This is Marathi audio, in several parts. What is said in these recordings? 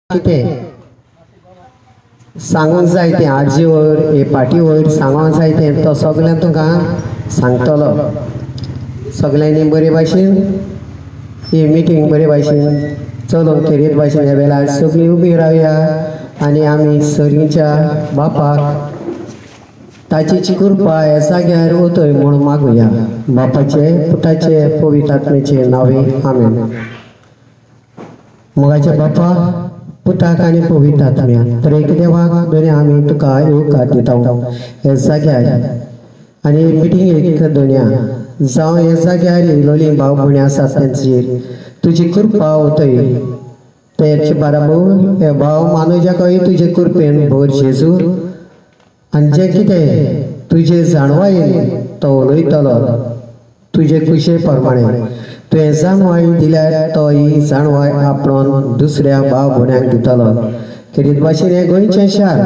कितें सांगूंक जाय तें आजी वयर हे पाटी वयर सांगूंक जाय तें तो सगळें तुका सांगतलो. सगळ्यांनी बरे भाशेन ही मिटींग बरे भाशेन चलोवंक खेरीत भाशेन ह्या वेळार सगळीं उबी रावया आनी आमी सरीच्या बापाक ताची कृपा ह्या जाग्यार वतय म्हूण मागुया. बापाचे पुताचे पवित्र आत्मेचे नांवे आमेन. मोगाचे बापा पुताक आनी पवित्र आत्म्या तर एक देवाक दोनी आमी तुका येवकार दिता हे जाग्यार आनी मिटींगेक दोनया जावं हे जाग्यार येयलोलीं भाव भयणी आसात तांचेर तुजी कृपा वतय. तेच बाराबो हे भाव मानुजाकय तुजे कृपेन भर जेजू आनी जें कितें तुजे जाणवायेन तो उलयतलो तुजे कुशे प्रमाणे तुवें जाणवाय दिल्यार तो ही जाणवाय आपणून दुसऱ्या भाव भयण्यांक दितलो. खेरीत भाशेन हें गोंयचें शार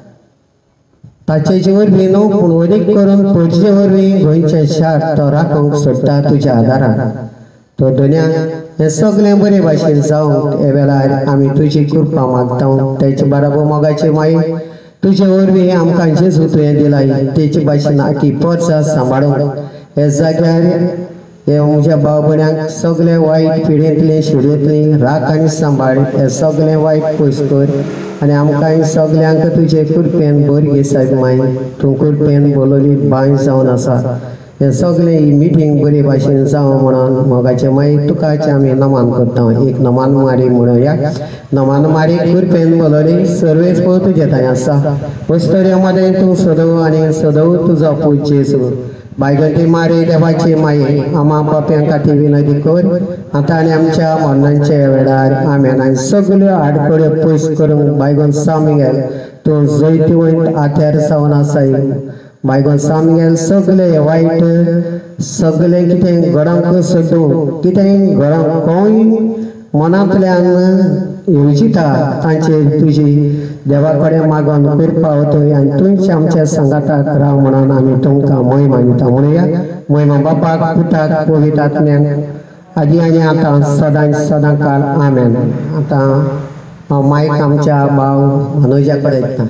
ताचे वरवीं न्हू पूण वरीक करून पयचे वरवीं गोंयचें शार तो राखूंक सोदता तुज्या आदारान. तो दोनया हें सगळें बरे भाशेन जावंक हे वेळार आमी तुजी कृपा मागता. तेचे बाराबो मोगाचे माई तुजे वरवीं आमकां जेजू तुवें दिलाय तेचे भाशेन आखी पोरसां सांबाळूंक हे जाग्यार हे म्हज्या भाव भयण्यांक सगळें वायट पिडेंतलें शिडेंतलें राख आनी सांबाळ हें सगळें वायट पयस कर आनी आमकां सगल्यांक तुजे कृपेन भर घे सायब माय. तूं कृपेन बोलोली बांय जावन आसा हें सगळें ही मिटींग बरे भाशेन जावं म्हणून मोगाचे माय तुकाच आमी नमान करता. एक नमान मारी म्हणूया. नमान मारी कृपेन बोलोली सर्वेच पळय तुजे थंय आसा वस्तोऱ्या मदें तूं सदव आनी सदव तुजो पूज जेजू. बायगंती मारी देवाची माये आमा पाप्यां खातीर विनंती कर आतां आनी आमच्या मरणांच्या वेळार आमेन. आनी सगल्यो आडखड्यो पयस करूंक बायगोन सामिगेल तूं जैती वयत आत्यार सावन आसाय. बायगोन सामिगेल सगळें वायट सगळें कितें घडांक सोदूं कितें घडांक खंय मनांतल्यान येवजिता तांचेर तुजी देवा कडेन मागोन कृपा वतय आनी तुमचे आमच्या संगाताक राव म्हणून आमी तुमकां महिमा दिता म्हणुया. महिमा बापाक पुताक पवित्र आत्म्याक आदी आनी आतां सदां सदां काल आमेन. आतां मायक आमच्या भाव मनोजा कडेन दिता.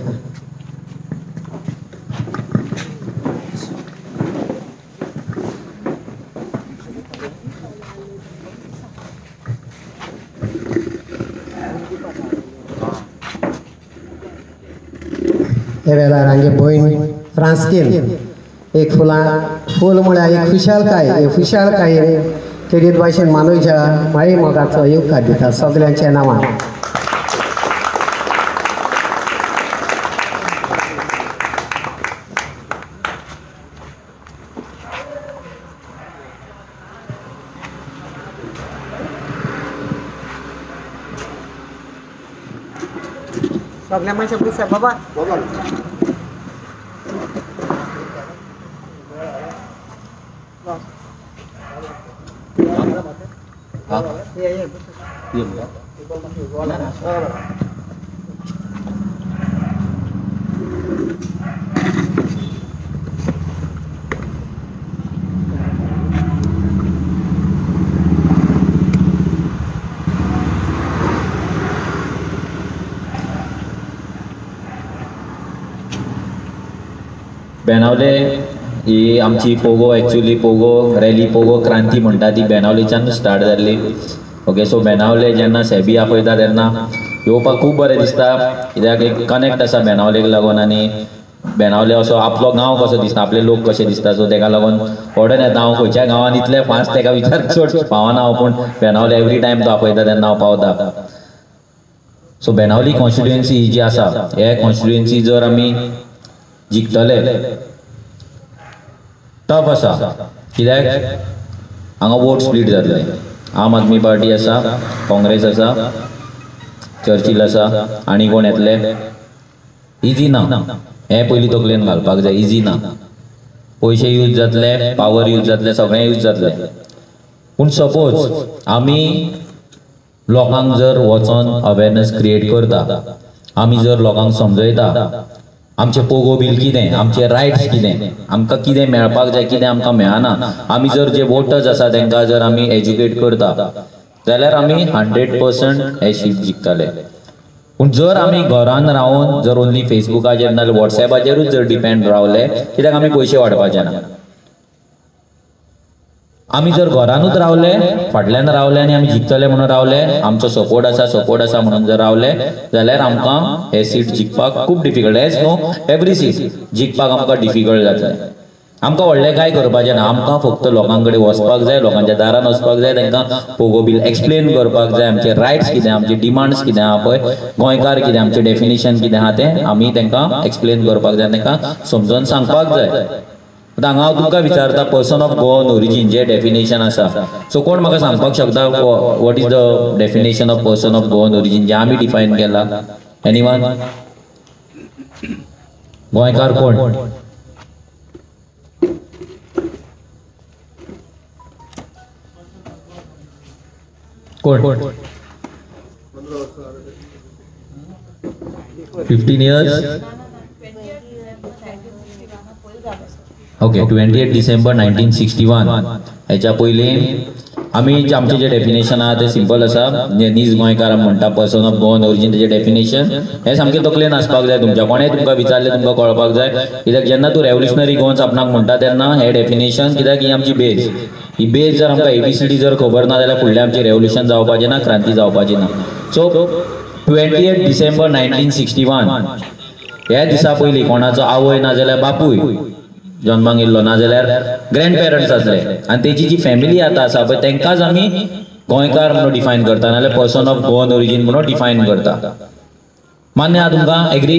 हे वेळार हांगे भयण फ्रांस्कीन एक फूल म्हळ्यार एक खुशालकाय हे खुशालकाय खेरीत भाशेन मानुजा माई मोगाचो येवकार दिता सगल्यांच्या नांवान. सगळ्या मनशां पुसा बाबा बेनावले ही आमची पोगो एक्चुअली पोगो रॅली पोगो क्रांती म्हणटा ती बेनावलेच्यान स्टार्ट जाल्ली. ओके सो बेनावले जेन्ना सेबी आपयता तेन्ना येवपाक खूब बरें दिसता कित्याक एक कनेक्ट आसा बेनावलेक लागून आनी बेनावले असो आपलो गांव कसो दिसता आपले लोक कशे दिसता सो तेका लागून ऑर्डर येता हांव खंयच्या गांवांत इतले फास्ट तेका विचार चड पावना हांव पूण बेनावले एवरी टायम तो आपयता तेन्ना हांव पावता. सो बेनावली कॉन्स्टिट्युएन्सी ही जी आसा हे कॉन्स्टिट्युएन्सी जर आमी जिखतले टफ आसा कित्याक हांगा वोट स्प्लीट जातले. आम आदमी पार्टी आसा काँग्रेस आसा चर्चिल आसा आनी कोण येतले इजी ना. हें पयलीं तकलेन घालपाक जाय इजी ना. पयशे यूज जातले पावर यूज जातले सगळें यूज जातले पूण सपोज आमी लोकांक जर वचोन अवेरनेस क्रिएट करता आमी जर लोकांक समजयता आमचे पोगो बील कितें आमचे रायट्स कितें आमकां कितें मेळपाक जाय कितें आमकां मेळना आमी जर जे वोटर्स आसा तांकां जर आमी एज्युकेट करता जाल्यार आमी 100% हे सीट जिखतले. पूण जर आमी घरान रावन जर ओन्ली फेसबुकाचेर नाजाल्यार वॉट्सॅपाचेरूच जर डिपेंड रावले कित्याक आमी पयशे वाडपाचे ना. आमी जर घरानूच रावले फाटल्यान रावले आनी आमी जिखतले म्हणून रावले आमचो सपोर्ट आसा म्हणून जर रावले जाल्यार आमकां हे सीट जिखपाक खूब difficult. As no every seat जिखपाक आमकां डिफिकल्ट जातलें. आमकां व्हडलें कांय करपाचें ना. आमकां फक्त लोकां कडेन वचपाक जाय, लोकांच्या दारान वचपाक जाय, तांकां पोगोबील एक्सप्लेन करपाक जाय आमचे रायट्स कितें, आमचे डिमांड्स कितें आहा पळय, गोंयकार कितें, आमचें डेफिनेशन कितें आहा तें आमी तांकां एक्सप्लेन करपाक जाय, तांकां समजोवन सांगपाक जाय. आतां हांगा हांव तुमकां विचारता पर्सन ऑफ गोवन ओरिजीन जें डेफिनेशन आसा, सो कोण म्हाका सांगपाक शकता what is the definition of person of Goan origin जें आमी डिफायन केलां? एनीवन? गोंयकार कोण? कोण? 15 years? ओके, 28 डिसेंबर 1961. हेच्या पयलीं आमी आमचें जें डेफिनेशन आहा तें सिंपल आसा. जे नीज गोंयकार म्हणटा पर्सन ऑफ गोवन ओरिजीन तेजें डेफिनेशन हें सामकें तकलेन आसपाक जाय तुमच्या. कोणेंय तुमकां विचारलें तुमकां कळपाक जाय, कित्याक जेन्ना तूं रेव्होल्युशनरी गोवन्स आपणाक म्हणटा तेन्ना हें डेफिनेशन, कित्याक ही आमची बेज. ही बेज जर आमकां ABCD जर खबर ना जाल्यार फुडलें आमचें रेव्होल्युशन जावपाचें ना, क्रांती जावपाची ना. सो 28 डिसेंबर 1961 ह्या दिसा पयलीं कोणाचो आवय ना जाल्यार बापूय जन्माक येयल्लो ना जाल्यार ग्रँड पेरंट्स आसले आनी तेजी जी फॅमिली आतां आसा पळय तांकांच आमी गोंयकार म्हणून डिफायन करता, नाजाल्यार पर्सन ऑफ गोवन ओरिजीन म्हणून डिफायन करता. मान्य आहा तुमकां? एग्री?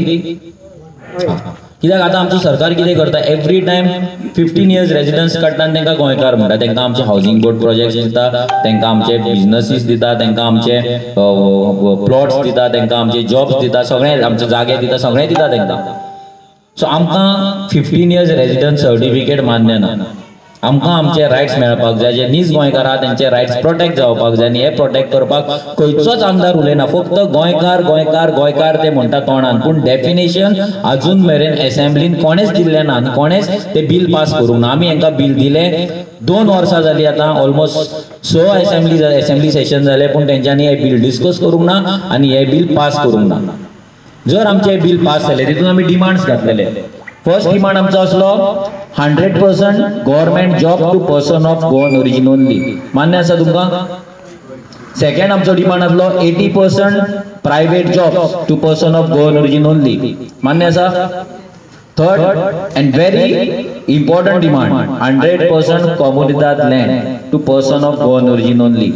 कित्याक आतां आमची सरकार कितें करता, एवरी टायम 15 years रेजिडन्स काडटा आनी तांकां गोंयकार म्हणटा. तांकां आमचे हावजींग बोर्ड प्रोजेक्ट्स दिता, तांकां आमचे बिजनसीस दिता, तांकां आमचे प्लॉट्स दिता, तांकां आमचे जॉब्स दिता, सगळें आमचे जागे दिता, सगळें दिता तांकां. सो आमकां 15 years रेजिडन्स सर्टिफिकेट मान्य ना. आमकां आमचे रायट्स मेळपाक जाय. जे नीज गोंयकार आहा तेंचे रायट्स प्रोटेक्ट जावपाक जाय आनी हे प्रोटेक्ट करपाक खंयचोच आमदार उलयना. फक्त गोंयकार गोंयकार गोंयकार ते म्हणटा तोंडान, पूण डेफिनेशन आजून मेरेन असेंब्लीन कोणेच दिल्लें ना आनी कोणेच ते बील पास करूंक ना. आमी हांकां बील दिलें 2 वर्सां जालीं आतां, ऑलमोस्ट 6 असेंब्ली सेशन जाले, पूण तेंच्यांनी हे बील डिस्कस करूंक ना आनी हे बील पास करूंक ना. जर आमचे बील पास जाले तितून आमी डिमांड्स घातलेले. फर्स्ट डिमांड आमचो आसलो 100% government job to person of Goan origin only. मान्य आसा तुमकां? सेकंड आमचो डिमांड आसलो 80% private job to person of Goan origin only. मान्य आसा? Third and very important demand 100% कॉम्युनिदाद land to person of Goan origin only.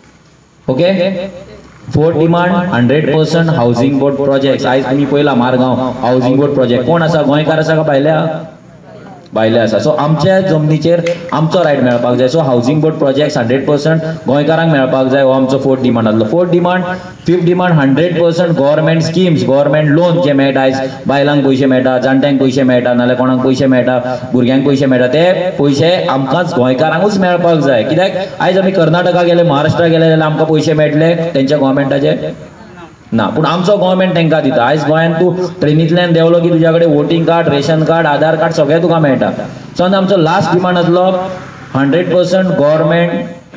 Okay. Fourth demand 100% housing board project. आयज तुमी पयला मारगांव हावजींग बोर्ड प्रोजेक्ट कोण आसा? गोंयकार आसा का भायले आहा? भायले आसा. सो आमच्या जमनीचेर आमचो रायट मेळपाक जाय. सो हावजींग बोर्ड प्रोजेक्ट 100% गोंयकारांक मेळपाक जाय, हो आमचो फोर्थ डिमांड आसलो. Fourth demand, fifth demand 100% government schemes, government loan जे मेळटा, आयज बायलांक पयशे मेळटा, जाणट्यांक पयशे मेळटा, नाल्यार कोणाक पयशे मेळटा, भुरग्यांक पयशे मेळटा, ते पयशे आमकांच गोंयकारांकूच मेळपाक जाय. कित्याक आयज आमी कर्नाटका गेले, महाराष्ट्रा गेले जाल्यार आमकां पयशे मेळटले तेंच्या गव्हर्मेंटाचे ना, पूण आमचो गव्हर्मेंट तांकां दिता. आयज गोंयांत तूं ट्रेनींतल्यान देंवलो की तुज्या कडेन voting card, ration card, Aadhaar card सगळें तुका मेळटा. सो आमचो लास्ट डिमांड आसलो 100% गव्हर्मेंट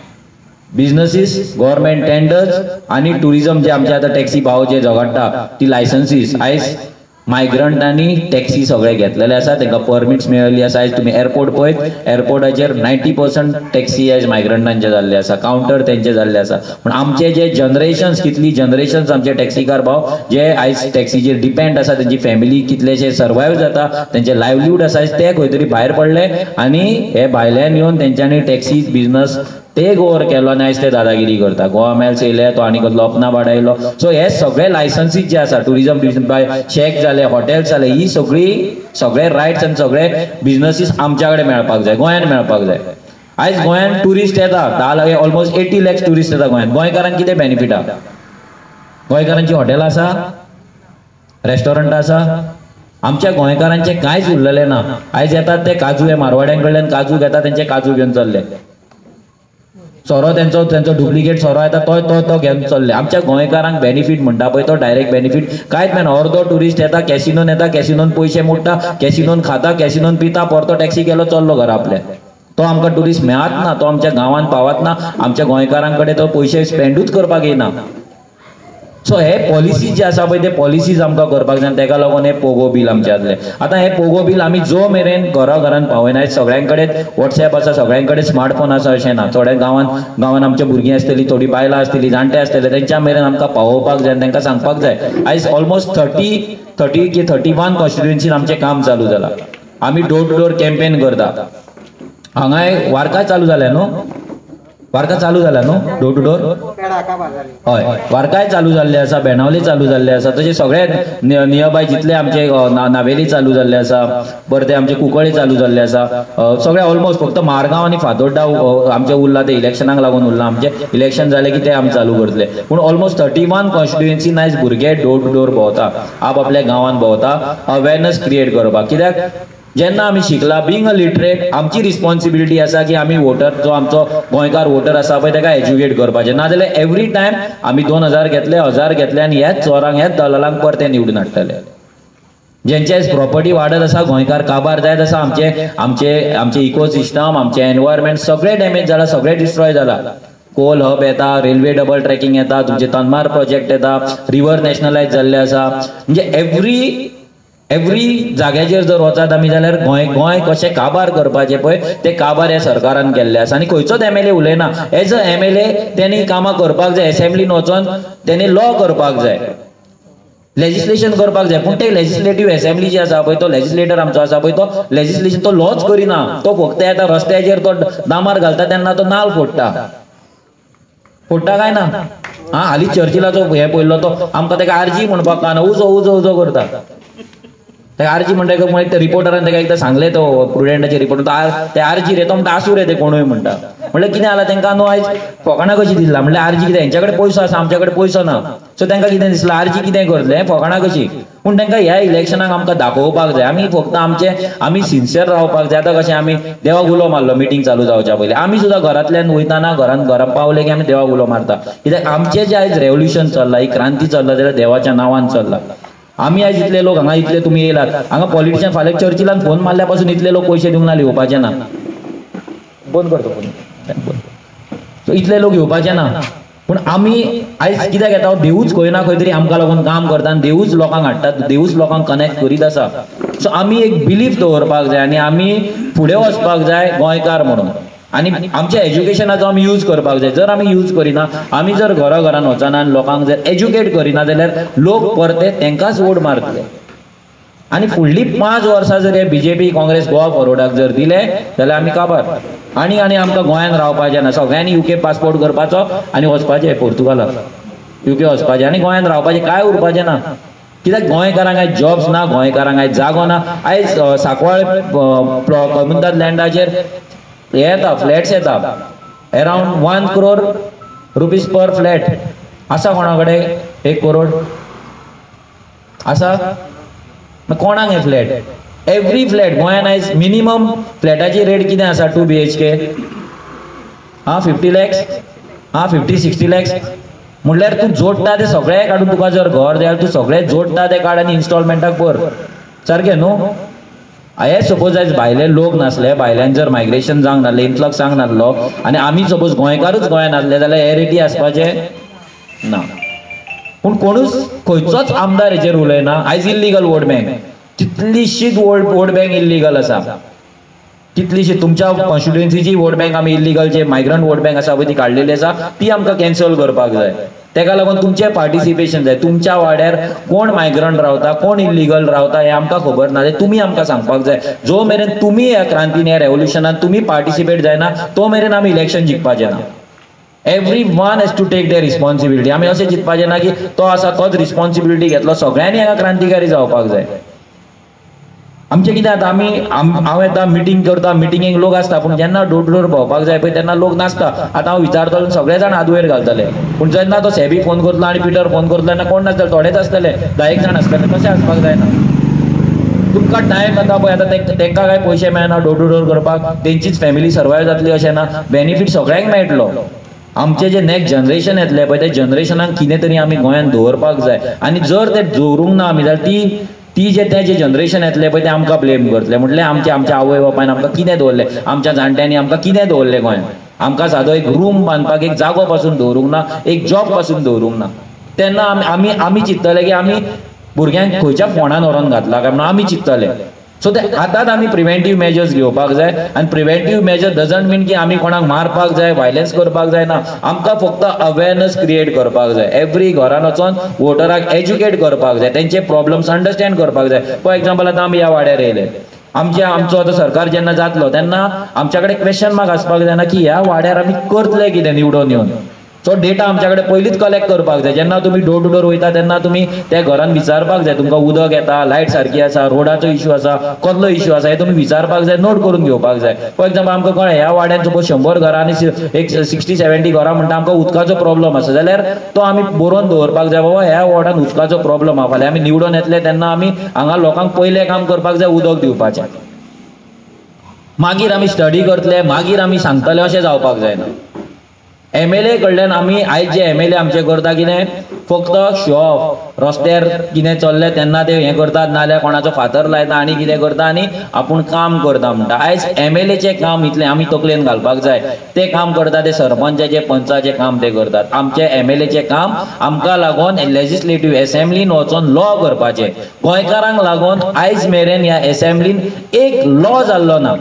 बिजनसीस, गव्हर्मेंट टेंडर्स आनी टुरिझम जे आमचे आतां टॅक्सी भाव जे झगडटा ती लायसन्सीस. आयज मायग्रंटांनी टॅक्सी सगळे घेतलेले आसा, तांकां परमिट्स मेळिल्ली आसा. आयज तुमी एअरपोर्ट पळयत, एअरपोर्टाचेर 90% टॅक्सी आयज मायग्रंटांचे जाल्ले आसा, कावंटर तेंचे जाल्ले आसा. पूण आमचे जे जनरेशन्स, कितली जनरेशन्स आमचे टॅक्सीकार भाव जे आयज टॅक्सीचेर डिपेंड आसा, तेंची फॅमिली कितलेशे सर्वायव जाता, तेंचे लायवलीहूड आसा, ते खंय तरी भायर पडले आनी हे भायल्यान येवन तेंच्यांनी टॅक्सी बिजनस टेक ओवर केलो आनी आयज ते दादागिरी करता. गोवा मेल्स येयले, तो आनी कसलो अपना वाडयलो. सो हे सगळे लायसन्सीस जे आसा, टुरिझम बाय शेक जाले, हॉटेल्स जाले, ही सगळे रायट्स आनी सगळे बिजनसीस आमच्या कडेन मेळपाक जाय, गोंयांत मेळपाक जाय. आयज गोंयांत टुरिस्ट येता, ऑलमोस्ट 80 lakhs टुरिस्ट येता गोंयांत. गोंयकारांक कितें बेनिफीट आहा? गोंयकारांची हॉटेलां आसा, रेस्टॉरंटां आसा. आमच्या गोंयकारांचे कांयच उरलेलें ना. आयज येतात ते काजू, हे मारवाड्यां कडल्यान काजू घेतात, तेंचे काजू घेवन चल्ले. सोरो तेंचो डुप्लिकेट सोरो येता, तो घेवन चल्ले. आमच्या गोंयकारांक बेनिफीट म्हणटा पळय तो डायरेक्ट बेनिफीट कांयच मेळना. अर्दो टुरिस्ट येता, कॅसिनोन येता, कॅसिनोन पयशे मोडटा, कॅसिनोन खाता, कॅसिनोन पिता, परतो टॅक्सी गेलो, चल्लो घरा आपल्या. तो आमकां टुरिस्ट मेळत ना, तो आमच्या गांवांत पावत ना. आमच्या गोंयकारांक कडेन तो पयशे स्पेंडूच करपाक येना. सो हे पॉलिसीज जे आसा पळय ते पॉलिसीज आमकां करपाक जाय ताका लागून हे पोगो बील आमचे आसले. आतां हे पोगो बील आमी जो मेरेन घरान पावयनात सगळ्यां कडेन व्हॉट्सॅप आसा, सगळ्यां कडेन स्मार्टफोन आसा अशें ना. थोड्या गांवान आमचे भुरगीं आसतलीं, थोडीं बायलां आसतलीं, जाणटे आसतले, तेंच्या मेरेन आमकां पावोवपाक जाय, तांकां सांगपाक जाय. आयज ऑलमोस्ट 31 कॉन्स्टिट्युएन्सीन आमचें काम चालू जालां. आमी डोर टू डोर कॅम्पेन करता. हांगाय वार्का चालू जाल्या न्हू, वार्का चालू जाल्या न्हू डोर टू डोर. हय, वार्काय चालू जाल्ले आसा, बेणावले चालू जाल्ले आसा, तशें सगळे नियरबाय जितले आमचे नावेली चालू जाल्ले आसा, परते आमचे कुंकळे चालू जाल्ले आसा. सगळे ऑलमोस्ट फक्त मारगांव आनी फातोड्डा आमचे उरला, ते इलेक्शनाक लागून उरला. आमचे इलेक्शन जाले की ते आमी चालू करतले. पूण ऑलमोस्ट 31 कॉन्स्टिट्युएन्सीन आयज भुरगे डोर टू डोर भोंवता, आपल्या गांवांत भोंवता अवेरनेस क्रिएट करपाक. कित्याक जेन्ना आमी शिकला बींग अ लिटरेट, आमची रिस्पॉन्सिबिलिटी आसा की आमी वोटर, जो आमचो गोंयकार वोटर आसा पळय ताका एज्युकेट करपाचें. नाजाल्यार एवरी टायम आमी 2000 घेतले, 1000 घेतले आनी ह्याच चोरांक, ह्याच दलालांक परते निवडून हाडटले. जेंचे प्रॉपर्टी वाडत आसा, गोंयकार काबार जायत आसा, आमचे इकोसिस्टम, आमचे एनवायरमेंट सगळे डॅमेज जाला, सगळे डिस्ट्रॉय जाला. कोल हब येता, रेल्वे डबल ट्रॅकिंग येता, तुमचे तनमार प्रोजेक्ट येता, रिव्हर नॅशनलायज जाल्ले आसा. म्हणजे एवरी जाग्याचेर जर वचत आमी जाल्यार गोंय कशें काबार करपाचें पळय ते काबार ह्या सरकारान केल्ले आसा. आनी खंयचोच एमएलए उलयना. एज अ एमएलए तेणी कामां करपाक जाय, एसेंब्लीन वचोन तेणी लॉ करपाक जाय, लेजिस्लेशन करपाक जाय. पूण ते लेजिस्लेटीव एसेंब्ली जी आसा पळय, तो लेजिस्लेटर आमचो आसा पळय, तो लेजिस्लेशन तो लॉच करिना. तो फक्त येता रस्त्याचेर, तो दामार घालता तेन्ना तो नाल फोडटा काय ना. हालीं चर्चिलाचो हे पळयलो, तो आमकां ताका आरजी म्हणपाक कळना, उजो उजो उजो करता. ते आरजी म्हणटा मागीर ते रिपोर्टरान ताका एकदां सांगले, तो प्रुडंटाचे रिपोर्टर, ते आरजी रे, तो म्हणटा आसूं रे ते कोणूय म्हणटा. म्हणल्यार कितें जालां तेंकां न्हू आयज फकाणां कशी दिसला. म्हणल्यार आरजी कितें, हेंच्या कडेन पयसो आसा, आमच्या कडेन पयसो ना. सो तांकां कितें दिसलां आरजी कितें करतले, फकाणां कशी. पूण तांकां ह्या इलेक्शनाक आमकां दाखोवपाक जाय आमी फक्त आमी सिन्सियर रावपाक जाय. आतां कशें आमी देवाक उलो मारलो मिटींग चालू जावच्या पयलीं, आमी सुद्दां घरांतल्यान वयताना घरा पावले की आमी देवाक उलो मारता. कित्याक आमचें जें आयज रेवल्युशन चल्लां, ही क्रांती चल्ला, जाल्यार देवाच्या नांवान चल्ला. आमी आयज इतले लोक हांगा, इतले तुमी येयलात हांगा, पॉलिटिशियन फाल्यां चर्चिलान फोन मारल्या पासून इतले लोक पयशे दिवंक ना, येवपाचे ना. बंद करतो फोन. सो इतले लोक येवपाचे ना. पूण आमी आयज कित्याक येता, देवूच खंय ना खंय तरी आमकां लागून काम करता आनी देवूच लोकांक हाडटात, देवूच लोकांक कनेक्ट करीत आसा. सो आमी एक बिलीफ दवरपाक जाय आनी आमी फुडें वचपाक जाय गोंयकार म्हणून. आनी आमच्या एज्युकेशनाचो आमी यूज करपाक जाय. जर आमी यूज करिना, आमी जर घरान वचना आनी लोकांक जर एज्युकेट करिना, जाल्यार लोक परते तेंकांच वोट मारतले. आनी फुडलीं 5 वर्सां जर हे बीजेपी काँग्रेस गोवा फॉरवर्डाक जर दिले जाल्यार आमी काबार. आनी आमकां गोंयांत रावपाचें ना, सगळ्यांनी यूके पासपोर्ट करपाचो आनी वचपाचें पोर्तुगालाक, यूके वचपाचें आनी गोंयांत रावपाचें, काय उरपाचें ना. कित्याक गोंयकारांक आयज जॉब्स ना, गोंयकारांक आयज जागो ना. आयज सांकवाळ कमुंदाद लँडाचेर हे येता, फ्लॅट्स येता, around 1 crore rupees per flat. आसा कोणा कडेन 1 crore आसा? कोणाक हे फ्लॅट? एवरी फ्लॅट गोंयान आयज मिनिमम फ्लॅटाची रेट कितें आसा? 2 BHK 50 lakhs, 50-60 lakhs. म्हणल्यार तूं जोडटा ते सगळे काडून तुका जर घर जाय, तूं सगळे जोडटा ते काड आनी इन्स्टॉलमेंटाक भर. सारकें न्हू? हे सपोज आयज भायले लोक नासले, भायल्यान जर मायग्रेशन जावंक नासलें, इन्फ्लक्स जावंक नासलो आनी आमी सपोज गोंयकारूच गोंयान आसले जाल्यार हे रेटी आसपाचे ना. पूण कोणूच खंयचोच आमदार हेचेर उलयना. आयज इल्लीगल वोट बँक, कितलीशीच वोट बँक इल्लीगल आसा, कितलीशी तुमच्या कॉन्स्टिट्युएन्सीची वोट बँक आमी इल्लीगल जे मायग्रंट वोट बँक आसा पळय ती काडलेली आसा, ती आमकां कॅन्सल करपाक जाय. तेका लागून तुमचें पार्टिसिपेशन जाय. तुमच्या वाड्यार कोण मायग्रंट रावता, कोण इल्लीगल रावता हे आमकां खबर ना, तुमी आमकां सांगपाक जाय. जो मेरेन तुमी ह्या क्रांतीन, ह्या रेवल्युशनान तुमी पार्टिसिपेट जायना, तो मेरेन आमी इलेक्शन जिखपाचें ना. Everyone has to take their responsibility. आमी अशें चिंतपाचें ना की तो आसा तोच रिस्पॉन्सिबिलिटी घेतलो. सगळ्यांनी हांगा क्रांतिकारी जावपाक जाय. आमचें कितें आतां हांव येता मिटींग करता, मिटींगेक लोक आसता, पूण जेन्ना डोर टू डोर भोंवपाक जाय पळय तेन्ना लोक नासता. आतां हांव विचारतलो सगळे जाण हात वयर घालतले, पूण जेन्ना तो सेबी फोन करतलो आनी पिटर फोन करतलो तेन्ना कोण नासतले, थोडेच आसतले, 10 जाण आसतले. तशें आसपाक जायना. तुमकां टायम येता पळय, आतां तेंकां कांय पयशे मेळना डोर टू डोर करपाक, तेंचीच फॅमिली सर्वायव जातली अशें ना. बेनिफीट सगळ्यांक मेळटलो. आमचे जे नेक्स्ट जनरेशन येतले पळय, ते जनरेशनाक कितें तरी आमी गोंयांत दवरपाक जाय. आनी जर ते दवरूंक ना आमी जाल्यार ती जे जनरेशन येतले पळय ते आमकां ब्लेम करतले. म्हटल्यार आमच्या आवय बापायन आमकां कितें दवरलें, आमच्या जाणट्यांनी आमकां कितें दवरलें गोंयांत. आमकां सादो एक रूम बांदपाक एक जागो पासून दवरूंक ना, एक जॉब पासून दवरूंक ना. तेन्ना आमी चिंततले की आमी भुरग्यांक खंयच्या फोंडान व्हरोन घातला काय म्हणून आमी चिंततले. सो ते आतांच आमी प्रिव्हेंटीव मेजर्स घेवपाक जाय. आनी प्रिव्हेंटीव मेजर डजंट मीन की आमी कोणाक मारपाक जाय, वायलन्स करपाक जाय ना. आमकां फक्त अवेरनस क्रिएट करपाक जाय. एवरी घरान वचोन वोटराक एज्युकेट करपाक जाय, तेंचे प्रॉब्लम्स अंडरस्टँड करपाक जाय. फॉर एक्झाम्पल आतां आमी ह्या वाड्यार येयले, आमचो आतां सरकार जेन्ना जातलो तेन्ना आमच्या कडेन क्वेश्चन मार्क आसपाक जायना की ह्या वाड्यार आमी करतले कितें निवडून येवन. सो डेटा आमच्या कडेन पयलींच कलेक्ट करपाक जाय. जेन्ना तुमी डोर टू डोर वयता तेन्ना तुमी त्या घरान विचारपाक जाय तुमकां उदक येता, लायट सारकी आसा, रोडाचो इश्यू आसा, कसलो इश्यू आसा, हे तुमी विचारपाक जाय, नोट करून घेवपाक जाय. फॉर एक्झाम्पल आमकां कळ्ळें ह्या वाड्यान सपोज 100 घरां आनी एक 60-70 घरां म्हणटा आमकां उदकाचो प्रॉब्लम आसा, जाल्यार तो आमी बरोवन दवरपाक जाय. बाबा ह्या वॉर्डान उदकाचो प्रॉब्लम आहा, फाल्यां आमी निवडून येतले तेन्ना आमी हांगा लोकांक पयलें काम करपाक जाय उदक दिवपाचें. मागीर आमी स्टडी करतले, मागीर आमी सांगतले अशें जावपाक जायना. MLA कडल्यान आमी आयज जे MLA आमचे करता कितें, फक्त शो ऑफ, रस्त्यार कितें चल्ले तेन्ना ते हें करतात, नाल्यार कोणाचो फातर लायता आनी कितें करता आनी आपूण काम करता म्हणटा. आयज MLAचें काम इतलें आमी तकलेन घालपाक जाय. ते काम करता ते सरपंचाचें, पंचाचें काम ते करतात. आमचे MLAचें काम आमकां लागून लेजिस्लेटिव्ह एसेंब्लीन वचोन लॉ करपाचें. गोंयकारांक लागून आयज मेरेन ह्या एसेंब्लीन एक लॉ जाल्लो ना.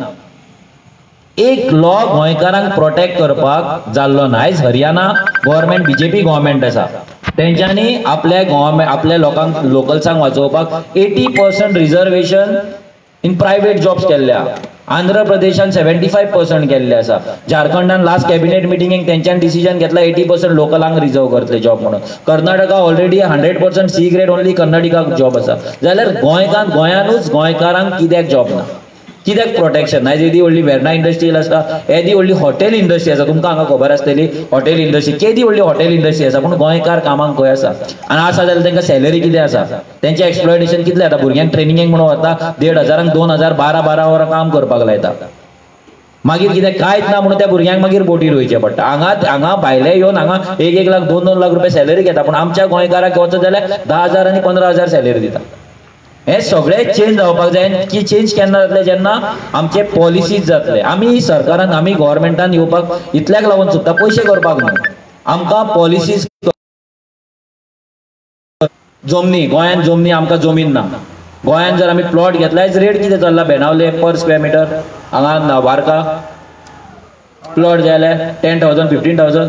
एक लॉ गोंयकारांक प्रोटेक्ट करपाक जाल्लो ना. आयज हरियाणा गव्हर्मेंट BJP गव्हर्मेंट आसा, तेंच्यांनी आपल्या लोकांक लोकल्सांक वाचोवपाक 80% रिजर्वेशन इन प्रायवेट जॉब्स केल्ल्या. आंध्र प्रदेशान 75% केल्ले आसा. झारखंडान लास्ट कॅबिनेट मिटिंगेक तेंच्यान डिसिजन घेतला 80% लोकलांक रिजर्व करतले जॉब म्हणून. Karnataka already 100% C grade only कर्नाटकाक जॉब आसा. जाल्यार गोंयानूच गोंयकारांक कित्याक जॉब ना, कित्याक प्रोटेक्शन ना. येदी व्हडली वेर्ना इंडस्ट्रियल आसा, येदी व्हडली हॉटेल इंडस्ट्री आसा, तुमकां हांगा खबर आसतली हॉटेल इंडस्ट्री, केदी व्हडली हॉटेल इंडस्ट्री आसा, पूण गोंयकार कामाक खंय आसा. आनी आसा जाल्यार तांकां सॅलरी कितें आसा, तेंचें एक्सप्लॉयटेशन कितलें जाता. भुरग्यांक ट्रेनिंगेक म्हणून वता 1,500 2,000 12 वरां काम करपाक लायता. मागीर कितें कांयच ना म्हणून त्या भुरग्यांक मागीर बोटी रोयचें पडटा. हांगा भायले येवन हांगा 1 लाख 2 लाख रुपया सॅलरी घेता, पूण आमच्या गोंयकाराक वचत जाल्यार 10,000 आनी 15,000 सॅलरी दिता. हे सगळे चेंज जावपाक जाय. की चेंज केन्ना जातले, जेन्ना आमचे पॉलिसीज जातले. आमी सरकारान आमी गव्हर्मेंटान येवपाक इतल्याक लागून सुद्दां पयशे करपाक न्हू, आमकां पॉलिसीज जमनी गोंयान जमनी आमकां जमीन ना. गोंयान जर आमी प्लॉट घेतला, रेट कितें चल्ला बेनावले पर स्क्वेअर मिटर. हांगा वार्का प्लॉट जाय जाल्यार 10,000 15,000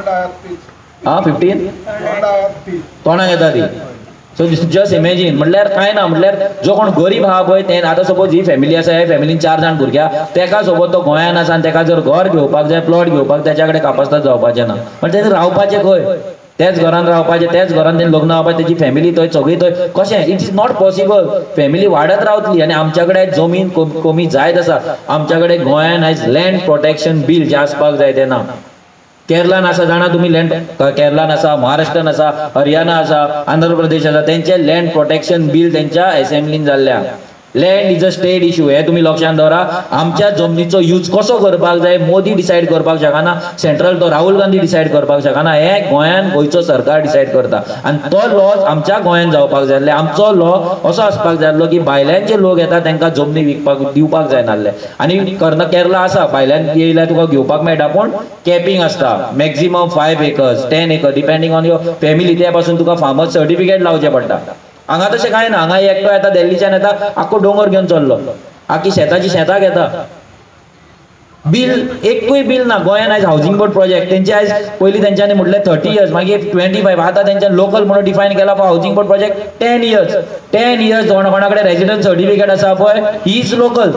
15 तोंडाक येता ती. So just imagine. म्हटल्यार कांय ना, म्हटल्यार जो कोण गरीब आहा पळय ते आतां सपोज ही फॅमिली आसा, ह्या फॅमिलीन 4 जाण भुरग्या, तेका सपोज तो गोंयान आसा आनी तेका जर घर घेवपाक जाय, प्लॉट घेवपाक, तेच्या कडेन कापास्ताद जावपाचें ना. पण तेणें रावपाचें खंय, त्याच घरान रावपाचें, त्याच घरान तेणें लग्न जावपाचें, तेजी फॅमिली थंय सगळी थंय. कशें it is not possible. Family वाडत रावतली आनी आमच्या कडेन जमीन कमी जायत आसा. आमच्या कडेन गोंयान आयज लँड प्रोटेक्शन बील जें आसपाक जाय तें ना. केरळान आसा जाणा तुमी लँड, केरळान आसा, महाराष्ट्रान आसा, हरियाणा आसा, आंध्र प्रदेश आसा, तेंचे लँड प्रोटेक्शन बील तेंच्या एसेंब्लीन जाल्ल्या. Land is a state issue, हे तुमी लक्षात दवरा. आमच्या जमनीचो यूज कसो करपाक जाय मोदी डिसायड करपाक शकना, सेंट्रल तो राहुल गांधी डिसायड करपाक शकना. हे गोंयान गोंयचो सरकार डिसायड करता. आनी तो लॉ आमच्या गोंयान जावपाक जाय आसले. आमचो लॉ असो आसपाक जाय आसलो की भायल्यान लोक येता तांकां जमनी विकपाक दिवपाक जाय नासले. आनी केरला आसा, भायल्यान येयल्यार तुका घेवपाक मेळटा, पूण कॅपिंग आसता. Maximum 5 acres 10 acres depending on your family. त्या पासून तुका फार्मर सर्टिफिकेट लावचें पडटा. हांगा तशें कांय ना. हांगा एकटो येता दिल्लीच्यान येता, आख्खो डोंगर घेवन चल्लो, आख्खी शेताची शेतां घेता. बील एकूय बील ना. गोंयान आयज हावजींग बोर्ड प्रोजेक्ट तेंचे आयज पयलीं तेंच्यांनी म्हटलें 30 years, मागीर 25, आतां तेंच्यान लोकल म्हणून डिफायन केला for housing board project 10 years. 10 years कोणा कडेन रेजिडंट सर्टिफिकेट आसा पळय ही इज लोकल.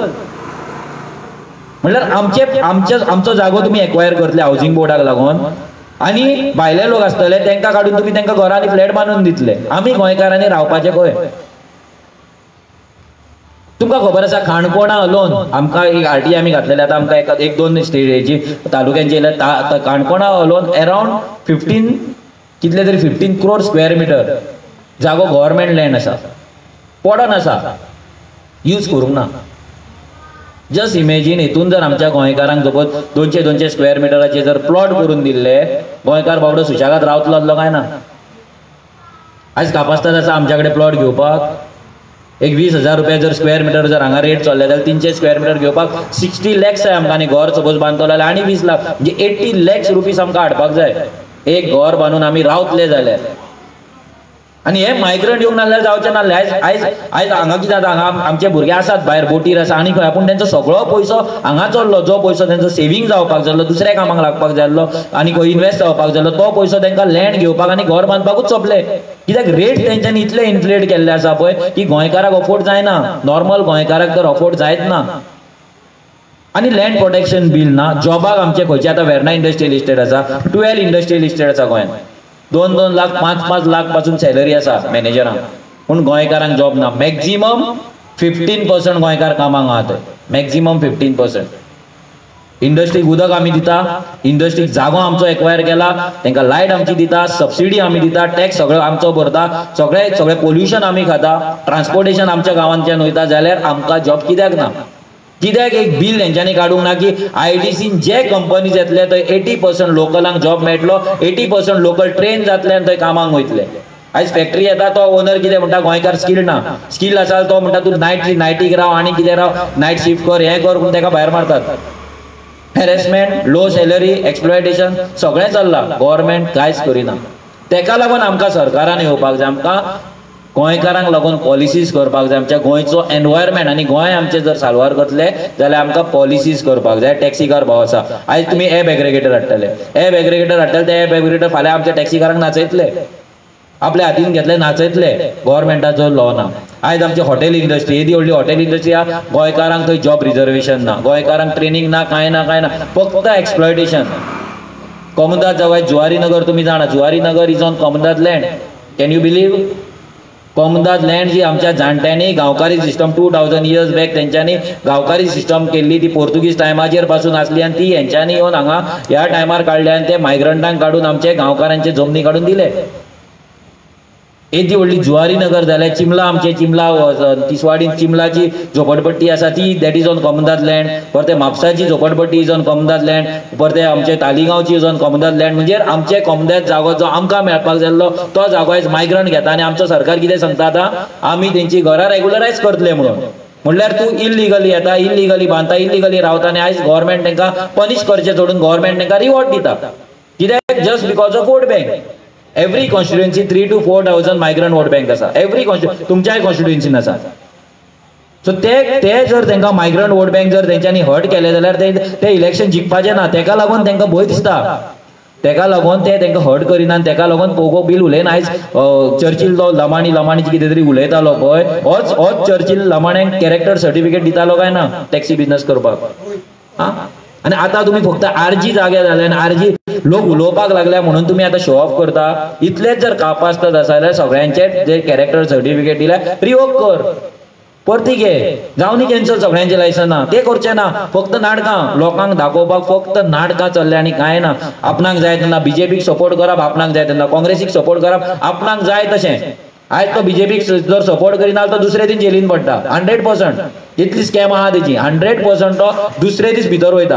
म्हटल्यार आमचो जागो तुमी एक्वायर करतले हावजींग बोर्डाक लागून, आनी भायले लोक आसतले तांकां काडून तुमी तांकां घरांनी फ्लॅट बांदून दितले. आमी गोंयकारांनी रावपाचें खंय. तुमकां खबर आसा काणकोणा अलोन आमकां एक RTI आमी घातलेले. आतां आमकां 1-2 स्टेटीची तालुक्यांची येयल्या. काणकोणा alone around 15 crore square metre जागो गव्हर्मेंट लँड आसा, पडन आसा, यूज करूंक ना. Just imagine. हितून जर आमच्या गोंयकारांक सपोज 200 स्क्वेअर मिटराचे जर प्लॉट करून दिल्ले, गोंयकार बाबडो सुशेगाद रावतलो आसलो काय ना. आयज कापास्ताद आसा आमच्या कडेन प्लॉट घेवपाक एक 20,000 रुपया जर स्क्वेअर मिटर जर हांगा रेट चल्ले जाल्यार 300 स्क्वेअर मिटर घेवपाक 60 lakhs जाय आमकां. आनी घर सपोज बांदतलो जाल्यार आनी 20 लाख, म्हणजे 80 lakhs रुपीज आमकां हाडपाक जाय एक घर बांदून आमी रावतले जाल्यार. आनी हे मायग्रंट येवंक नासल्यार जावचें नासलें. आयज आयज आयज हांगा कितें जाता, हांगा आमचे भुरगे आसात भायर बोटीर आसा आनी खंय, पूण तेंचो सगळो पयसो हांगा चल्लो. जो पयसो तेंचो सेव्हिंग जावपाक जाल्लो, दुसऱ्या कामाक लागपाक जाल्लो आनी खंय इन्वेस्ट जावपाक जाल्लो, तो पयसो तांकां लँड घेवपाक आनी घर बांदपाकूच सोंपले. कित्याक रेट तेंच्यांनी इतले इन्फ्लेट केल्ले आसा पळय की गोंयकाराक अफोर्ड जायना, नॉर्मल गोंयकाराक तर अफोर्ड जायत ना. आनी लँड प्रोटेक्शन बील ना. जॉबाक आमचे खंयचे आतां वेर्ना इंडस्ट्रियल इस्टेट आसा, 12 इंडस्ट्रियल इस्टेट आसा गोंयांत. 2-2 लाख 5-5 लाख पासून सॅलरी आसा मॅनेजरांक, पूण गोंयकारांक जॉब ना. मॅक्झिमम 15% गोंयकार कामाक आहा थंय, मॅक्झिमम 15%. इंडस्ट्रीक उदक आमी दिता, इंडस्ट्रीक जागो आमचो एक्वायर केला, तांकां लायट आमची दिता, सबसिडी आमी दिता, टॅक्स सगळो आमचो भरता, सगळे पोल्युशन आमी खाता, ट्रान्सपोर्टेशन आमच्या गांवांतल्यान वयता, जाल्यार आमकां जॉब कित्याक ना? कित्याक एक बील तेंच्यांनी काडूंक ना की IDCन जे कंपनीज येतले थंय 80% लोकलांक जॉब मेळटलो, 80% लोकल ट्रेन जातले आनी थंय कामाक वयतले. आयज फॅक्टरी येता तो ओनर कितें म्हणटा, गोंयकार स्कील ना. स्कील आसा तो म्हणटा तूं नायटीक राव आनी कितें राव, नायट शिफ्ट कर, हें कर, पूण ताका भायर मारतात. हॅरेसमेंट, लो सॅलरी, एक्सप्लॉयटेशन सगळें चल्लां. गव्हर्मेंट कांयच करिना. तेका लागून आमकां सरकारान येवपाक जाय. आमकां गोंयकारांक लागून पॉलिसीज करपाक जाय. आमच्या गोंयचो एनवायरमेंट आनी गोंय आमचे जर साल्वार करतले जाल्यार आमकां पॉलिसीज करपाक जाय. टॅक्सीकार भाव आसा, आयज तुमी एप एग्रिगेटर हाडटले, एप एग्रिगेटर हाडटले, ते एप एग्रिगेटर फाल्यां आमच्या टॅक्सीकारांक नाचयतले, आपल्या हातीन घेतले नाचयतले. गव्हर्मेंटाचो लॉ ना. आयज आमची हॉटेल इंडस्ट्री, येदी व्हडली हॉटेल इंडस्ट्री आहा, गोंयकारांक थंय जॉब रिजर्वेशन ना, गोंयकारांक ट्रेनिंग ना, कांय ना, फक्त एक्सप्लॉयटेशन. कोमदाद जावं जुवारी नगर, तुमी जाणा जुवारी नगर इज ऑन कोमदाद लँड. Can you believe? कोमदाद लँड जी आमच्या जाणट्यांनी गांवकारी सिस्टम 2000 इयर्स बॅक तेंच्यांनी गांवकारी सिस्टम केल्ली, ती पोर्तुगीज टायमाचेर पासून आसली आनी ती हेंच्यांनी येवन हांगा ह्या टायमार काडली आनी ते मायग्रंटांक काडून आमचे गांवकारांचे जमनी काडून दिले. येदी व्हडली जुवारी नगर जाल्यार चिमला, आमचे चिमला तिसवाडीन चिमलाची झोपडपट्टी आसा ती, दॅट इज ऑन कोमदाद लँड. परते म्हापसाची झोपडपट्टी इज ऑन कोमदाद लँड. परते आमचे तालिगांवची इज ऑन कोमदाद लँड. म्हणजे आमचे कोमदाद जागो जो आमकां मेळपाक जाल्लो तो जागो आयज मायग्रंट घेता. आनी आमचो सरकार कितें सांगता आतां, आमी तेंची घरां रेग्युलरायज करतले म्हणून. म्हणल्यार तूं इल्लिगली येता, इल्लिगली बांदता, इल्लिगली रावता आनी आयज गव्हर्मेंट तांकां पनीश करचें सोडून गव्हर्मेंट तांकां रिवॉर्ड दिता. कित्याक? Just because of vote bank. Every constituency 3,000 to 4,000 migrant vote bank आसा. एवरी तुमच्याय कॉन्स्टिट्युएन्सीन आसा. सो ते जर तांकां मायग्रंट वोट बँक जर तेंच्यांनी हट केले जाल्यार ते इलेक्शन जिखपाचें ना. तेका लागून तांकां भंय दिसता, तेका लागून ते तांकां हट करिना. तेका लागून पोगो बील उलयना. आयज चर्चिल तो लमाणीची कितें तरी उलयतालो पळय, होच चर्चिल लमाण्यांक कॅरेक्टर सर्टिफिकेट दितालो काय ना टॅक्सी बिजनेस करपाक? आनी आतां तुमी फक्त RG जागे जाले आनी RG लोक उलोवपाक लागल्या म्हणून तुमी आतां शो ऑफ करता. इतलेच जर कापासतात आसा जाल्यार सगळ्यांचे जे कॅरेक्टर सर्टिफिकेट दिल्या रिवोक कर, परती घे, जावनी कॅन्सल सगळ्यांचे लायसना. ते करचे ना. फक्त नाटकां लोकांक दाखोवपाक फक्त नाटकां चल्ले आनी कांय ना. आपणाक जाय तेन्ना BJPक सपोर्ट करप, आपणाक जाय तेन्ना काँग्रेसीक सपोर्ट करप, आपणाक जाय तशें. आयज तो BJPक जर सपोर्ट करिना तो दुसरे दीस जेलीन पडटा. 100% इतली स्कॅम आहा तेजी. 100% तो दुसरे दीस भितर वयता.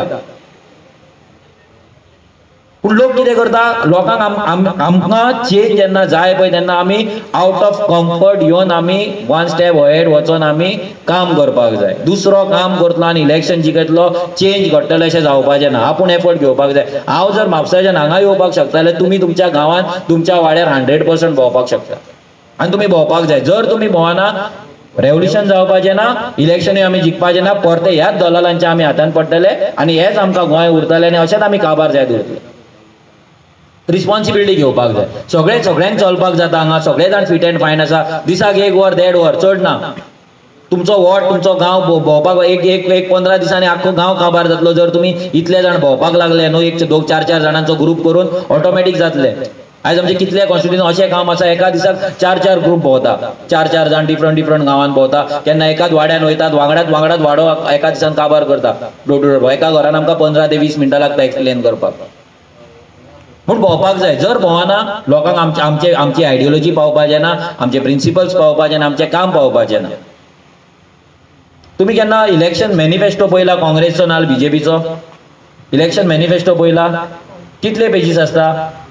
पूण लोक कितें करता, लोकांक आमकां चेंज जेन्ना जाय पळय तेन्ना आमी आउट ऑफ कम्फर्ट येवन आमी 1 स्टेप अहेड वचोन आमी काम करपाक जाय. दुसरो काम करतलो आनी इलेक्शन जिखतलो, चेंज घडटले अशें जावपाचें ना. आपूण एफर्ट घेवपाक जाय. हांव जर म्हापसाच्यान हांगा येवपाक शकता जाल्यार तुमी तुमच्या गांवांत तुमच्या वाड्यार 100% भोंवपाक शकता. आनी तुमी भोंवपाक जाय. जर तुमी भोंवना रेव्होल्युशन जावपाचें ना, इलेक्शनूय आमी जिखपाचें ना, परते ह्याच दलालांच्या आमी हातान पडटले आनी हेच आमकां गोंय उरतलें आनी अशेंच आमी काबार जायत उरतले. रिस्पॉन्सिबिलिटी घेवपाक जाय. सगळ्यांक चलपाक जाता. हांगा सगळे जाण फिट एंड फायन आसा. दिसाक 1 वर 1.5 वर चड ना. तुमचो वॉर्ड तुमचो गांव भोंवपाक एक 15 दिसांनी आख्खो गांव काबार जातलो. जर तुमी इतले जाण भोंवपाक लागले न्हू, 1-4 जाणांचो ग्रूप करून ऑटोमॅटीक जातले. आयज आमचे कितले कॉन्स्टिट्युएन्सी अशें काम आसा, एका दिसाक 4-4 ग्रूप भोंवता. 4-4 जाण डिफरंट गांवांत भोंवता. केन्ना एकाच वाड्यान वयतात, वांगडाच वाडो एका दिसान काबार करता. Door to door. एका घरान आमकां 15 ते 20 मिनटां लागता एक्सप्लेन करपाक. पूण भोंवपाक जाय. जर भोंवना लोकांक आमची आयडियोलॉजी पावपाचें ना, आमचे प्रिंसिपल्स पावपाचें ना, आमचें काम पावपाचें ना. तुमी केन्ना इलेक्शन मॅनिफेस्टो पळयला काँग्रेसचो नाल BJPचो? इलेक्शन मॅनिफेस्टो पळयला? कितले पेजीस आसता?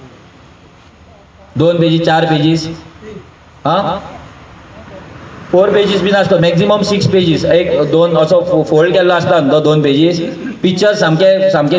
2 पेजीस, 4 पेजीस, 4 पेजीस बीन आसता. Maximum 6 pages. 1-2 असो फोल्ड केल्लो आसता तो 2 पेजीस. पिक्चर्स सामके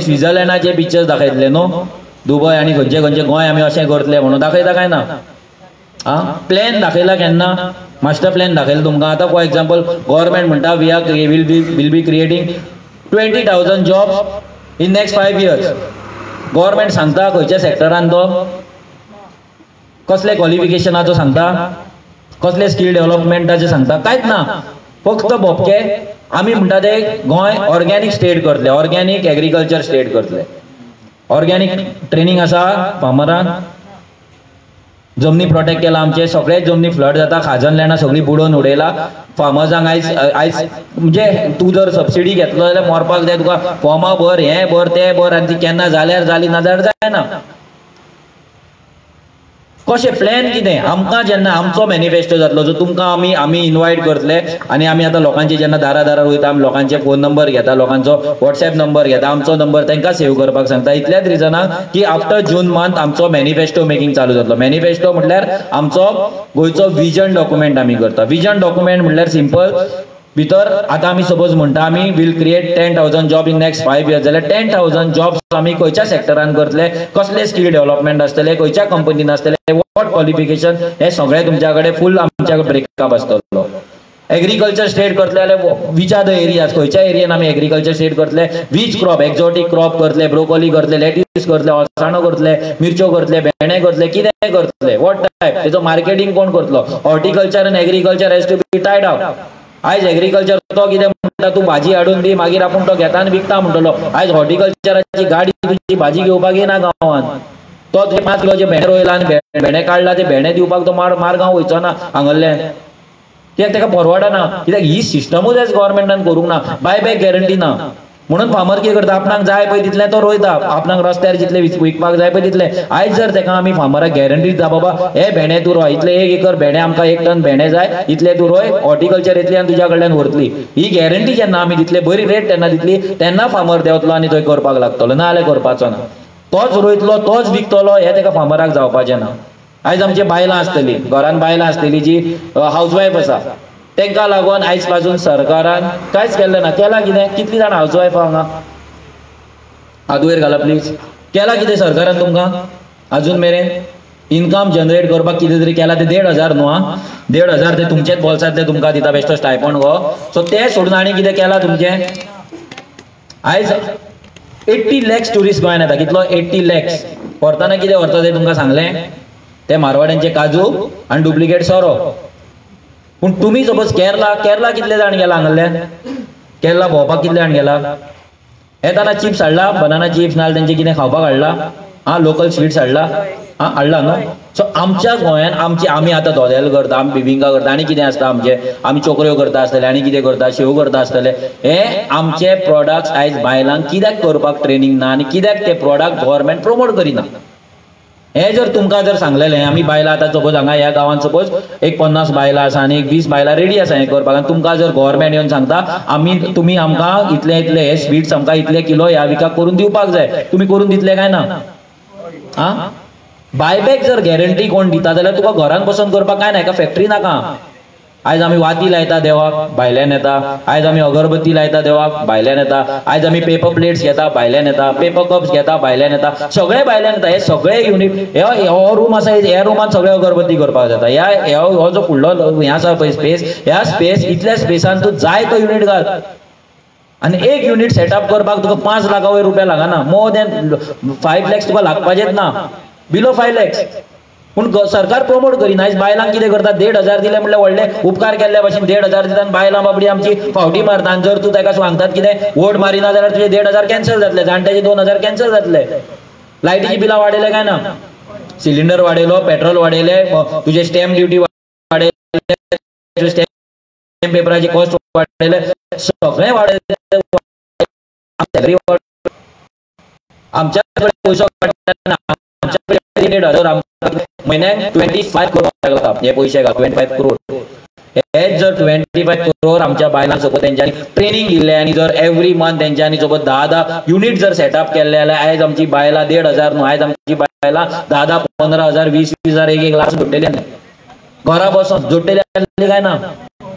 प्लॅन दाखयला केन्ना मास्टर प्लॅन दाखयला तुमकां आतां फॉर एग्जाम्पल गव्हर्मेंट म्हणटा will be creating 20,000 jobs in next 5 years. Government सांगता खंयच्या सेक्टरान तो कसले क्वॉलिफिकेशनाचो सांगता कसले स्कील डेव्हलपमेंटाचे सांगता कांयच ना फक्त बोपके आमी म्हणटा ते गोंय ऑर्गॅनिक स्टेट करतले ऑर्गॅनिक एग्रीकल्चर स्टेट करतले ऑर्गॅनिक ट्रेनिंग आसा फार्मरांक जमनी प्रोटेक्ट केला आमचे सगळे जमनी फ्लड जाता खाजन लँडां सगळी बुडोवन उडयला फार्मर्सांक आयज म्हणजे तूं जर सबसिडी घेतलो जाल्यार मरपाक जाय तुका फॉर्मां भर हें भर तें भर आनी ती केन्ना जाल्यार जाली ना जाल्यार जायना कशें प्लॅन कितें आमकां जेन्ना आमचो मॅनिफेस्टो जातलो जो तुमकां आमी इनवायट करतले आनी आमी आतां लोकांचे जेन्ना दारा वयता आमी लोकांचे फोन नंबर घेता लोकांचो WhatsApp नंबर घेता आमचो नंबर तांकां सेव करपाक सांगता इतल्याच रिजनाक की आफ्टर जून मंथ आमचो मॅनिफेस्टो मेकिंग चालू जातलो मॅनिफेस्टो म्हटल्यार आमचो गोंयचो विजन डॉक्युमेंट आमी करता विजन डॉक्युमेंट म्हटल्यार सिंपल भितर आतां आमी सपोज म्हणटा आमी will create 10,000 job in next 5 years जाल्यार 10,000 जॉब्स आमी खंयच्या सेक्टरान करतले कसले स्कील डेव्हलपमेंट आसतले खंयच्या कंपनीन आसतले वॉट क्वॉलिफिकेशन हे सगळे तुमच्या कडेन फुल आमच्या ब्रेकअप आसतलो एग्रीकल्चर स्टेट करतले जाल्यार वीच आर द एरियाज खंयच्या एरियेन आमी एग्रीकल्चर स्टेट करतले वीच क्रॉप एक्झॉटिक क्रॉप करतले ब्रोकोली करतले लेट्यूस करतले अळसाणो करतले मिरच्यो करतले भेंडे करतले कितें करतले वॉट टायप तेजो मार्केटिंग कोण करतलो हॉर्टिकल्चर आनी agriculture has to be tied out आयज एग्रीकल्चर तो कितें म्हणटा तूं भाजी हाडून दी मागीर आपूण तो घेता आनी विकता म्हणटलो आयज हॉर्टिकल्चराची गाडी तुजी भाजी घेवपाक येना गांवांत तो 5 किलोचे भेंडे रोयला आनी भेंडे काडला ते भेंडे दिवपाक तो मारगांव वयचो ना हांगल्ल्यान कित्याक ताका परवडना कित्याक ही सिस्टमूच आयज गव्हर्मेंटान करूंक ना बाय बॅक गॅरंटी ना म्हणून फार्मर कितें करता आपणाक जाय पळय तितलें तो रोयता आपणाक रस्त्यार जितले विकपाक जाय पळय तितले आयज जर ताका आमी फार्मराक गॅरंटी दिता बाबा हे भेंडे तूं रोय इतले 1 एकर भेंडे आमकां 1 टन भेंडे जाय इतले तूं रोय हॉर्टिकल्चर येतली आनी तुज्या कडल्यान व्हरतली ही गॅरंटी जेन्ना आमी दितले बरी रेट तेन्ना दितली तेन्ना फार्मर देंवतलो आनी थंय करपाक लागतलो ना जाल्यार करपाचो ना तोच रोयतलो तोच विकतलो हे ताका फार्मराक जावपाचें ना आयज आमची बायलां आसतली घरान बायलां आसतली जी हाऊसवायफ आसा तांकां लागून आयज पासून सरकारान कांयच केल्लें ना केलां कितें कितलीं जाणां हाऊसवायफ हांगा हात वयर घाला प्लीज केलां कितें सरकारान तुमकां अजून मेरेन इनकम जनरेट करपाक कितें तरी केलां तें 1,500 न्हू 1,500 ते तुमचेच बोल्सांतले तुमकां दिता बेश्टो स्टायपंड गो सो तें सोडून आनी कितें केलां तुमचें आयज 80 lakhs टुरिस्ट गोंयान येता कितलो 80 lakhs व्हरतना कितें व्हरता तें तुमकां सांगलें ते मारवाड्यांचे काजू आनी डुप्लिकेट सोरो पूण तुमी सपोज केरला कितले जाण गेला हांगल्ल्यान केरला भोंवपाक कितले जाण गेला येताना चिप्स हाडला बनाना चिप्स नाल्यार तेंचे कितें खावपाक हाडला लोकल स्वीट्स हाडला हाडला न्हू सो आमच्या गोंयान आमी आतां दोदेल करता आमी बिबिंका करता आनी कितें आसता आमचे आमी चोकऱ्यो करता आसतले आनी कितें करता शेव करता आसतले हे आमचे प्रोडक्ट्स आयज बायलांक कित्याक करपाक ट्रेनींग ना आनी कित्याक ते प्रोडक्ट गव्हर्मेंट प्रमोट करिना हे जर तुमकां जर सांगलेलें आमी बायलां आतां सपोज हांगा ह्या गांवांत सपोज एक 50 बायलां आसा आनी एक 20 बायलां रेडी आसा हें करपाक आनी तुमकां जर गव्हर्मेंट येवन सांगता तुमी आमकां इतले हे स्वीट्स आमकां इतले किलो ह्या विकाक करून दिवपाक जाय तुमी करून दितले काय ना बायबॅक जर गॅरंटी कोण दिता जाल्यार तुका घरान बसून करपाक काय ना हेका फॅक्टरी नाका आयज आमी वाती लायता देवाक भायल्यान येता आयज आमी अगरबत्ती लायता देवाक भायल्यान येता आयज आमी पेपर प्लेट्स घेता भायल्यान येता पेपर कप्स घेता भायल्यान येता सगळे भायल्यान येता हे सगळे युनिट हो रूम आसा ह्या रुमान सगळे अगरबत्ती करपाक जाता हो जो फुडलो हें आसा पळय स्पेस ह्या स्पेस इतल्या स्पेसान तूं जाय तो युनिट घाल आनी एक युनिट सेटअप करपाक तुका 5 लाखा वयर रुपया लागना मोर दॅन 5 lakhs तुका लागपाचेच ना बिलो 5 lakhs पूण सरकार प्रमोट करिना आयज बायलांक कितें करता 1,500 दिले म्हणल्यार व्हडले उपकार केल्ल्या भशेन 1,500 दिता आनी बायलां बाबडी आमची फावटी मारता आनी जर तूं ताका सांगतात कितें वोट मारिना जाल्यार तुजे 1,500 कॅन्सल जातले जाणट्याचे 2,000 कॅन्सल जातले लायटीची बिलां वाडयले काय ना सिलिंडर वाडयलो पेट्रोल वाडयले तुजे स्टॅम्प ड्युटी वाडयले स्टॅम्प पेपराची कॉस्ट वाडयले सगळें वाडयले आमच्या पयसो म्हयन्याक 25 करोड लागता हे पयशे घाल 25 करोड हे जर 25 करोड आमच्या बायलांक सपोज तेंच्यांनी ट्रेनिंग दिल्ले आनी जर एवरी मंथ तेंच्यांनी सपोज 10 युनिट जर सेटअप केल्ले जाल्यार आयज आमची बायलां 1,500 न्हू आयज आमची बायलां 10 15,000 20,000 1 लाख जोडटली घरा बसून जोडटली काय ना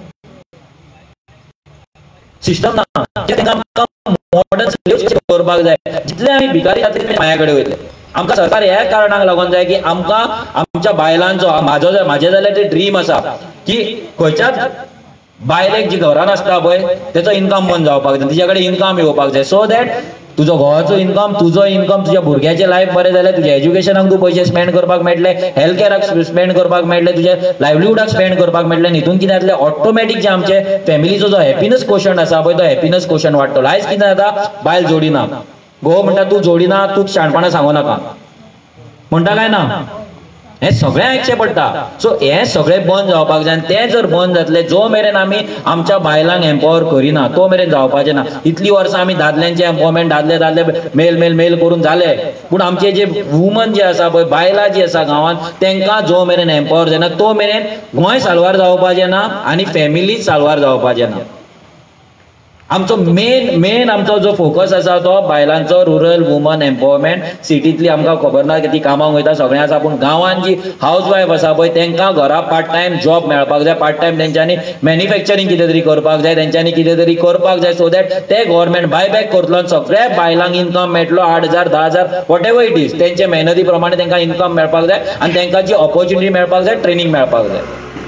सिस्टम ना मॉडर्न करपाक जाय जितले आमी भिकारी जातले माया कडेन वयतले आमकां सरकार ह्या कारणाक लागून जाय की आमकां आमच्या बायलांचो म्हाजे जाल्यार ते ड्रीम आसा की खंयच्याच बायलेक जी घरान आसता पळय तेचो इन्कम बंद जावपाक जाय, तिच्या कडेन इन्कम येवपाक जाय, सो दॅट तुजो घोवाचो इन्कम, तुजो इन्कम, तुज्या भुरग्याचें लायफ बरें जालें, तुज्या एज्युकेशनाक तूं पयशे स्पेंड करपाक मेळटले, हेल्थ कॅराक स्पेंड करपाक मेळटले, तुज्या लायव्हलीहुडाक स्पेंड करपाक मेळटले, हितून कितें जातलें ऑटोमॅटीक जे आमचे फॅमिलीचो जो हॅपीनेस कोशंट आसा पळय तो हॅपीनेस कोशंट वाडटलो. आयज कितें जाता, बायल जोडिना, घोव म्हणटा तूं जोडिना, तूं शाणपणां सांगू नाका म्हणटा काय ना, हे सगळें आयकचें पडटा. सो हे सगळें बंद जावपाक जाय, आनी तें जर बंद जातलें, जो मेरेन आमी आमच्या बायलांक एम्पावर करिना तो मेरेन जावपाचें ना. इतलीं वर्सां आमी दादल्यांचें एम्पावरमेंट दादले मेल करून जाले, पूण आमचे जे वुमन जे आसा पळय, बायलां जी आसा गांवांत, तांकां जो मेरेन एम्पावर जायना तो मेरेन गोंय साल्वार जावपाचें ना आनी फॅमिलीच साल्वार जावपाचें ना. आमचो मेन आमचो जो फोकस आसा तो बायलांचो रुरल वुमन एम्पावरमेंट. सिटींतली आमकां खबर ना की ती कामाक वयता सगळें आसा, पूण गांवांत जी हाऊस वायफ आसा पळय तांकां घरा पार्ट टायम जॉब मेळपाक जाय, पार्ट टायम तेंच्यांनी मॅन्युफॅक्चरींग कितें तरी करपाक जाय, तेंच्यांनी कितें तरी करपाक जाय, सो दॅट ते गव्हर्मेंट बायबॅक करतलो आनी सगळ्या बायलांक इन्कम मेळटलो, 8,000 10,000 वॉट एवर इट इज, तेंचे मेहनती प्रमाणे तांकां इन्कम मेळपाक जाय आनी तांकां जी ऑपॉर्च्युनिटी मेळपाक जाय, ट्रेनिंग मेळपाक जाय.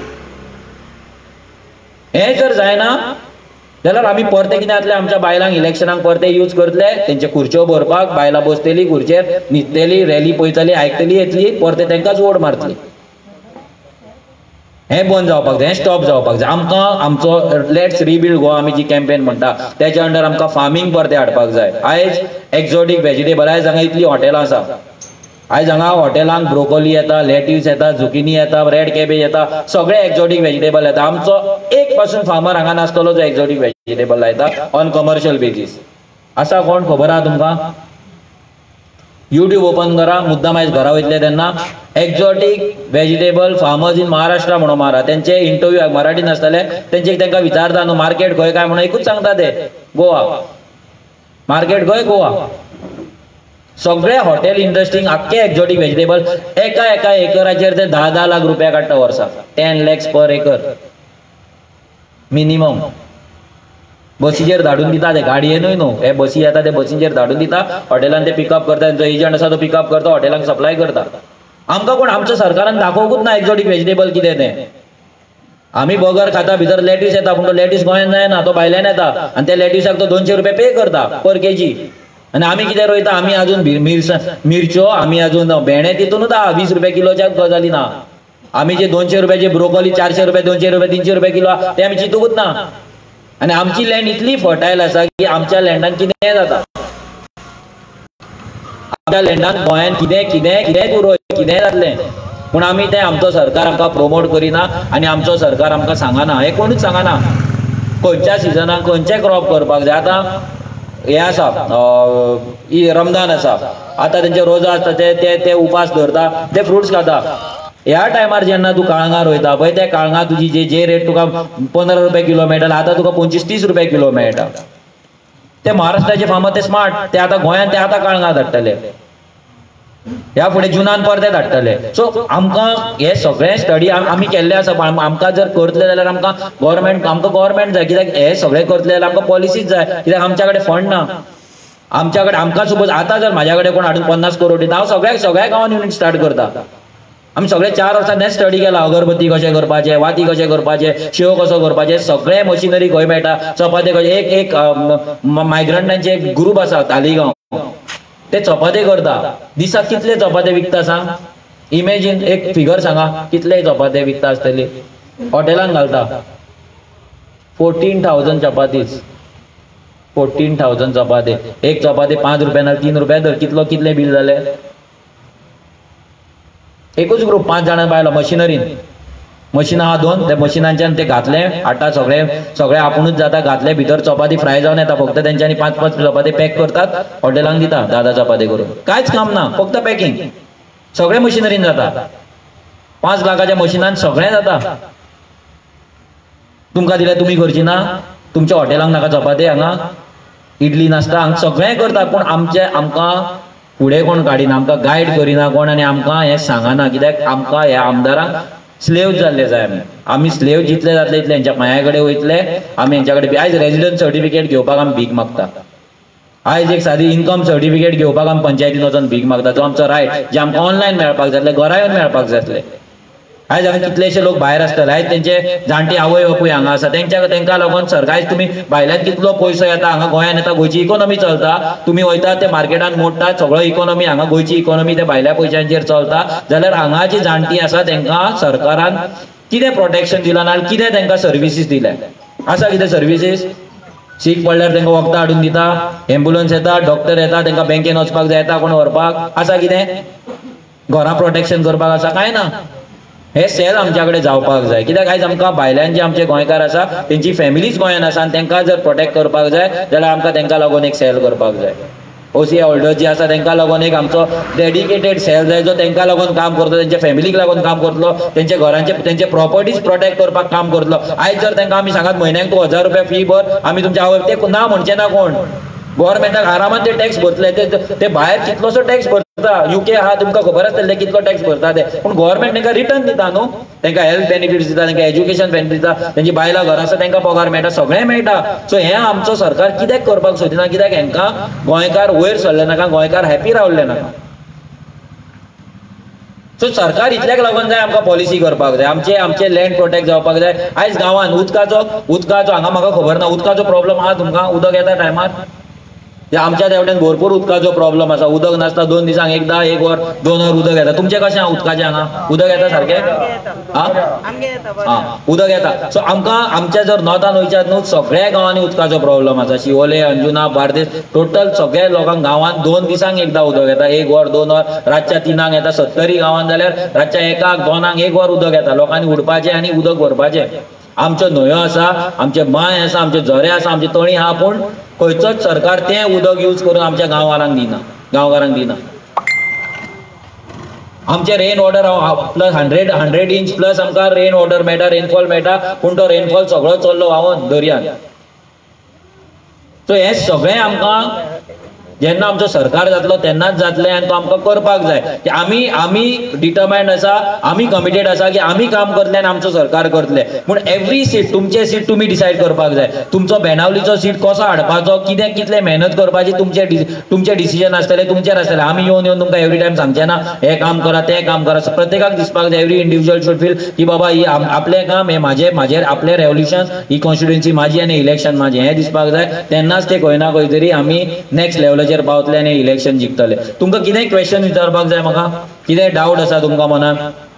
हें जर जायना जाल्यार आमी परते कितें जातलें, आमच्या बायलांक इलेक्शनाक परते यूज करतले, तेंचे खुर्च्यो भरपाक, बायलां बसतलीं खुर्चेर, न्हिदतलीं, रॅली पळयतलीं, आयकतलीं, येतलीं, परते तांकांच वोट मारतलीं. हें बंद जावपाक जाय, हें स्टॉप जावपाक जाय. आमकां आमचो लेट्स रिबिल्ड गोवा आमी जी कॅम्पेन म्हणटा तेच्या अंडर आमकां फार्मींग परते हाडपाक जाय. आयज एक्झॉटीक व्हेजिटेबल, आयज हांगा इतलीं हॉटेलां आसा, आयज हांगा हॉटेलांक ब्रोकोली येता, लेट्यूस येता, झुकिनी येता, रेड कॅबेज येता, सगळे एक्झॉटीक व्हेजिटेबल येता. आमचो एक पासून फार्मर हांगा नासतलो जो एक्झॉटीक व्हेजिटेबल लायता ऑन कमर्शियल बेजीस. आसा कोण खबर आहा तुमकां? युट्यूब ओपन करा, मुद्दाम आयज घरा वयतले तेन्ना exotic vegetable farmers in Maharashtra म्हणून मारा, तेंचे इंटरव्यू मराठीन आसतले, तांकां विचारता न्हू मार्केट खंय काय म्हणून, एकूच सांगता ते गोवा, मार्केट खंय गोवा. सगळे हॉटेल इंडस्ट्रींक आख्खे एक्झॉटीक व्हेजिटेबल एका एकराचेर ते 10 लाख रुपया काडटा वर्साक, 10 lakhs पर एकर मिनिमम. बसीचेर धाडून दिता ते, गाडयेनूय न्हू, हे बसी येता ते बसीचेर धाडून दिता, हॉटेलान ते पिकअप करता, जो एजंट आसा तो पिकअप करता, हॉटेलांक सप्लाय करता. आमकां कोण आमच्या सरकारान दाखोवंकूच ना एक्झॉटीक व्हेजिटेबल कितें तें. आमी बगर खाता, भितर लेट्यूस येता, पूण तो लेट्यूस गोंयान जायना, तो भायल्यान येता आनी त्या लेट्यूसाक तो 200 रुपया पे करता पर केजी. आनी आमी कितें रोयता, आमी अजून मिरच्यो, आमी अजून भेंडे तितूनच 20 रुपया किलोच्या गजाली ना. आमी जे 200 रुपयाचे ब्रोकोली 400 रुपया 200 रुपया 300 रुपया किलो ते आमी चिंतूकूच ना. आनी आमची लँड इतली फर्टायल आसा की आमच्या लँडान कितें जाता, आमच्या लँडान गोंयान कितें तूं रोय कितें जातलें, पूण आमी तें आमचो सरकार आमकां प्रमोट करिना आनी आमचो सरकार आमकां सांगना, हें कोणूच सांगना खंयच्या सिजनाक खंयचे क्रॉप करपाक जाय. आतां हे आसा रमदान आसा, आतां तेंचे रोजा आसता ते उपास धरता, ते फ्रुट्स खाता. ह्या टायमार जेन्ना तूं काळंगा रोयता पळय, त्या काळंगा तुजी जे रेट तुका 15 रुपया किलो मेळटालो, आतां तुका 25-30 रुपया किलो मेळटा. ते महाराष्ट्राचे फार्मर ते स्मार्ट, ते आतां गोंयांत ते आतां काळंगा धाडटले, ह्या फुडें जुनान परते धाडटले. सो आमकां हे सगळे स्टडी आमी केल्ले आसा, पण आमकां जर करतले जाल्यार आमकां गव्हर्मेंट जाय, कित्याक हे सगळे करतले जाल्यार आमकां पॉलिसीज जाय, कित्याक आमच्या कडेन फंड ना. आमच्या कडेन आमकां सपोज आतां जर म्हाज्या कडेन कोण हाडून 50 करोड दिता, हांव सगळ्या गांवांत युनिट स्टार्ट करता. आमी सगळे 4 वर्सां हें स्टडी केला, अगरबत्ती कशें करपाचें, वाती कशें करपाचें, शेव कसो करपाचें, सगळे मशिनरी खंय मेळटा, चपाती कशें. एक मायग्रंटांचे एक ग्रूप आसा तालिगांव, ते चपाती करता, दिसाक कितले चपाती विकता सांग, इमेजीन एक फिगर सांगा कितले चपाती विकता आसतली. हॉटेलांक घालता 14,000 चपातीज, 14,000 चपाती, एक चपाती 5 रुपया ना 3 रुपया धर, कितले बील जाले. एकूच ग्रूप 5 जाणां बायलो मशिनरीन, मशीन आहा 2, त्या मशिनांच्यान ते घातले हाडटा, सगळे आपुणूच जाता, घातले भितर चपाती फ्राय जावन येता, फक्त तेंच्यांनी 5-5 चपाती पॅक करतात, हॉटेलांक दिता 10 चपाती करून, कांयच काम ना, फक्त पॅकिंग. सगळे मशिनरीन जाता, 5 लाखाच्या मशिनान सगळें जाता. तुमकां दिल्यार तुमी करची ना, तुमच्या हॉटेलांक नाका चपाती, हांगा इडली नासता, हांगा सगळें करता, पूण आमकां फुडें कोण काडिना, आमकां गायड करिना कोण, आनी आमकां हें सांगना, कित्याक आमकां ह्या आमदारांक स्लेव जाल्ले जाय. आमी स्लेव जितले जातले तितले हेंच्या पांया कडेन वयतले, आमी हेंच्या कडेन आयज रेजिडंट सर्टिफिकेट घेवपाक आमी भीक मागता. आयज एक सादी इन्कम सर्टिफिकेट घेवपाक आमी पंचायतीन वचून भीक मागता, तो आमचो रायट जे आमकां ऑनलायन मेळपाक जातले, घरा येवन मेळपाक जातले. आयज हांगा कितलेशे लोक भायर आसतले, आयज तेंचे जाणटी आवय बापूय हांगा आसा, तेंका लागून सरकार आयज तुमी भायल्यान कितलो पयसो येता हांगा गोंयान येता, गोंयची इकॉनॉमी चलता, तुमी वयता ते मार्केटान मोडटात, सगळो इकॉनॉमी हांगा गोंयची इकॉनॉमी ते भायल्या पयशांचेर चलता, जाल्यार हांगा जी जाणटी आसा तेंकां सरकारान कितें प्रोटेक्शन दिलां ना, कितें तेंकां सर्विसीस दिल्या? आसा कितें सर्विसीस? सीक पडल्यार तेंकां वखदां हाडून दिता, एम्ब्युलन्स येता, डॉक्टर येता, तेंकां बँकेन वचपाक जाय येता कोण व्हरपाक, आसा कितें? घरां प्रोटेक्शन करपाक आसा? काय ना. हे सेल आमच्या कडेन जावपाक जाय, कित्याक आयज आमकां भायल्यान जे आमचे गोंयकार आसा तेंची फॅमिलीच गोंयान आसा आनी तेंकां जर प्रोटेक्ट करपाक जाय जाल्यार आमकां तेंकां लागून एक सेल करपाक जाय. OCI होल्डर्स जे आसा तेंकां लागून एक आमचो डेडिकेटेड सेल जाय, जो तेंकां लागून काम करतलो, तेंच्या फॅमिलीक लागून काम करतलो, तेंचे घरांचे तेंचे प्रॉपर्टीज प्रोटेक्ट करपाक काम करतलो. आयज जर तेंकां आमी सांगात म्हयन्याक तूं 1000 रुपया फी भर, आमी तुमच्या आवय ते ना म्हणचे ना कोण, गव्हर्मेंटाक आरामात ते टॅक्स भरतले, ते भायर कितलोसो टॅक्स भरता, UK आहा तुमकां खबर आसतलें कितलो टॅक्स भरता ते, पूण गव्हर्मेंट तेंकां रिटर्न दिता न्हू, तेंकां हेल्थ बेनिफिट्स दिता, तेंकां एज्युकेशन बेनिफिट दिता, तेंची बायलां घरां आसा तेंकां पगार मेळटा, सगळें मेळटा. सो हें आमचो सरकार कित्याक करपाक सोदिना, कित्याक हेंकां गोंयकार वयर सरले नाका, गोंयकार हॅपी रावले नाका. सो सरकार इतल्याक लागून जाय आमकां पॉलिसी करपाक जाय, आमचे लँड प्रोटेक्ट जावपाक जाय. आयज गांवांत उदकाचो हांगा म्हाका खबर ना, उदकाचो प्रॉब्लम आहा तुमकां? उदक येता टायमार? आमच्या देवट्यान भरपूर उदकाचो प्रॉब्लम आसा, उदक नासता, 2 दिसांक एकदां 1 वर 2 वर उदक येता. तुमचें कशें आहा उदकाचें हांगा? उदक येता सारकें? उदक येता. सो आमकां आमच्या जर नॉर्थान वयच्यात न्हू, सगळ्या गांवांनी उदकाचो प्रॉब्लम आसा, शिवोले, अंजुना, बार्देस, टोटल सगळ्या लोकांक गांवांत 2 दिसांक एकदां उदक येता, 1 वर 2 वर, रातच्या 3 येता. 70 गांवांत जाल्यार रातच्या 1 2 1 वर उदक येता. लोकांनी उडपाचें आनी उदक भरपाचें. आमच्यो न्हंयो आसा, आमचे बांय आसा, आमचे झरे आसा, आमचे तळी आहा, पूण खंयचोच सरकार तें उदक यूज करून आमच्या गांवकारांक दिना. आमचे rain water plus 100 inch plus आमकां रेन वॉटर मेळटा, रेनफॉल मेळटा, पूण तो रेनफॉल सगळो चल्लो व्हांवून दर्यान. सो हें सगळें आमकां जेन्ना आमचो सरकार जातलो तेन्नाच जातलें आनी तो आमकां करपाक जाय. की आमी डिटरमायंड आसा, आमी कमिटेड आसा की आमी काम करतले आनी आमचो सरकार करतले. पूण एवरी सीट तुमचे सीट तुमी डिसायड करपाक जाय. तुमचो बेनावलीचो सीट कसो हाडपाचो, कितले मेहनत करपाची, तुमचे डिसिजन आसतले, तुमचेर आसतले. आमी येवन तुमकां एवरी टायम सांगचे ना हे काम करा तें काम करा. प्रत्येकाक दिसपाक जाय, एवरी इंडिव्हिज्युअल शूड फील की बाबा ही आपलें काम, हें म्हाजेर आपलें रेव्होल्युशन, ही कॉन्स्टिट्युएन्सी म्हाजी आनी इलेक्शन म्हाजें, हें दिसपाक जाय. तेन्नाच ते खंय ना खंय तरी आमी नेक्स्ट लेवलाचेर पावतले आनी इलेक्शन जिखतले. तुमकां कितें क्वेश्चन विचारपाक जाय म्हाका? कितें डावट आसा तुमकां मनान?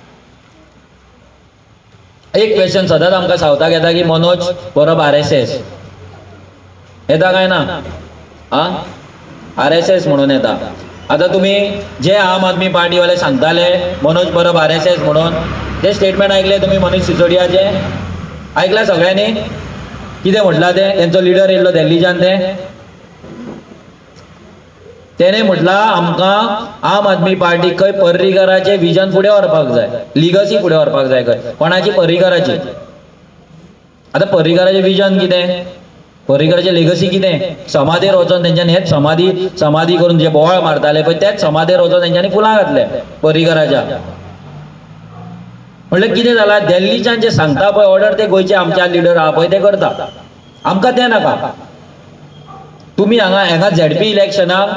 एक क्वेश्चन सदांच आमकां सावताक येता की मनोज परब RSS येता काय ना? RSS म्हणून येता. आतां तुमी जे आम आदमी पार्टीवाले सांगताले मनोज परब RSS म्हणून, ते स्टेटमेंट आयकले तुमी मनीष सिसोडियाचे? आयकला सगळ्यांनी? कितें म्हटलां ते? तेंचो लिडर येयल्लो दिल्लीच्यान तेणे म्हटलां आमकां आम आदमी पार्टीक खंय पर्रीकराचें विजन फुडें व्हरपाक जाय, लिगसी फुडें व्हरपाक जाय. खंय कोणाची? पर्रीकराची. आतां पर्रीकराचें विजन कितें? पर्रीकराचें लेगसी कितें? समाधीर वचोन तेंच्यांनी हेच समाधी करून जे बोवाळ मारताले पळय तेच समाधीर वचोन तेंच्यांनी फुलां घातले पर्रीकराच्या. म्हणल्यार कितें जालां? दिल्लीच्यान जे सांगता पळय ऑर्डर, ते गोंयचे आमच्या लिडर आहा पळय ते करता. आमकां तें नाका. तुमी हांगा ZP इलेक्शनाक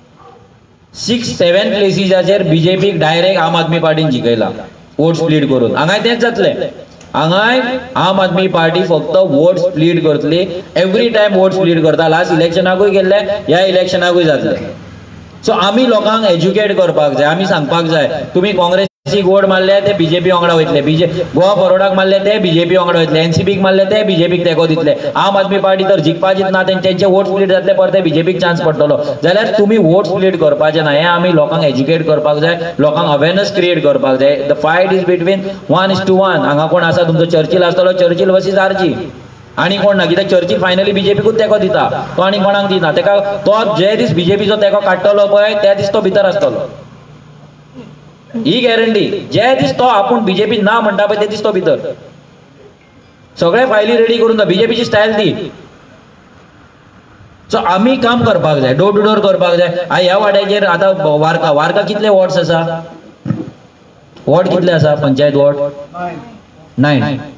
6-7 प्लेसीसाचेर BJPक डायरेक्ट आम आदमी पार्टीन जिखयला वोट स्प्लीट करून. हांगाय तेंच जातलें. हांगाय आम आदमी पार्टी फक्त वोट स्प्लीट करतली. एवरी टायम वोट स्प्लीट करता. लास्ट इलेक्शनाकूय केल्ले, ह्या इलेक्शनाकूय जातले. सो आमी लोकांक एज्युकेट करपाक जाय. आमी सांगपाक जाय तुमी काँग्रेसीक वोट मारले ते BJP वांगडा वयतले, गोवा फॉरवर्डाक मारले ते BJP वांगडा वयतले, NCPक मारले ते BJPक तेंको दितले. आम आदमी पार्टी तर जिखपाचीच ना, तेंचे वोट स्प्लीट जातले, परते BJPक चान्स पडटलो. जाल्यार तुमी वोट स्प्लीट करपाचें ना. हें आमी लोकांक एज्युकेट करपाक जाय, लोकांक अवेरनेस क्रिएट करपाक जाय. The fight is between 1:1. हांगा कोण आसा तुमचो चर्चिल आसतलो, चर्चिल वर्सीस RG. आनी कोण ना, कित्याक चर्चिल फायनली BJPकूच तेंको दिता, तो आनी कोणाक दिना. तेका तो जे दीस BJPचो तेंको काडटलो पळय त्या दीस तो भितर आसतलो, ही गॅरंटी. जे दीस तो आपूण BJP ना म्हणटा पळय ते दीस तो भितर. सगळे फायली रेडी करून BJPची स्टायल ती. सो आमी काम करपाक जाय, डोर टू डोर करपाक जाय. ह्या वाड्याचेर आतां वार्का कितले वॉर्ड्स आसा? वॉर्ड कितले आसा? पंचायत वॉर्ड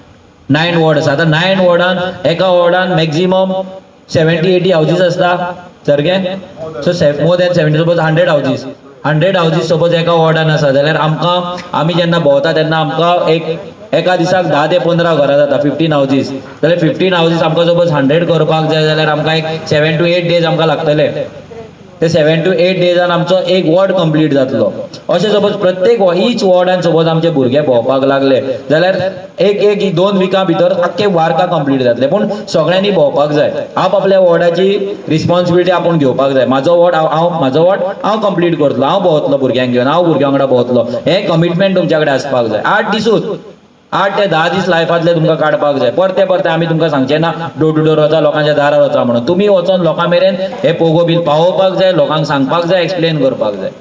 9 वॉर्ड आसा. आतां 9 वॉर्डान एका वॉर्डान मॅक्झिमम 70-80 हाऊजीस आसता. सारकें so more than 70 suppose 100 houses suppose एका वॉर्डान आसा जाल्यार आमकां आमी जेन्ना भोंवता तेन्ना आमकां एका दिसाक 10 ते 15 घरां जाता 15 हाऊजीस जाल्यार 15 हाऊजीस आमकां सपोज 100 करपाक जाय जाल्यार आमकां एक 7 to 8 days आमकां लागतले ते 7 to 8 डेजान आमचो एक वॉर्ड कंप्लीट जातलो अशें सपोज प्रत्येक ईच वॉर्डान सपोज आमचे भुरगे भोंवपाक लागले जाल्यार एक 2 विकां भितर आख्खे वार्का कंप्लीट जातले पूण सगळ्यांनी भोंवपाक जाय आपल्या वॉर्डाची रिस्पॉन्सिबिलिटी आपूण घेवपाक जाय म्हजो वॉर्ड हांव कंप्लीट करतलो हांव भोंवतलो भुरग्यांक घेवन हांव भुरग्यां वांगडा भोंवतलो हें कमिटमेंट तुमच्या कडेन आसपाक जाय 8 दिसूच 8 ते 10 दीस लायफांतले तुमकां काडपाक जाय परते आमी तुमकां सांगचें ना डोर टू डोर वचा लोकांच्या दारार वचा म्हणून तुमी वचोन लोकां मेरेन हे पोगो बील पावोवपाक जाय लोकांक सांगपाक जाय एक्सप्लेन करपाक जाय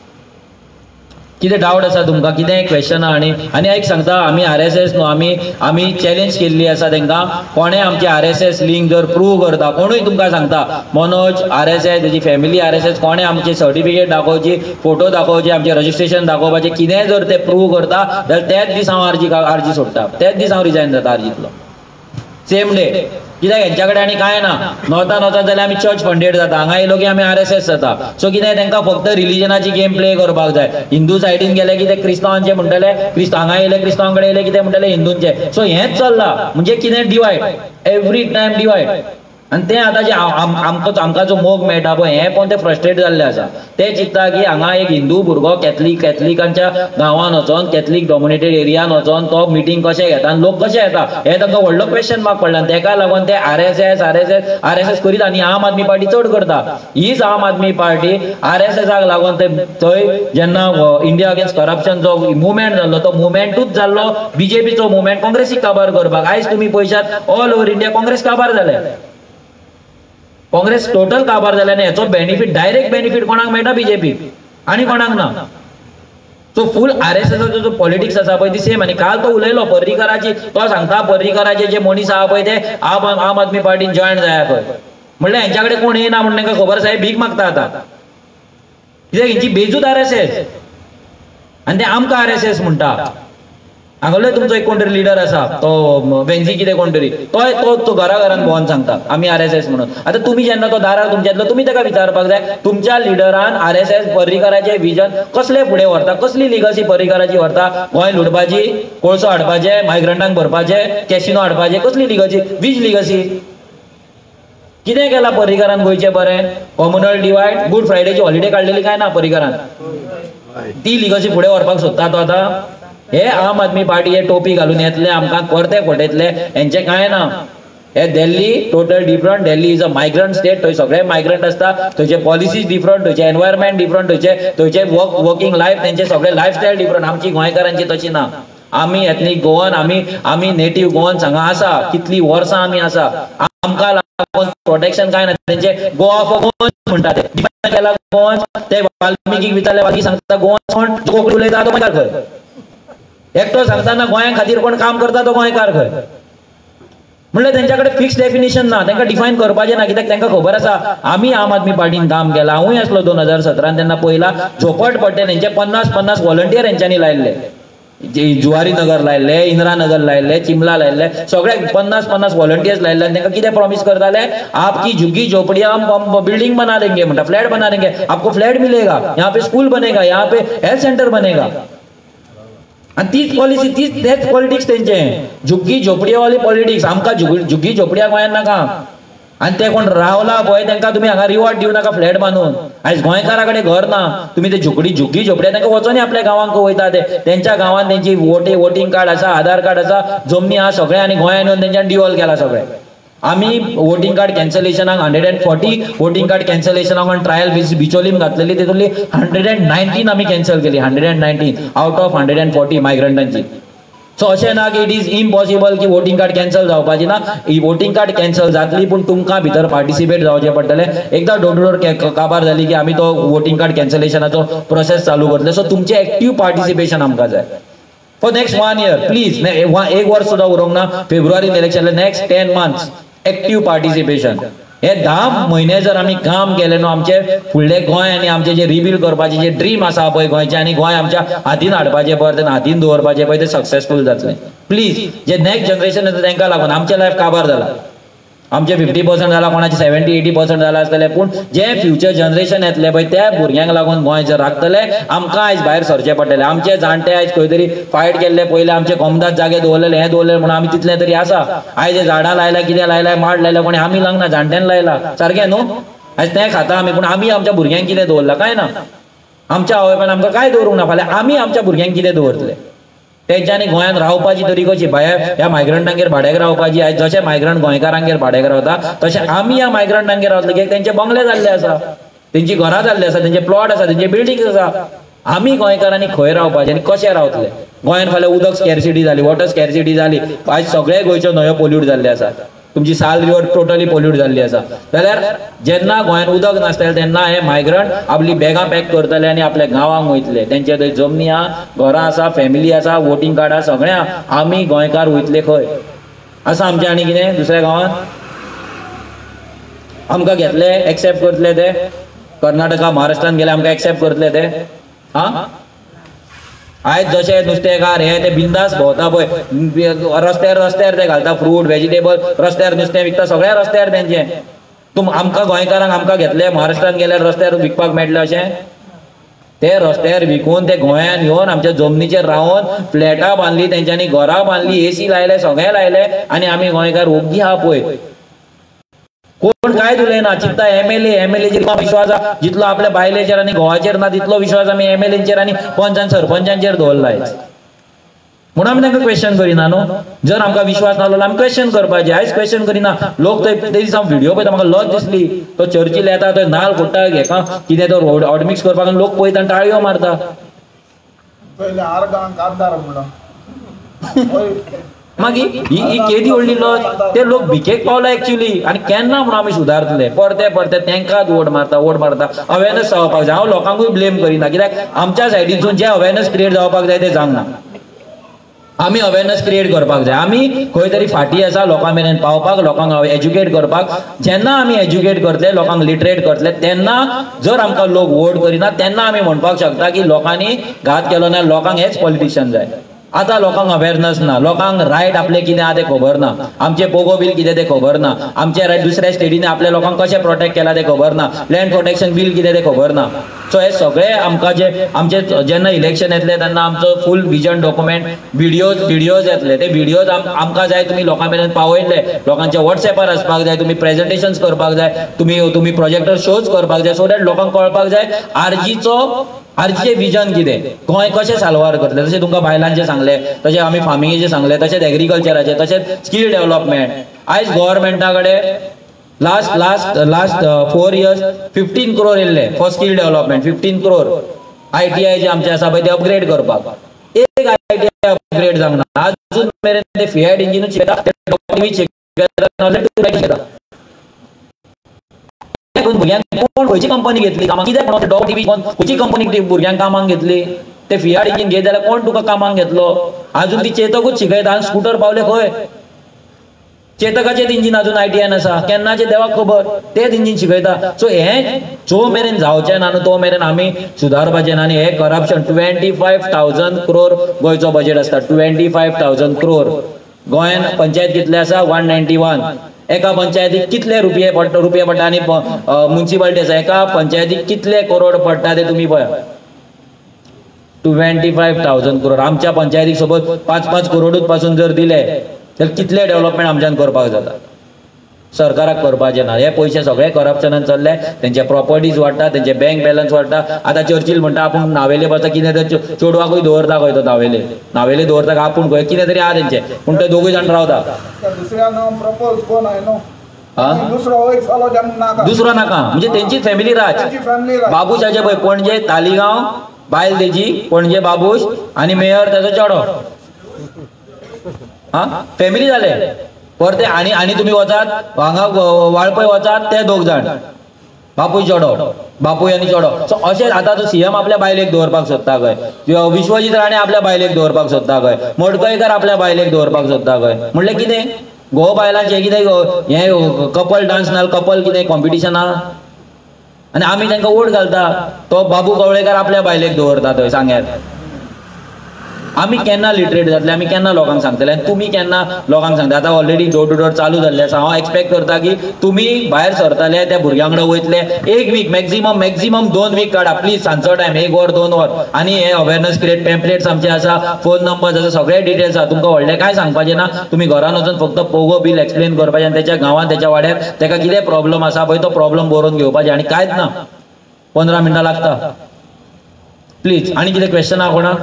कितें डावट आसा तुमकां कितेंय क्वेश्चन आनी एक सांगता आमी RSS न्हू आमी चॅलेंज केल्ली आसा तांकां कोणें आमची RSS लिंक जर प्रूव करता कोणूय तुमकां सांगता मनोज RSS तेजी फॅमिली RSS कोणें आमची सर्टिफिकेट दाखोवची फोटो दाखोवचे आमचें रजिस्ट्रेशन दाखोवपाचें कितेंय जर ते प्रूव करता जाल्यार त्याच दीस हांव आर्जी सोडटा त्याच दीस हांव रिजायन जाता आर्जीतलो सेम डे कित्याक हेंच्या कडेन आनी कांय ना नॉर्थान वचत जाल्यार आमी चर्च फंडेड जाता हांगा येयलो की आमी RSS जाता सो कितें तांकां फक्त रिलिजनाची गेम प्ले करपाक जाय हिंदू सायडीन गेले की ते क्रिस्तांवांचे म्हणटले हांगा येयले क्रिस्तांवां कडेन येयले की ते म्हणटले हिंदूंचे सो हेंच चल्लां म्हणजे कितें डिवायड एवरी टायम डिवायड आनी तें आतां जे आमकां जो मोग मेळटा पळय हें पळोवन ते फ्रस्ट्रेट जाल्ले आसा ते चिंतता की हांगा एक हिंदू भुरगो कॅथलिकांच्या गांवांत वचोन कॅथलीक डॉमिनेटेड एरियान वचोन तो मिटींग कशें घेता आनी लोक कशें येता हे तांकां व्हडलो क्वेश्चन मार्क पडला आनी तेका लागून ते RSS करीत आनी आम आदमी पार्टी चड करता हीच आम आदमी पार्टी RSSाक लागून थंय जेन्ना इंडिया अगेन्स्ट करप्शन जो मुवमेंट जाल्लो तो मुवमेंटूच जाल्लो BJPचो मुवमेंट काँग्रेसीक काबार करपाक आयज तुमी पळयशात ऑल ओव्हर इंडिया काँग्रेस काबार जाले काँग्रेस टोटल काबार जाले आनी हेचो बेनिफीट डायरेक्ट बेनिफीट कोणाक मेळटा BJPक आनी कोणाक ना सो फूल RSSचो जो पॉलिटिक्स आसा पळय ती सेम आनी काल तो उलयलो पर्रीकराची तो सांगता पर्रीकराचे जे मनीस आहा पळय ते आम आदमी पार्टीन जॉयन जाया खंय म्हणल्यार हेंच्या कडेन कोण येना म्हणून तांकां खबर आसा भीक मागता आतां कित्याक हेंची बेजूत RSS आनी ते आमकां RSS म्हणटा हांगलो तुमचो एक कोण तरी लिडर आसा तो वेन्झी कितें कोण तरी तो घरान भोंवन सांगता आमी RSS म्हणून आतां तुमी जेन्ना तो दारार तुमच्या येतलो तुमी ताका विचारपाक जाय तुमच्या लिडरान RSS पर्रीकराचें विजन कसलें फुडें व्हरता कसली लिगसी पर्रीकराची व्हरता गोंय लुटपाची कोळसो हाडपाचें मायग्रंटांक भरपाचें कॅसिनो हाडपाचें कसली लिगसी वीज लिगसी कितें केलां पर्रीकरान गोंयचें बरें कॉम्युनल डिवायड गूड फ्रायडेची हॉलिडे काडलेली काय ना पर्रीकरान ती लिगसी फुडें व्हरपाक सोदता तो आतां हे आम आदमी पार्टी हे टोपी घालून येतले आमकां परते फटयतले हेंचें कांय ना हे Delhi total different Delhi is a migrant state थंय सगळे मायग्रंट आसता थंयचे पॉलिसीज डिफरंट थंयचे एनवायरमेंट डिफरंट थंयचे वर्किंग लायफ तेंचे सगळे लायफस्टायल डिफरंट आमची गोंयकारांची तशी ना आमी एथनीक गोवन आमी नेटीव गोवन्स हांगा आसा कितली वर्सां आमी आसा आमकां लागून प्रोटेक्शन कांय ना तेंचे गोवा फॉर गोवन्स म्हणटा ते डिफायन केला गोवन्स ते वाल्मिकीक विचारले वाल्मिकी सांगता गोवन्स कोण कोंकणी उलयता तो गोंयकार खंय एकटो सांगताना गोंया खातीर कोण काम करता तो गोंयकार खंय म्हणल्यार तेंच्या कडेन फिक्स डेफिनेशन ना तांकां डिफायन करपाचें ना कित्याक तांकां खबर आसा आमी आम आदमी पार्टीन काम केलां हांवूय आसलो 2017 तेन्ना पयला झोपडपट्टे तेंचे 50 व्हॉलंटियर हेंच्यांनी लायल्ले जुवारी नगर लायल्ले इंदिरा नगर लायल्ले चिमला लायल्ले सगळे 50 व्हॉलंटियर्स लायल्ले आनी तांकां कितें प्रॉमिस करताले आपकी झुग्गी झोपड़ियां हम बिल्डिंग बना देंगे म्हणटा फ्लॅट बना देंगे आपको फ्लॅट मिलेगा यहाँ पे स्कूल बनेगा यहाँ पे हेल्थ सेंटर बनेगा आणि तीच पॉलिसी तेच पॉलिटिक्स तेंचे झुग्गी झोपडीवाली पॉलिटिक्स आमकां झुग्गी झोपड्या गोंयांत नाका आनी ते कोण रावला पळय तांकां तुमी हांगा रिवॉर्ड दिवं नाका फ्लॅट बांदून आयज गोंयकारा कडेन घर ना तुमी ते झुग्गी झोपड्या तांकां वचोनी आपल्या गांवांक वयता ते तेंच्या गांवांत तेंची वोटींग कार्ड आसा आधार कार्ड आसा जमनी आहा सगळें आनी गोंयांत येवन तेंच्यानी डिवॉल्व केला सगळें आमी वोटींग कार्ड कॅन्सलेशनाक 140 वोटींग कार्ड कॅन्सलेशनाक ऑन ट्रायल बिचोलीम घातलेली तितूंतली 119 आमी कॅन्सल केली 119 आउट ऑफ 140 मायग्रंटांची सो अशें ना की इट इज इम्पॉसिबल की वोटींग कार्ड कॅन्सल जावपाची ना ही वोटींग कार्ड कॅन्सल जातली पूण तुमकां भितर पार्टिसिपेट जावचें पडटलें एकदां डोर टू डोर काबार जाली की आमी तो वोटींग कार्ड कॅन्सलेशनाचो प्रोसेस चालू करतले सो तुमचें एक्टीव पार्टिसिपेशन आमकां जाय फॉर नेक्स्ट 1 year प्लीज एक वर्स सुद्दां उरोंक ना फेब्रुवारीन election next 10 months active participation हे 10 म्हयने जर आमी काम केलें न्हू आमचे फुडले गोंय आनी आमचे जे रिबिल्ड करपाचे जे ड्रीम आसा पळय गोंयचे आनी गोंय आमच्या हातीन हाडपाचें पळय तेन्ना हातीन दवरपाचें पळय ते सक्सेसफूल जातलें प्लीज जे नेक्स्ट जनरेशन येता तांकां लागून आमचें लायफ काबार जाला आमचे 50% जाला, कोणाचे 70-80% जाला आसतले, पूण जे फ्युचर जनरेशन येतले पळय त्या भुरग्यांक लागून गोंय जर राखतले आमकां आयज भायर सरचें पडटलें. आमचे जाणटे आयज खंय तरी फायट केल्ले, पयले आमचे कोमदाद जागे दवरलेले, हें दवरलेलें म्हणून आमी तितलें तरी आसा. आयज हे झाडां लायल्या, कितें लायल्या, माड लायल्या, कोणी आमी लावना, जाणट्यान लायला, सारकें न्हू. आयज तें खाता आमी, पूण आमी आमच्या भुरग्यांक कितें दवरला? कांय ना. आमच्या आवयपान आमकां काय दवरूंक ना. फाल्यां आमी आमच्या भुरग्यांक कितें दवरतले? तेंच्यांनी गोंयांत रावपाची तरी कशी? भायर ह्या मायग्रंटांगेर भाड्याक रावपाची. आयज जशे मायग्रंट गोंयकारांगेर भाड्याक रावता तशें आमी ह्या मायग्रंटांगेर रावतले, कित्याक तेंचे बंगले जाल्ले आसा, तेंची घरां जाल्ली आसा, तेंचे प्लॉट आसा, तेंचे बिल्डींग आसा. आमी गोंयकारांनी खंय रावपाचें आनी कशें रावतले? गोंयांत फाल्यां उदक स्कॅरसिटी जाली, वॉटर स्कॅरसिटी जाली, आयज सगळे गोंयच्यो न्हंयो पोल्यूट जाल्ले आसा, तुमची साल रिवर टोटली पोल्यूट जाल्ली आसा. जाल्यार जेन्ना गोंयांत उदक नासतलें तेन्ना हे मायग्रंट आपली बॅगां पॅक करतले आनी आपल्या गांवांक वयतले. तेंचे थंय जमनी आहा, घरां आसा, फॅमिली आसा, वोटींग कार्ड आसा, सगळें आहा. आमी गोंयकार वयतले खंय? आसा आमचें आनी कितें दुसऱ्या गांवांत? आमकां घेतले, एक्सेप्ट करतले ते? कर्नाटका, महाराष्ट्रान गेले आमकां एक्सेप्ट करतले ते? हा, आयज जशे नुस्तेकार हे ते बिंदास भोंवता पळय, रस्त्यार ते घालता फ्रूट व्हेजिटेबल, रस्त्यार नुस्तें विकता, सगळ्या रस्त्यार तेंचे. आमकां गोंयकारांक आमकां घेतले, महाराष्ट्रान गेल्यार रस्त्यार विकपाक मेळटलें अशें? ते रस्त्यार विकून ते गोंयांत येवन आमच्या जमनीचेर रावन फ्लॅटां बांदली, तेंच्यांनी घरां बांदली, एसी लायले, सगळें लायले, आनी आमी गोंयकार ओग्गी आहा पळय. कोण काय उलयना, चिंतता एमएलए जितलो विश्वास आसा, जितलो आपल्या बायलेचेर आनी घोवाचेर ना तितलो विश्वास आमी एमएलएचेर आनी पंच आनी सरपंचांचेर दवरला आयज. म्हणून आमी तांकां क्वेश्चन करिना न्हू. जर आमकां विश्वास नासलो आमी क्वेश्चन करपाचें. आयज क्वेश्चन करिना. लोक थंय ते दिसा व्हिडिओ पळयता, म्हाका लज दिसली. तो चर्चील येता, थंय नाल्ल फोडटा, हेका कितें तो हॉट मिक्स करपाक, आनी लोक पळयता आनी ताळयो मारता. मागीर ही केदी व्हडली लज. ते लोक भिकेक पावला एक्चुअली, आनी केन्ना म्हणून आमी सुदारतले? परते तेंकांच वोट मारता. अवेरनस जावपाक जाय. हांव लोकांकूय ब्लेम करिना, कित्याक आमच्या सायडीनसून जे अवेरनस क्रिएट जावपाक जाय ते जावना. आमी अवेरनस क्रिएट करपाक जाय. आमी खंय तरी फाटी आसा लोकां मेरेन पावपाक, लोकांक एज्युकेट करपाक. जेन्ना आमी एज्युकेट करतले, लोकांक लिटरेट करतले, तेन्ना जर आमकां लोक वोट करिना तेन्ना आमी म्हणपाक शकता की लोकांनी घात केलो ना, लोकांक हेच पॉलिटिशियन जाय. आतां लोकांक अवेरनस ना, लोकांक रायट आपले कितें आहा ते खबर ना, आमचे पोगो बील कितें ते खबर ना, आमचे रायट दुसऱ्या स्टेटीने आपल्या लोकांक कशें प्रोटेक्ट केला ते खबर ना, लँड प्रोटेक्शन बील कितें ते खबर ना. सो हे सगळे आमकां जे आमचे जेन्ना इलेक्शन येतले तेन्ना आमचो फूल विजन डॉक्युमेंट व्हिडिओज येतले. ते व्हिडिओज आमकां जाय तुमी लोकां मेरेन पावयतले, लोकांच्या व्हॉट्सएपार आसपाक जाय, तुमी प्रेझेंटेशन्स करपाक जाय, तुमी प्रोजेक्टर शोज करपाक जाय, सो दॅट लोकांक कळपाक जाय आरजीचे विजन कितें, गोंय कशें साल्वार करतले. तशें तुमकां बायलांचें सांगलें, तशें आमी फार्मिंगेचें सांगलें, तशेंच एग्रीकल्चराचें, तशेंच स्कील डेव्हलपमेंट. आयज गव्हर्मेंटा कडेन लास्ट 4 years 15 crore येयल्ले for skill development. 15 crore ITI जे आमचे आसा पळय ते अपग्रेड करपाक. एक ITI अपग्रेड जावना. अजून मेरेन ते फिएट इंजिनूच शिकयता, भुरग्यांक कोण खंयची कंपनी घेतली कामाक? कित्याक डॉग टीव्ही खंयची कंपनी भुरग्यांक कामाक घेतली? ते फियाट इंजिन घेत जाल्यार कोण तुका कामाक घेतलो? अजून ती चेतकूच शिकयता. आनी स्कूटर पावले खंय? चेतकाचेच इंजिन अजून ITI आसा, केन्नाचे देवाक खबर, तेच इंजिन शिकयता. सो हे जो मेरेन जावचें ना तो मेरेन आमी सुदारपाचें ना. आनी हे करप्शन 25,000 crore गोंयचो बजेट आसता. 25,000 crore. गोंयांत पंचायत कितले आसा? 191. एका पंचायतीक कितले रुपये पडटा आनी म्युनिसिपालिटी आसा एका पंचायतीक कितले करोड पडटा ते तुमी पळया. 25,000 crore. आमच्या पंचायतीक सपोज 5-5 करोडूच पासून जर दिले जाल्यार कितले डेव्हलपमेंट आमच्यान करपाक जाता? सरकाराक करपाचें ना. हे पयशे सगळे करप्शनान चल्ले. तेंचे प्रॉपर्टीज वाडटा, तेंचे बँक बॅलन्स वाडटा. आतां चर्चील म्हणटा आपूण नावेले बसता, कितें तरी चेडवाकूय दवरता खंय तो नावेले दवरता आपूण खंय कितें तरी आहा तेंचे, पूण ते दोगूय जाण रावता. दुसरो नाका म्हणजे तेंचीच फॅमिली राज. बाबूशाचे पळय पणजे, तालिगांव, बायल तेजी पणजे बाबूश आनी मेयर तेजो चेडो. फॅमिली जाले. परते आनी तुमी वचात हांगा वाळपय वचात ते 2 जाण, बापूय आनी चेडो. सो अशें आतां तो CM आपल्या बायलेक दवरपाक सोदता खंय, विश्वजीत राणे आपल्या बायलेक दवरपाक सोदता खंय, मडकयकार आपल्या बायलेक दवरपाक सोदता खंय. म्हणल्यार कितें घोव बायलांचे कितें हे कपल डान्स ना, कपल कितें कॉम्पिटिशन आहा आनी आमी तांकां वोट घालता. तो बाबू कवळेकार आपल्या बायलेक दवरता थंय सांग्यार. आमी केन्ना लिटरेट जातले, आमी केन्ना लोकांक सांगतले, आनी तुमी केन्ना लोकांक सांगता. आतां ऑलरेडी डोर टू डोर चालू जाल्ले आसा. हांव एक्सपेक्ट करता की तुमी भायर सरतले, त्या भुरग्यां कडेन वयतले, 1 वीक मॅक्झिमम 2 वीक काडा प्लीज. सांजचो टायम 1 वर 2 वर, आनी हे अवेअरनेस क्रिएट पॅम्पलेट्स आमचे आसा, फोन नंबर आसा, सगळे डिटेल्स आसा. तुमकां व्हडलें काय सांगपाचें ना. तुमी घरान वचून फक्त पोगो बील एक्सप्लेन करपाचें आनी त्याच्या गांवांत त्याच्या वाड्यार ताका कितें प्रॉब्लम आसा पळय तो प्रॉब्लम बरोवन घेवपाचें, आनी कांयच ना. 15 मिनटां लागता प्लीज. आनी कितें क्वेश्चन आहा कोणाक?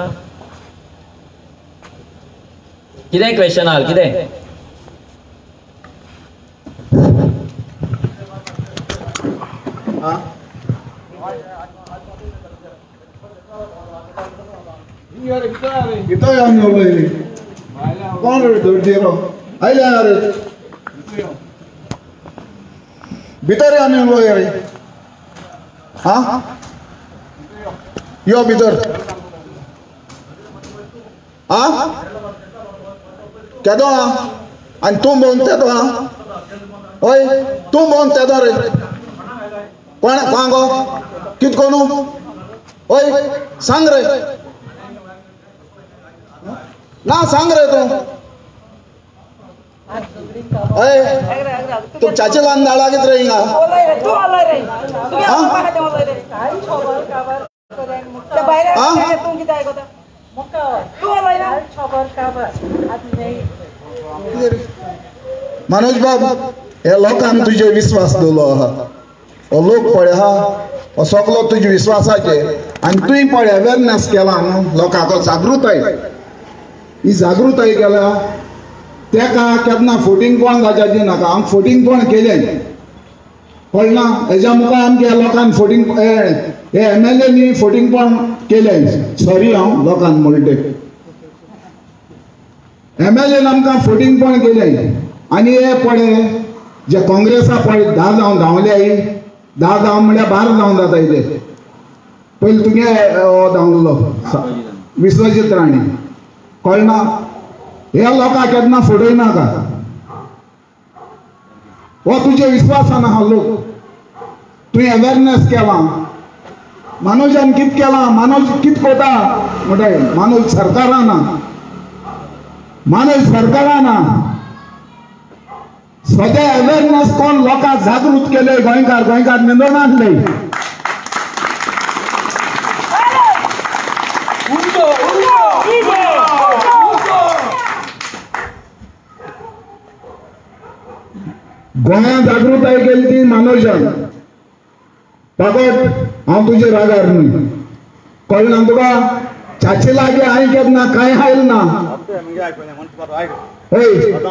कितें क्वेश्चन आहा? कितें? कितो आमी उलयली कोण रे धरतीरो आयले रे भितर आमी उलय रे. हा यो भितर. हा केदो हा आनी तूं भोवन तेदो हा? हय तूं भोवन तेदो रे. कोण गो कित कोनू? हय सांग रे. ना सांग रे तू. अय तू चाचे लान दाड़ा कित रे हिंगा? तू आला रे. तुम्ही आला का ते मला रे? काय खबर खबर त्या बाहेर तू किती ऐकता? तू आला ना खबर खबर आज नाही. मनोज बाब हे लोकांक तुजे विश्वास दवरलो आहा. हो लोक पळय हा हो सगलो तुजे विश्वासाचेर आनी तुवें पळय अवेरनेस केला न्हू लोकांक जागृताय. ही जागृताय केल्या तेका केन्ना फोटींग कोण जावची नाका. हांव फोटींग कोण केलें कळना. हेज्या मुखार आमच्या लोकांक फोटींग हे MLA फोटींग कोण केलें. सॉरी हांव लोकांक म्हणटे MLA आमकां फोटींग कोण केलें. आनी हे पळय जे काँग्रेसा पळय 10 जावन धांवले 10 जावन म्हळ्यार 12 जावन जाता इले. पयलीं तुगे धांवलो विश्वजीत राणे कळना. हे लोकांक केन्ना फुडय नाका. हो तुजे विश्वासान आहा लोक. तुवें अवेरनेस केला. मनोजान कित केला? मनोज कित कोता म्हणटाय मनोज सरकारान सद्या अवेरनेस कोण लोकांक जागृत केले. गोंयकार निंदून आणले. गोंयांत जागृताय केली ती मनोजान. फकत हांव तुजे रागार न्ही कळना तुका. चाचे लागे हांवें केन्ना कांय हायल ना. हय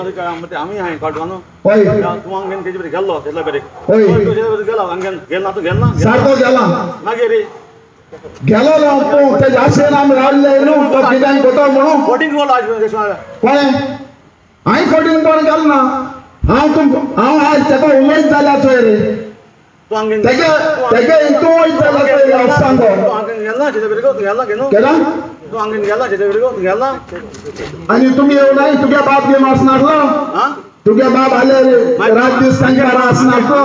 सारको गेला गेलो तूं तेजे आशेन आमी रावले न्हू. तो कित्याक कोतो म्हणून कोणें हांवें फोटींग कोण केलो ना. हांव आज तेका उलयत जाल्यार चोय रे. तेगे हितू वयत जाल्यार चोय रे सांगो केला. आनी तुमी येवनाय तुगे बाप बीन वचनासलो. तुगे बाप आले रात दीस तांकां आसनासलो.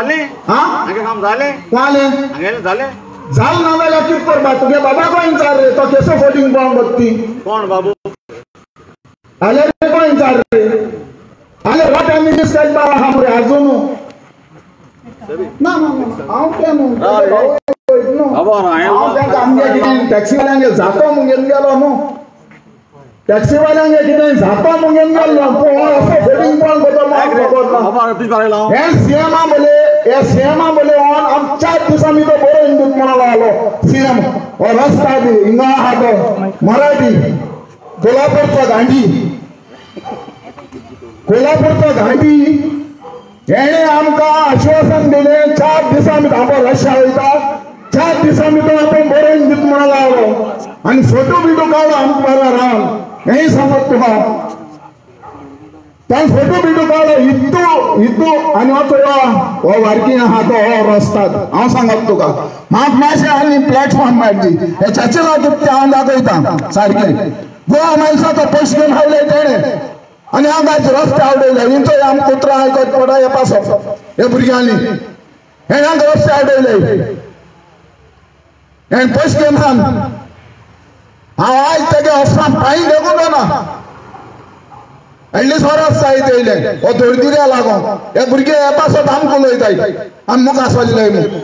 कोले जाल ना जाल्यार कित करपा? तुगे बाबा विचार रे. तो केसो फोटींग कोण बत्ती कोण बाबू आले कोण विचार रे. आले वाट आमी दिसताय बाबा हा मरे अजून ना हांव केन्ना टॅक्सीवाल्यांगे जातो मुगेन गेलो न्हू. टॅक्सीवाल्यांगे कितें जातो मुगेन गेलो फोटींग कोण करता. हे सीएमा बोले आम 4 दिसां भितर बरो हिंदूत म्हणून लागलो. सीएम हो रस्ता बी हिंगा आहा तो मराठी कोल्हापूरचो गांधी हेणे आमकां आश्वासन दिलें 4 दिसां भितर आमकां रशिया वयता. 4 दिसां भितर आपूण बरो हिंदूत म्हणून लागलो. आनी फोटो बिटो काडलो आमकां बरो रावन. हें सांगत तुका त्या फोटो बिटो काडलो हितू आनी हो वारकी आहा तो हो रस्ता. हांव सांगत तुका म्हाका मातशें आनी प्लॅटफॉर्म मेळची. हे चाचे लागीं ते हांव दाखयता सारकें. गोवा मायल्सा तो पयशे घेवन हाडले तेणे आनी हांव आज रस्ते आवडयले. हिंचो आम कुत्रा आयकत पडा हे पासो हे भुरग्यांनी हेणे हांगा रस्ते आवडयले. हेणे पयशे घेवन हांव आयज तेगे ऑफरां पांय देखून ना एटलीस्ट वरस जायत येयले हो धोरदिऱ्या लागून हे भुरगे हे पासत आमकां उलयताय आमी मुखार सरले म्हूण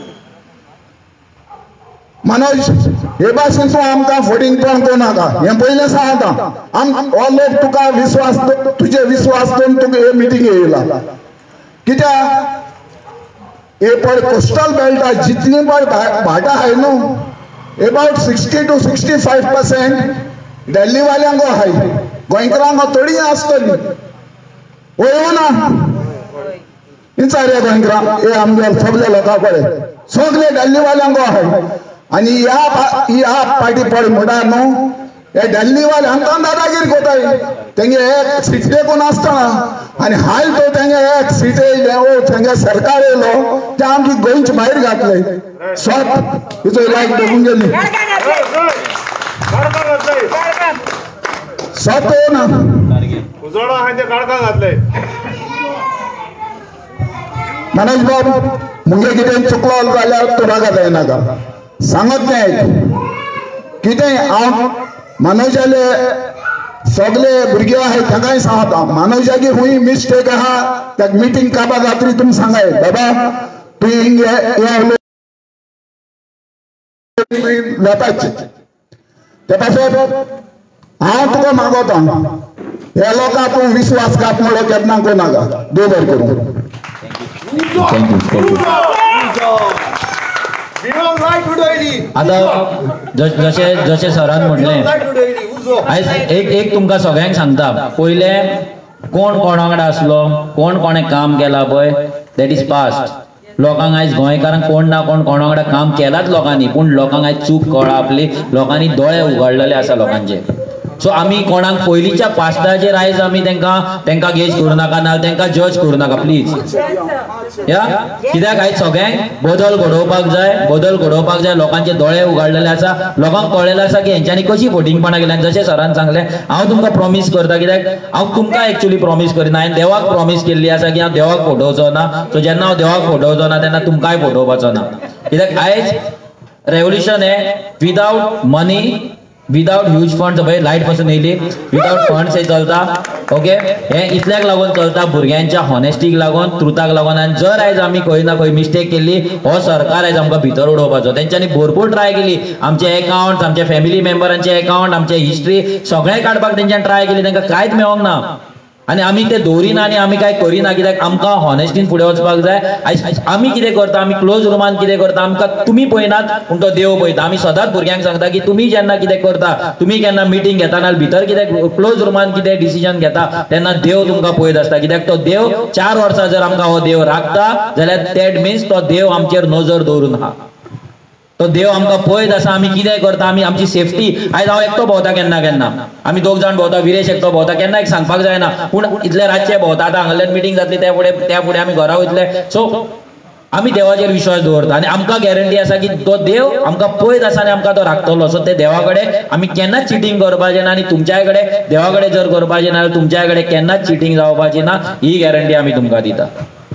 मनोज हे भाशेन तूं आमकां फटींगपण करूनाका हें पयलें सांगता हो लोक तुका विश्वास तुजे विश्वास दवरून तुका हे मिटींग येयला कित्याक ये पड कोस्टल बेल्टा जितली पड भाटां आहाय न्हू अबाउट 60 to 65% दिल्ली वाल्यांक आहाय गोंयकारांक थोडी आसतली वयो ना विचार गोंयकारांक हे आमच्या सगळ्या लोकां कडेन सगळे दिल्ली वाल्यांक आहाय आनी ह्या पार्टी पड म्हणटा न्हू हे दिल्ली वाले हांकां दादागिरी कोताय तेंगे एक सीट देखून आसतना आनी हाल तो तेंगे एक सीट येयले तेंगे सरकार येयलो ते आमची गोंयचे भायर घातले स्वत हिचो लायक देखून गेली स्वत ना उजवाडा हांचे काळका घातले मनोज बाब मुगे कितें चुकलो जाल्यार तूं रागात येनाका सांगत नाही कितें हांव मनोजाले सगळे भुरगे आहाय ताकाय सांगता मनोजागे हुंय मिस्टेक आहा त्या मिटींग काबा जात्री तुमी सांगाय बाबा तूं हिंगे जाताच ते पासत हांव तुका मागोता हे लोकां तूं विश्वासघात म्हणलो केन्ना कोनाका देव बरें करूं आता जशे सरान म्हटलें आयज एक तुमकां सगळ्यांक सांगता पयले कोण कोणा कडेन आसलो कोण कोणें काम केलां पळय दॅट इज पास्ट लोकांक आयज गोंयकारांक कोण ना कोण कोणा कडेन काम केलाच लोकांनी पूण लोकांक आयज चूक कळ्ळा आपली लोकांनी दोळे उगडलेले आसा लोकांचे सो आमी कोणाक पयलींच्या पास्टाचेर आयज आमी तेंकां गेज करूं नाका ना तेंकां जज करूं नाका प्लीज या कित्याक आयज सगळ्यांक बदल घडोवपाक जाय लोकांचे दोळे उगडलेले आसा लोकांक कळलेलें आसा की हेंच्यांनी कशी फटींगपणां केल्यां जशें सरान सांगलें हांव तुमकां प्रॉमीस करता कित्याक हांव तुमकां एक्चुअली प्रॉमीस करिना हांवें देवाक प्रॉमीस केल्ली आसा की हांव देवाक फटोवचो ना सो जेन्ना हांव देवाक फटोवचो ना तेन्ना तुमकांय फटोवपाचो ना कित्याक आयज रेवल्युशन हें without money without huge funds पळय लायट पासून येयली विदाउट फंड्स हे चलता ओके हे इतल्याक लागून चलता भुरग्यांच्या हॉनेस्टीक लागून ट्रुथाक लागून आनी जर आयज आमी खंय ना खंय मिस्टेक केल्ली हो सरकार आयज आमकां भितर उडोवपाचो तेंच्यांनी भरपूर ट्राय केली आमचे अकाउंट्स आमच्या फॅमिली मेंबरांचे अकाउंट आमचे हिस्ट्री सगळें काडपाक तेंच्यांनी ट्राय केली तांकां कांयच मेळोंक ना आनी आमी ते दवरिना आनी आमी काय करिना कित्याक आमकां हॉनेस्टीन फुडें वचपाक जाय आयज आमी कितें करता आमी क्लोज रुमान कितें करता आमकां तुमी पळयनात पूण तो देव पळयता आमी सदांच भुरग्यांक सांगता की तुमी जेन्ना कितें करता तुमी केन्ना मिटींग घेता नाल्यार भितर कितें क्लोज रुमान कितें डिसिजन घेता तेन्ना देव तुमकां पळयत आसता कित्याक तो देव 4 वर्सां जर आमकां हो देव राखता जाल्यार दॅट मिन्स तो देव आमचेर नजर दवरून आहा तो देव आमकां पळयत आसा आमी कितें करता आमी आमची सेफ्टी आयज हांव एकटो भोंवता केन्ना आमी 2 जाण भोंवता विरेश एकटो भोंवता केन्ना एक सांगपाक जायना पूण इतले रातचे भोंवता आतां हांगाल्यान मिटींग जातली त्या फुडें आमी घरा वयतले सो आमी देवाचेर विश्वास दवरता आनी आमकां गॅरंटी आसा की तो देव आमकां पळयत आसा आनी आमकां तो राखतलो सो ते देवा कडेन आमी केन्नाच चिटींग करपाचें ना आनी तुमच्याय कडेन देवा कडेन जर करपाचें ना जाल्यार तुमच्याय कडेन केन्नाच चिटींग जावपाची ना ही गॅरंटी आमी तुमकां दिता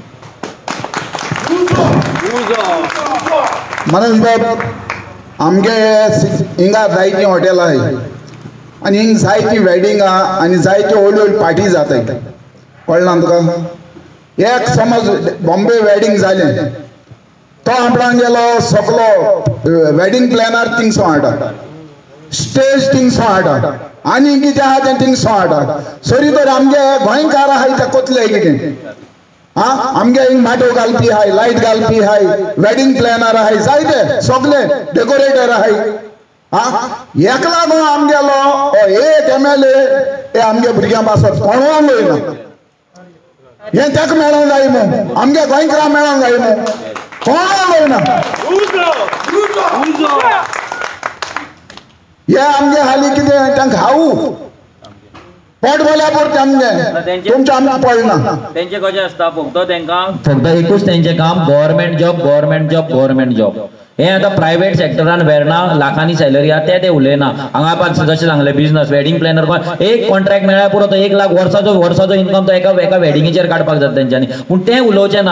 मनोज बाब आमगे हिंगा जायतीं हॉटेलां आहाय आनी हिंग जायतीं वेडिंगां आनी जायत्यो व्हडल्यो पार्टी जाताय कळना तुका एक समज बॉम्बे वेडिंग जालें तो आपणाक गेलो सगलो वेडिंग प्लॅनर थिंगसो हाडा स्टेज थिंगसो हाडा आनी कितें आहा तें थिंगसो हाडा सरी तर आमगे गोंयकार आहाय ते कोतले कितें आमगे हिंग माटो घालपी हाय लायट घालपी हाय वेडिंग प्लॅनर आहाय जायते सगळे डेकोरेटर आहाय एक लागून आमगेलो एक MLA हे आमगे भुरग्यां पासत कोणूय उलयना हें तेका मेळोंक जाय न्हू आमगे गोंयकारांक मेळोंक जाय न्हू कोणूय उलयना हे आमगे हालीं कितें तांकां खावू पोट भरल्या पुरतें आमगे तुमचें आमकां पडना तेंचे कशें आसता फक्त एकूच तेंचें काम गव्हर्मेंट जॉब हे आतां प्रायव्हेट सेक्टरान वेरना लाखांनी सॅलरी आहा ते उलयना हांगा जशें सांगलें बिझनस वेडिंग प्लॅनर एक कॉन्ट्रॅक्ट मेळ्ळ्यार पुरो तो 1 लाख वर्साचो इन्कम तो एका वेडिंगेचेर काडपाक जाता तेंच्यांनी पूण तें उलोवचें ना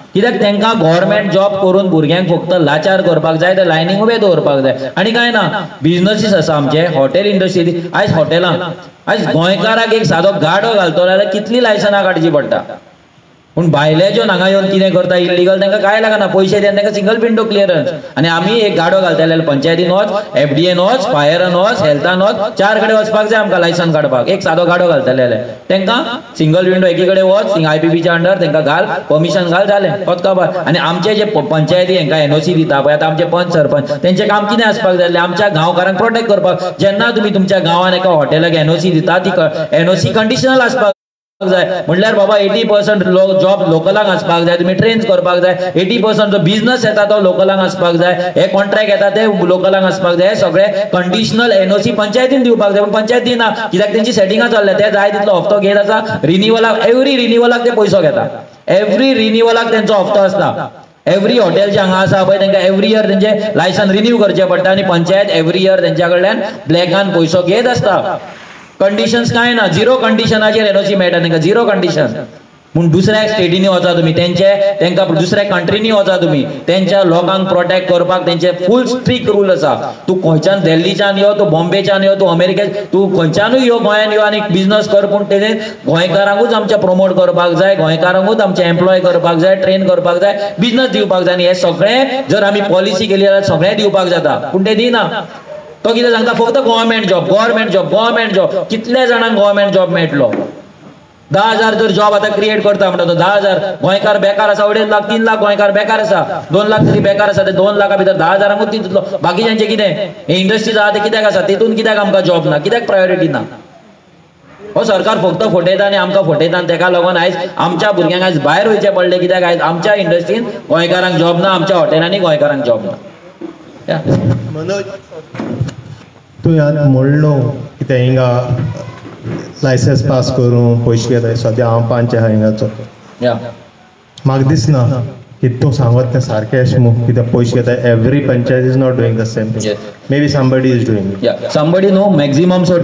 कित्याक तांकां गव्हर्मेंट जॉब करून भुरग्यांक फक्त लाचार करपाक जाय ते लायनीक उबे दवरपाक जाय आनी काय ना. बिझनसीस आसा आमचे हॉटेल इंडस्ट्री. आयज हॉटेलांत आयज गोंयकाराक एक सादो गाडो घालतलो जाल्यार कितली लायसनां काडची पडटा. पूण भायले जो हांगा येवन कितें करता इलिगल तांकां काय लागना. पयशे दिवन तांकां सिंगल विंडो क्लियरन्स. आनी आमी एक गाडो घालता जाल्यार पंचायतीन वच, एफडीएन वच, फायरान वच, हेल्थान वच, 4 कडेन वचपाक जाय आमकां लायसन काडपाक. एक सादो गाडो घालतले जाल्यार तांकां सिंगल विंडो एकी कडेन वच, IPPच्या अंडर तांकां घाल, परमिशन घाल, जालें कोत काबार. आनी आमचे जे पंचायती हांकां NOC दिता पळय, आतां आमचे पंच सरपंच तेंचें काम कितें आसपाक जाय आमच्या गांवकारांक प्रोटेक्ट करपाक. जेन्ना तुमी तुमच्या गांवान एका हॉटेलाक NOC दिता ती NOC कंडिशनल आसपाक जाय. म्हणल्यार बाबा 80% जॉब लोकलांक आसपाक जाय, तुम्ही ट्रेन करपाक जाय. 80% जो बिझनस येता तो लोकलांक आसपाक जाय, हे कॉन्ट्रॅक्ट येता ते लोकलांक आसपाक जाय. हे सगळे कंडिशनल NOC पंचायतीन दिवपाक जाय. पण पंचायत दिना कित्याक तेंची सेटिंगां चल्ल्या. ते जाय तितलो हफ्तो घेत आसा. रिन्युअलाक एवरी रिन्युअलाक ते पयसो घेता. एवरी रिन्युअलाक तेंचो हफ्तो आसता. एवरी हॉटेल जे हांगा आसा पळय तांकां एवरी इयर तेंचे लायसन रिन्यू करचें पडटा आनी पंचायत एवरी इयर तेंच्या कडल्यान ब्लॅकान पयसो घेत आसता. कंडिशन्स काय ना, 0 कंडिशनाचेर NOC मेळटा तांकां, 0 कंडिशन. पूण दुसऱ्या स्टेटींनी वचा तुमी, तांकां दुसऱ्या कंट्रीनी वचा तुमी, तेंच्या लोकांक प्रोटेक्ट करपाक तेंचे फूल स्ट्रिक्ट रूल आसा. तूं खंयच्यान दिल्लीच्यान यो, तूं बॉम्बेच्यान यो, तूं अमेरिकेन, तूं खंयच्यानूय यो गोंयान यो आनी बिझनस कर. पूण तेणे गोंयकारांकूच आमचे प्रमोट करपाक जाय, गोंयकारांकूच आमचे एम्प्लॉय करपाक जाय, ट्रेन करपाक जाय, बिझनस दिवपाक जाय. आनी हे सगळें जर आमी पॉलिसी केली जाल्यार सगळें दिवपाक जाता. पूण ते दिना. तो कितें सांगता फक्त गव्हर्मेंट जॉब. कितले जाणांक गव्हर्मेंट जॉब मेळटलो? 10,000 जर जॉब आता क्रिएट करता म्हणटा तो 10,000 गोंयकार बेकार आसा. 2.5 लाख 3 लाख गोंयकार बेकार आसा. 2 लाख तरी बेकार आसा. ते 2 लाखा भितर 10,000ांकूच तितलो. बाकीच्यांचे कितें हे इंडस्ट्रीज आहा ते कित्याक आसा? तेतून कित्याक आमकां जॉब ना? कित्याक प्रायोरिटी ना? हो सरकार फक्त फटयता आनी आमकां फटयता. तेका लागून आयज आमच्या भुरग्यांक आयज भायर वयचे पडले. कित्याक आयज आमच्या इंडस्ट्रीन गोंयकारांक जॉब ना, आमच्या हॉटेलांनी गोंयकारांक जॉब ना. मनोज, तूं ह्यात म्हणलो कितें हिंगा लायसन्स पास करून पयशे घेता. सद्या हांव पंच आहा हिंगाचो. म्हाका दिसना की तूं सांगत तें सारकें अशें म्हणून. कित्याक पयशे घेता every panchayat is not doing the same thing. May be somebody is doing it. Somebody no maximum. So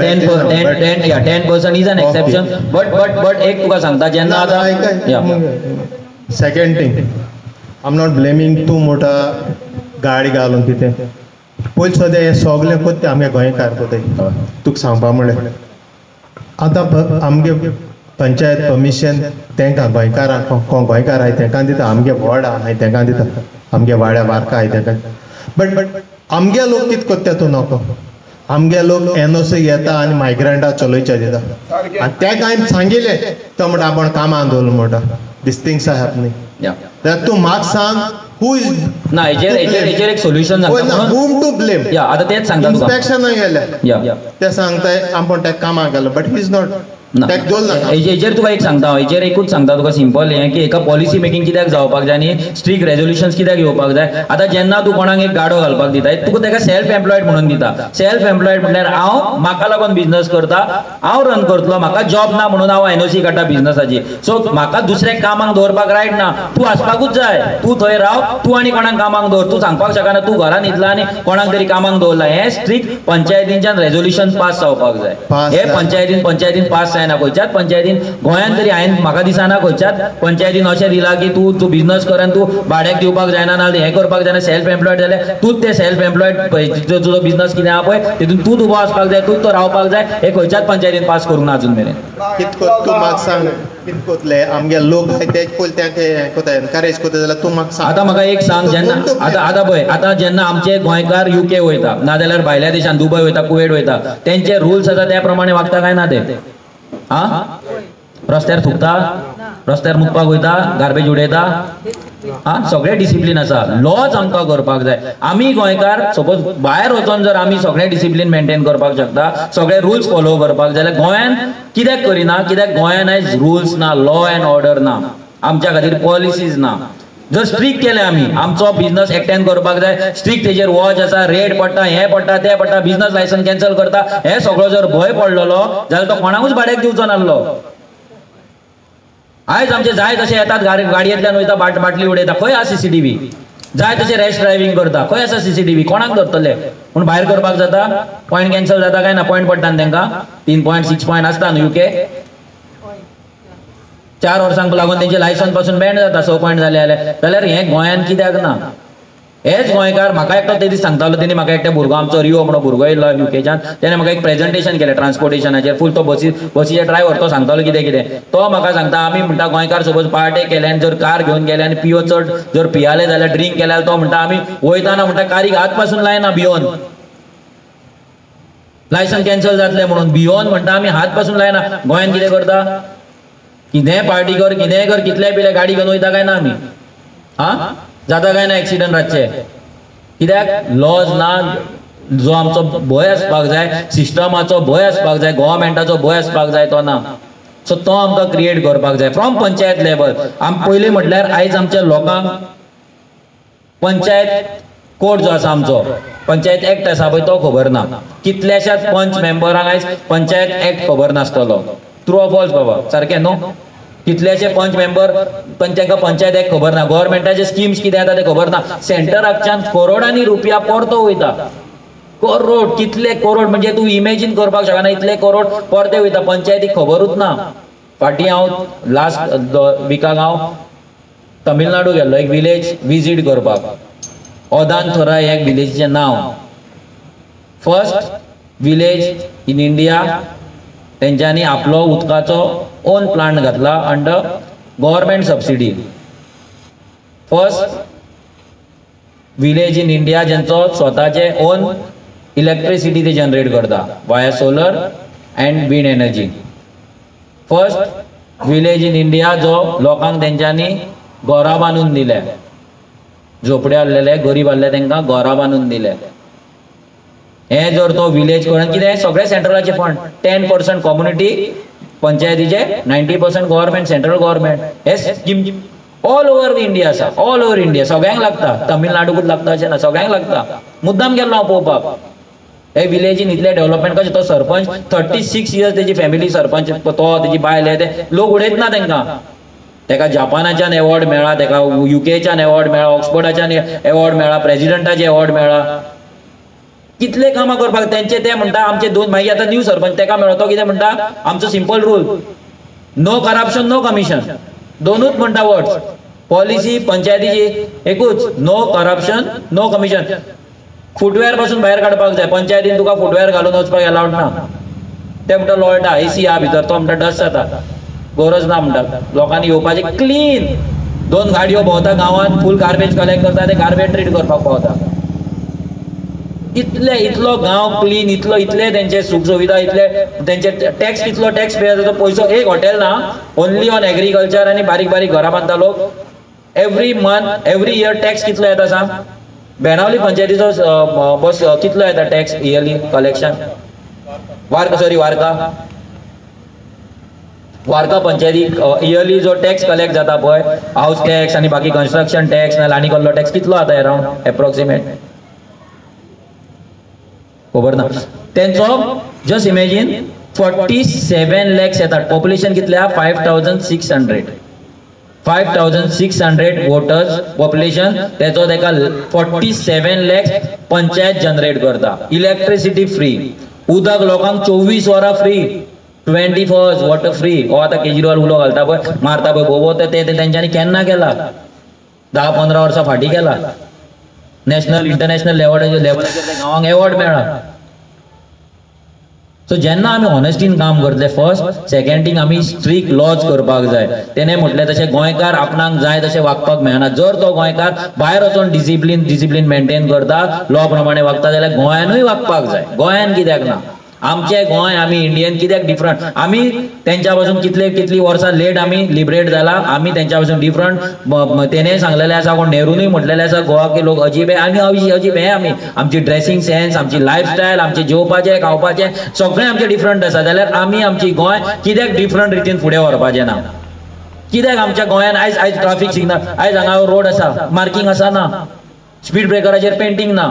10% is an exception. But एक तुका सांगता जेन्ना आतां second thing, I am not blaming तूं मोठा गाडी घालून कितें. पयलीं सद्या हे सगळे कोत्ते आमगे गोंयकार कोताय. तुका सांगपा म्हणलें आतां आमगे पंचायत परमिशन तांकां गोंयकारांक गोंयकार आहाय तांकां दिता. आमगे वॉर्ड आहाय तांकां दिता. आमगे वाड्या वारका आहाय तांकां. बट आमगे लोक कितें कोत्ता तूं नको. आमगे लोक NOC घेता आनी मायग्रंटां चलोवचे दिता. आनी ताका हांवें सांगिल्लें तो म्हणटा आपण कामां दवरलो म्हणटा. This things are happening. जाल्यार तूं म्हाका सांग हू इज ना हेचेर एक सोल्युशन सांगता. whom to blame. आता तेच सांगता तुका. इन्स्पेक्शन गेले ते सांगताय आपण ताका कामाक घालो. बट ही इज नॉट हेचेर तुका एक सांगता. हेचेर एकूच सांगता तुका सिंपल हें की एका पॉलिसी मेकिंग कित्याक जावपाक जाय आनी स्ट्रिक्ट रेजोल्युशन्स कित्याक येवपाक जाय. आतां जेन्ना तूं कोणाक एक गाडो घालपाक दिता तुका ताका सेल्फ एम्प्लॉयड म्हणून दिता. सेल्फ एम्प्लॉयड म्हणल्यार हांव म्हाका लागून बिझनस करता, हांव रन करतलो, म्हाका जॉब ना म्हणून हांव NOC काडटा बिझनसाची. सो म्हाका दुसऱ्याक कामाक दवरपाक रायट ना. तूं आसपाकूच जाय. तूं थंय राव, तूं आनी कोणाक कामाक दवर. तूं सांगपाक शकना तूं घरान न्हिदला आनी कोणाक तरी कामाक दवरला. हें स्ट्रिक्ट पंचायतींच्यान रेजोल्युशन पास जावपाक जाय. हे पंचायतीन पास जायना. खंयच्याच पंचायतीन गोंयान तरी हांवें म्हाका दिसना खंयच्याच पंचायतीन अशें दिला की तूं बिझनस कर आनी तूं भाड्याक दिवपाक जायना ना हें करपाक जायना. सेल्फ एम्प्लॉयड जाल्यार तूंच ते सेल्फ एम्प्लॉयड तुजो बिझनस कितें आहा पळय तितून तूंच उबो आसपाक जाय, तूंच तो रावपाक जाय. हे खंयच्याच पंचायतीन पास करूंक ना अजून मेरेन. कितको तूं म्हाका सांग कितें कोतले आमगे लोक ते पयलीं तांकां कोता एनकरेज कोता जाल्यार तूं म्हाका सांग. आतां म्हाका एक सांग जेन्ना आतां पळय आतां जेन्ना आमचे गोंयकार UK वयता नाजाल्यार भायल्या देशांत दुबय वयता, कुवेट वयता, तेंचे रुल्स आसा त्या प्रमाणे वागता काय ना ते? आं रस्त्यार थुकता, रस्त्यार मुतपाक वयता, गार्बेज उडयता, सगळे डिसिप्लीन आसा. लॉज आमकां करपाक जाय. आमी गोंयकार सपोज भायर वचोन जर आमी सगळे डिसिप्लीन मेंटेन करपाक शकता, सगळे रुल्स फॉलो करपाक जाय जाल्यार गोंयान कित्याक करिना? कित्याक गोंयान आयज रुल्स ना, लॉ अँड ऑर्डर ना, आमच्या खातीर पॉलिसीज ना. जर स्ट्रिक्ट केले आमी आमचो बिझनस एकट्यान करपाक जाय, स्ट्रिक्ट तेजेर वॉच आसा, रेट पडटा, हें पडटा, तें पडटा, बिझनस लायसन कॅन्सल करता, हे सगळो जर भंय पडलेलो जाल्यार तो कोणाकूच भाड्याक दिवचो नासलो. आयज आमचे जाय तशें येतात, गाडयेंतल्यान वयता, बाटली उडयता, खंय आसा CCTV? जाय तशें रॅश ड्रायव्हिंग करता, खंय आसा CCTV? कोणाक धरतले? पूण भायर करपाक जाता, पॉयंट कॅन्सल जाता काय ना? पॉयंट पडटा न्ही तांकां, 3 पॉयंट 6 पॉयंट आसता न्हू UK. 4 वर्सांक लागून त्यांचे लायसन पासून बँड जाता 6 पॉयंट जाले जाल्यार हे गोंयान कित्याक ना? हेच गोंयकार म्हाका एकटो ते दीस सांगतालो, तेणी म्हाका एकटे भुरगो आमचो रिओ म्हणून भुरगो येयल्लो युकेच्यान, तेणें म्हाका एक प्रेझेंटेशन केलें ट्रान्सपोर्टेशनाचेर, फूल तो बसीचे ड्रायव्हर, तो सांगतालो कितें तो म्हाका सांगता आमी म्हणटा गोंयकार सपोज पार्टे केले आनी जर कार घेवन गेले आनी पियो चड जर पियाले जाल्यार ड्रिंक केल्यार तो म्हणटा आमी वयताना म्हणटा कारीक हात पासून लायना भियोन, लायसन कॅन्सल जातलें म्हणून भियोन म्हणटा आमी हात पासून लायना. गोंयान कितें करता? कितेंय पार्टी कर, कितेंय कर, कितलेय पिले गाडी घेवन वयता काय ना आमी? हा जाता काय ना एक्सिडंट रातचे? कित्याक लॉज ना. जो आमचो भंय आसपाक जाय, सिस्टमाचो भंय आसपाक जाय, गव्हर्मेंटाचो भंय आसपाक जाय तो ना. सो तो आमकां क्रिएट करपाक जाय फ्रॉम पंचायत लेवल. पयलीं म्हटल्यार आयज आमच्या लोकांक पंचायत कोड जो आसा आमचो पंचायत एक्ट आसा पळय तो खबर ना. कितल्याशाच पंच मेंबरांक आयज पंचायत एक्ट खबर नासतलो. ट्रू ऑर फॉल्स बाबा? सारकें न्हू? कितलेशे पंच मेंबर तांकां पंचायत एक्ट खबर ना, गव्हर्मेंटाचे स्किम्स कितें येता ते खबर ना. सेंटराच्यान करोडांनी रुपया परतो वयता. करोड, कितले करोड म्हणजे तूं इमॅजिन करपाक शकना, इतले करोड परते वयता, पंचायतीक खबरूच ना. फाटीं हांव लास्ट विकाक हांव तमिळनाडू गेल्लो एक विलेज विजीट करपाक. ओदांथोराय एक विलेजीचें नांव. फर्स्ट विलेज इन इंडिया तेंच्यांनी आपलो उदकाचो ओन प्लांट घातला under government subsidy. First village in India जेंचो स्वताचे ओन इलेक्ट्रिसिटी ते जनरेट करता via solar and wind energy. First village in India जो लोकांक तेंच्यांनी घरां बांदून दिले, झोपडे आसलेले गरीब आसले तांकां घरां बांदून दिले. हे जर तो विलेज करून कितें सगळे सेंट्रलाचे फंड, 10% कम्युनिटी पंचायतीचे, 90% गव्हर्मेंट, सेंट्रल गव्हर्मेंट. हे स्कीम ऑल ओव्हर इंडिया आसा, ऑल ओव्हर इंडिया. सगळ्यांक लागता, तमिळनाडूकूच लागता अशें ना, सगळ्यांक लागता. मुद्दाम गेल्लो हांव पळोवपाक हे विलेजीन इतले डेव्हलपमेंट कशें. तो सरपंच 36 इयर्स तेजी फॅमिली सरपंच, तो तेजी बायल ते लोक उडयत ना तांकां. तेका जापानाच्यान एवॉर्ड मेळ्ळा, तेका युकेच्यान एवॉर्ड मेळ्ळा, ऑक्सफोर्डाच्यान एवॉर्ड मेळ्ळा, प्रेसिडेंटाचे एवॉर्ड मेळ्ळा. कितले कामां करपाक तेंचे. ते म्हणटा आमचे दोन, मागीर आतां न्यू सरपंच तेका मेळ्ळो, तो कितें म्हणटा आमचो simple rule, no corruption no commission. दोनूच म्हणटा वर्ड्स. पॉलिसी पंचायतीची एकूच, no corruption no commission. Footwear पासून भायर काडपाक जाय. पंचायतीन तुका फुटवेअर घालून वचपाक अलाउड ना. ते म्हणटा लोळटा, एसी आहा भितर, तो म्हणटा डस्ट जाता, गरज ना म्हणटा. लोकांनी येवपाचे क्लीन. 2 गाडयो भोंवता गांवांत, फूल गार्बेज कलेक्ट करता, ते गार्बेज ट्रीट करपाक पावता. इतलो गांव क्लीन, इतले तेंचे सुख सुविधा, इतले तेंचे टॅक्स, कितलो टॅक्स पे जाता. पयसो एक हॉटेल ना, ओन्ली ऑन एग्रीकल्चर आनी बारीक बारीक घरां बांदता लोक. Every month every year tax कितलो येता सांग? बेणावली पंचायतीचो बस कितलो येता टॅक्स इयरली कलेक्शन? वार्का पंचायतीक इयरली जो टॅक्स कलेक्ट जाता पळय, हाऊस टॅक्स आनी बाकी कन्स्ट्रक्शन टॅक्स ना आनी कसलो टॅक्स कितलो जाता अरावंड एप्रोक्सिमेट? खबर ना. तेंचो जस्ट इमॅजिन 47 lakhs येतात. पॉप्युलेशन कितले आहा? 5600 वोटर्स पॉप्युलेशन. तेचो तेका 47 lakhs पंचायत जनरेट करता. इलेक्ट्रिसिटी फ्री, उदक लोकांक 24 वरां फ्री, 24 hours वॉटर फ्री. हो आतां केजरीवाल उलो घालता पळय, मारता पळय बोबो, ते तेंच्यांनी केन्ना केला? 10-15 वर्सां फाटीं केला. नॅशनल इंटरनॅशनल लेवलाचेर गांवांक एवॉर्ड मेळ्ळा. सो जेन्ना आमी ऑनेस्टीन काम करतले, फर्स्ट सेकंड थिंग आमी स्ट्रिक्ट लॉज करपाक जाय. तेणे म्हटलें तशें गोंयकार आपणाक जाय तशें वागपाक मेळना. जर तो गोंयकार भायर वचून डिसिप्लीन मेंटेन करता, लॉ प्रमाणे वागता, जाल्यार गोंयानूय वागपाक जाय. गोंयान कित्याक ना? आमचे गोंय, आमी इंडियन कित्याक डिफरंट? आमी तेंच्या पासून कितली वर्सां लेट आमी लिबरेट जाला. आमी तेंच्या पासून डिफरंट. तेणें सांगलेलें आसा, कोण नेहरूनूय म्हटलेलें आसा, गोवा के लोक अजीब आहे. आमी अजीब हे आमी, आमची ड्रेसिंग सेन्स, आमची लायफस्टायल, आमचे जेवपाचें खावपाचें सगळें आमचें डिफरंट आसा. जाल्यार आमी आमची गोंय कित्याक डिफरंट रितीन फुडें व्हरपाचें ना? कित्याक आमच्या गोंयान आयज ट्राफीक सिग्नल, आयज हांगा रोड आसा, मार्कींग आसा ना, स्पीड ब्रेकराचेर पेंटींग ना,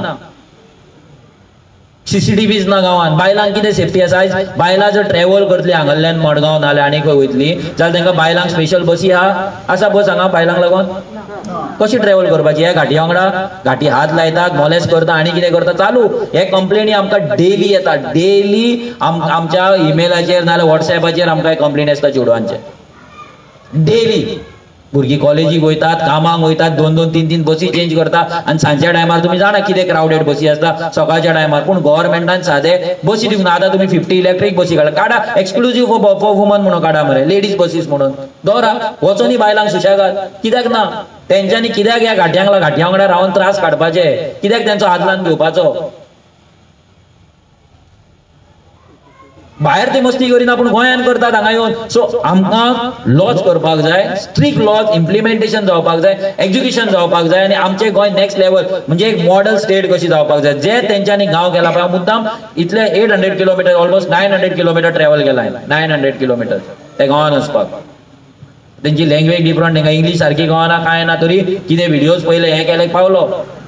CCTVs ना गांवांत. बायलांक कितें सेफ्टी आसा? आयज बायलां जर ट्रॅव्हल करतली हांगाल्यान मडगांव नाल्यार आनी खंय वयतली जाल्यार तांकां बायलांक स्पेशल बसी आसा बस हांगा बायलांक लागून? कशी ट्रॅव्हल करपाची? हे घाटी वांगडा घाटी हात लायतात, मॉलेस्ट करता आनी कितें करता, चालू. हे कंप्लेनी आमकां डेली येता. डेली आमच्या इमेलाचेर नाल्यार वॉट्सॅपाचेर आमकां कंप्लेन येता चेडवांचे. डेली भुरगीं कॉलेजीक वयतात, कामाक वयतात, 2-2, 3-3 बसी चेंज करतात आणि सांजच्या टायमार तुम्ही जाणा कितें क्राउडेड बसी असता सकाळच्या टायमार. पूण गव्हर्नमेंटान सादे बसी दिवंक ना. आतां तुम्ही 50 इलेक्ट्रीक बसी काडा एक्सक्लुझिव्ह फॉर वुमन म्हणून काडा मरे, लेडीज बसीस म्हणून दवरा, वचोनी बायलांक सुशेगाद. कित्याक ना? तेंच्यांनी कित्याक ह्या घाट्या वांगडा रावन त्रास काडपाचे? कित्याक तेंचो आदलान घेवपाचो? भायर ते मस्ती करिना पूण गोंयान करतात हांगा येवन. सो आमकां लॉज करपाक जाय, स्ट्रिक्ट लॉज इम्प्लिमेंटेशन जावपाक जाय, एज्युकेशन जावपाक जाय आणि आमचे गोंय नेक्स्ट लेवल म्हणजे एक मॉडल स्टेट कशी जावपाक जाय. जे तेंच्यांनी गांव केला पळय मुद्दाम इतले 800 किलोमीटर ऑलमोस्ट 900 किलोमीटर ट्रॅव्हल केला. 900 किलोमीटर ते गांवान वचपाक. तेंची लँग्वेज डिफरंट, तांकां इंग्लीश सारकी गावना काय ना, तरी कितें व्हिडिओज पयले हे केले पावलो.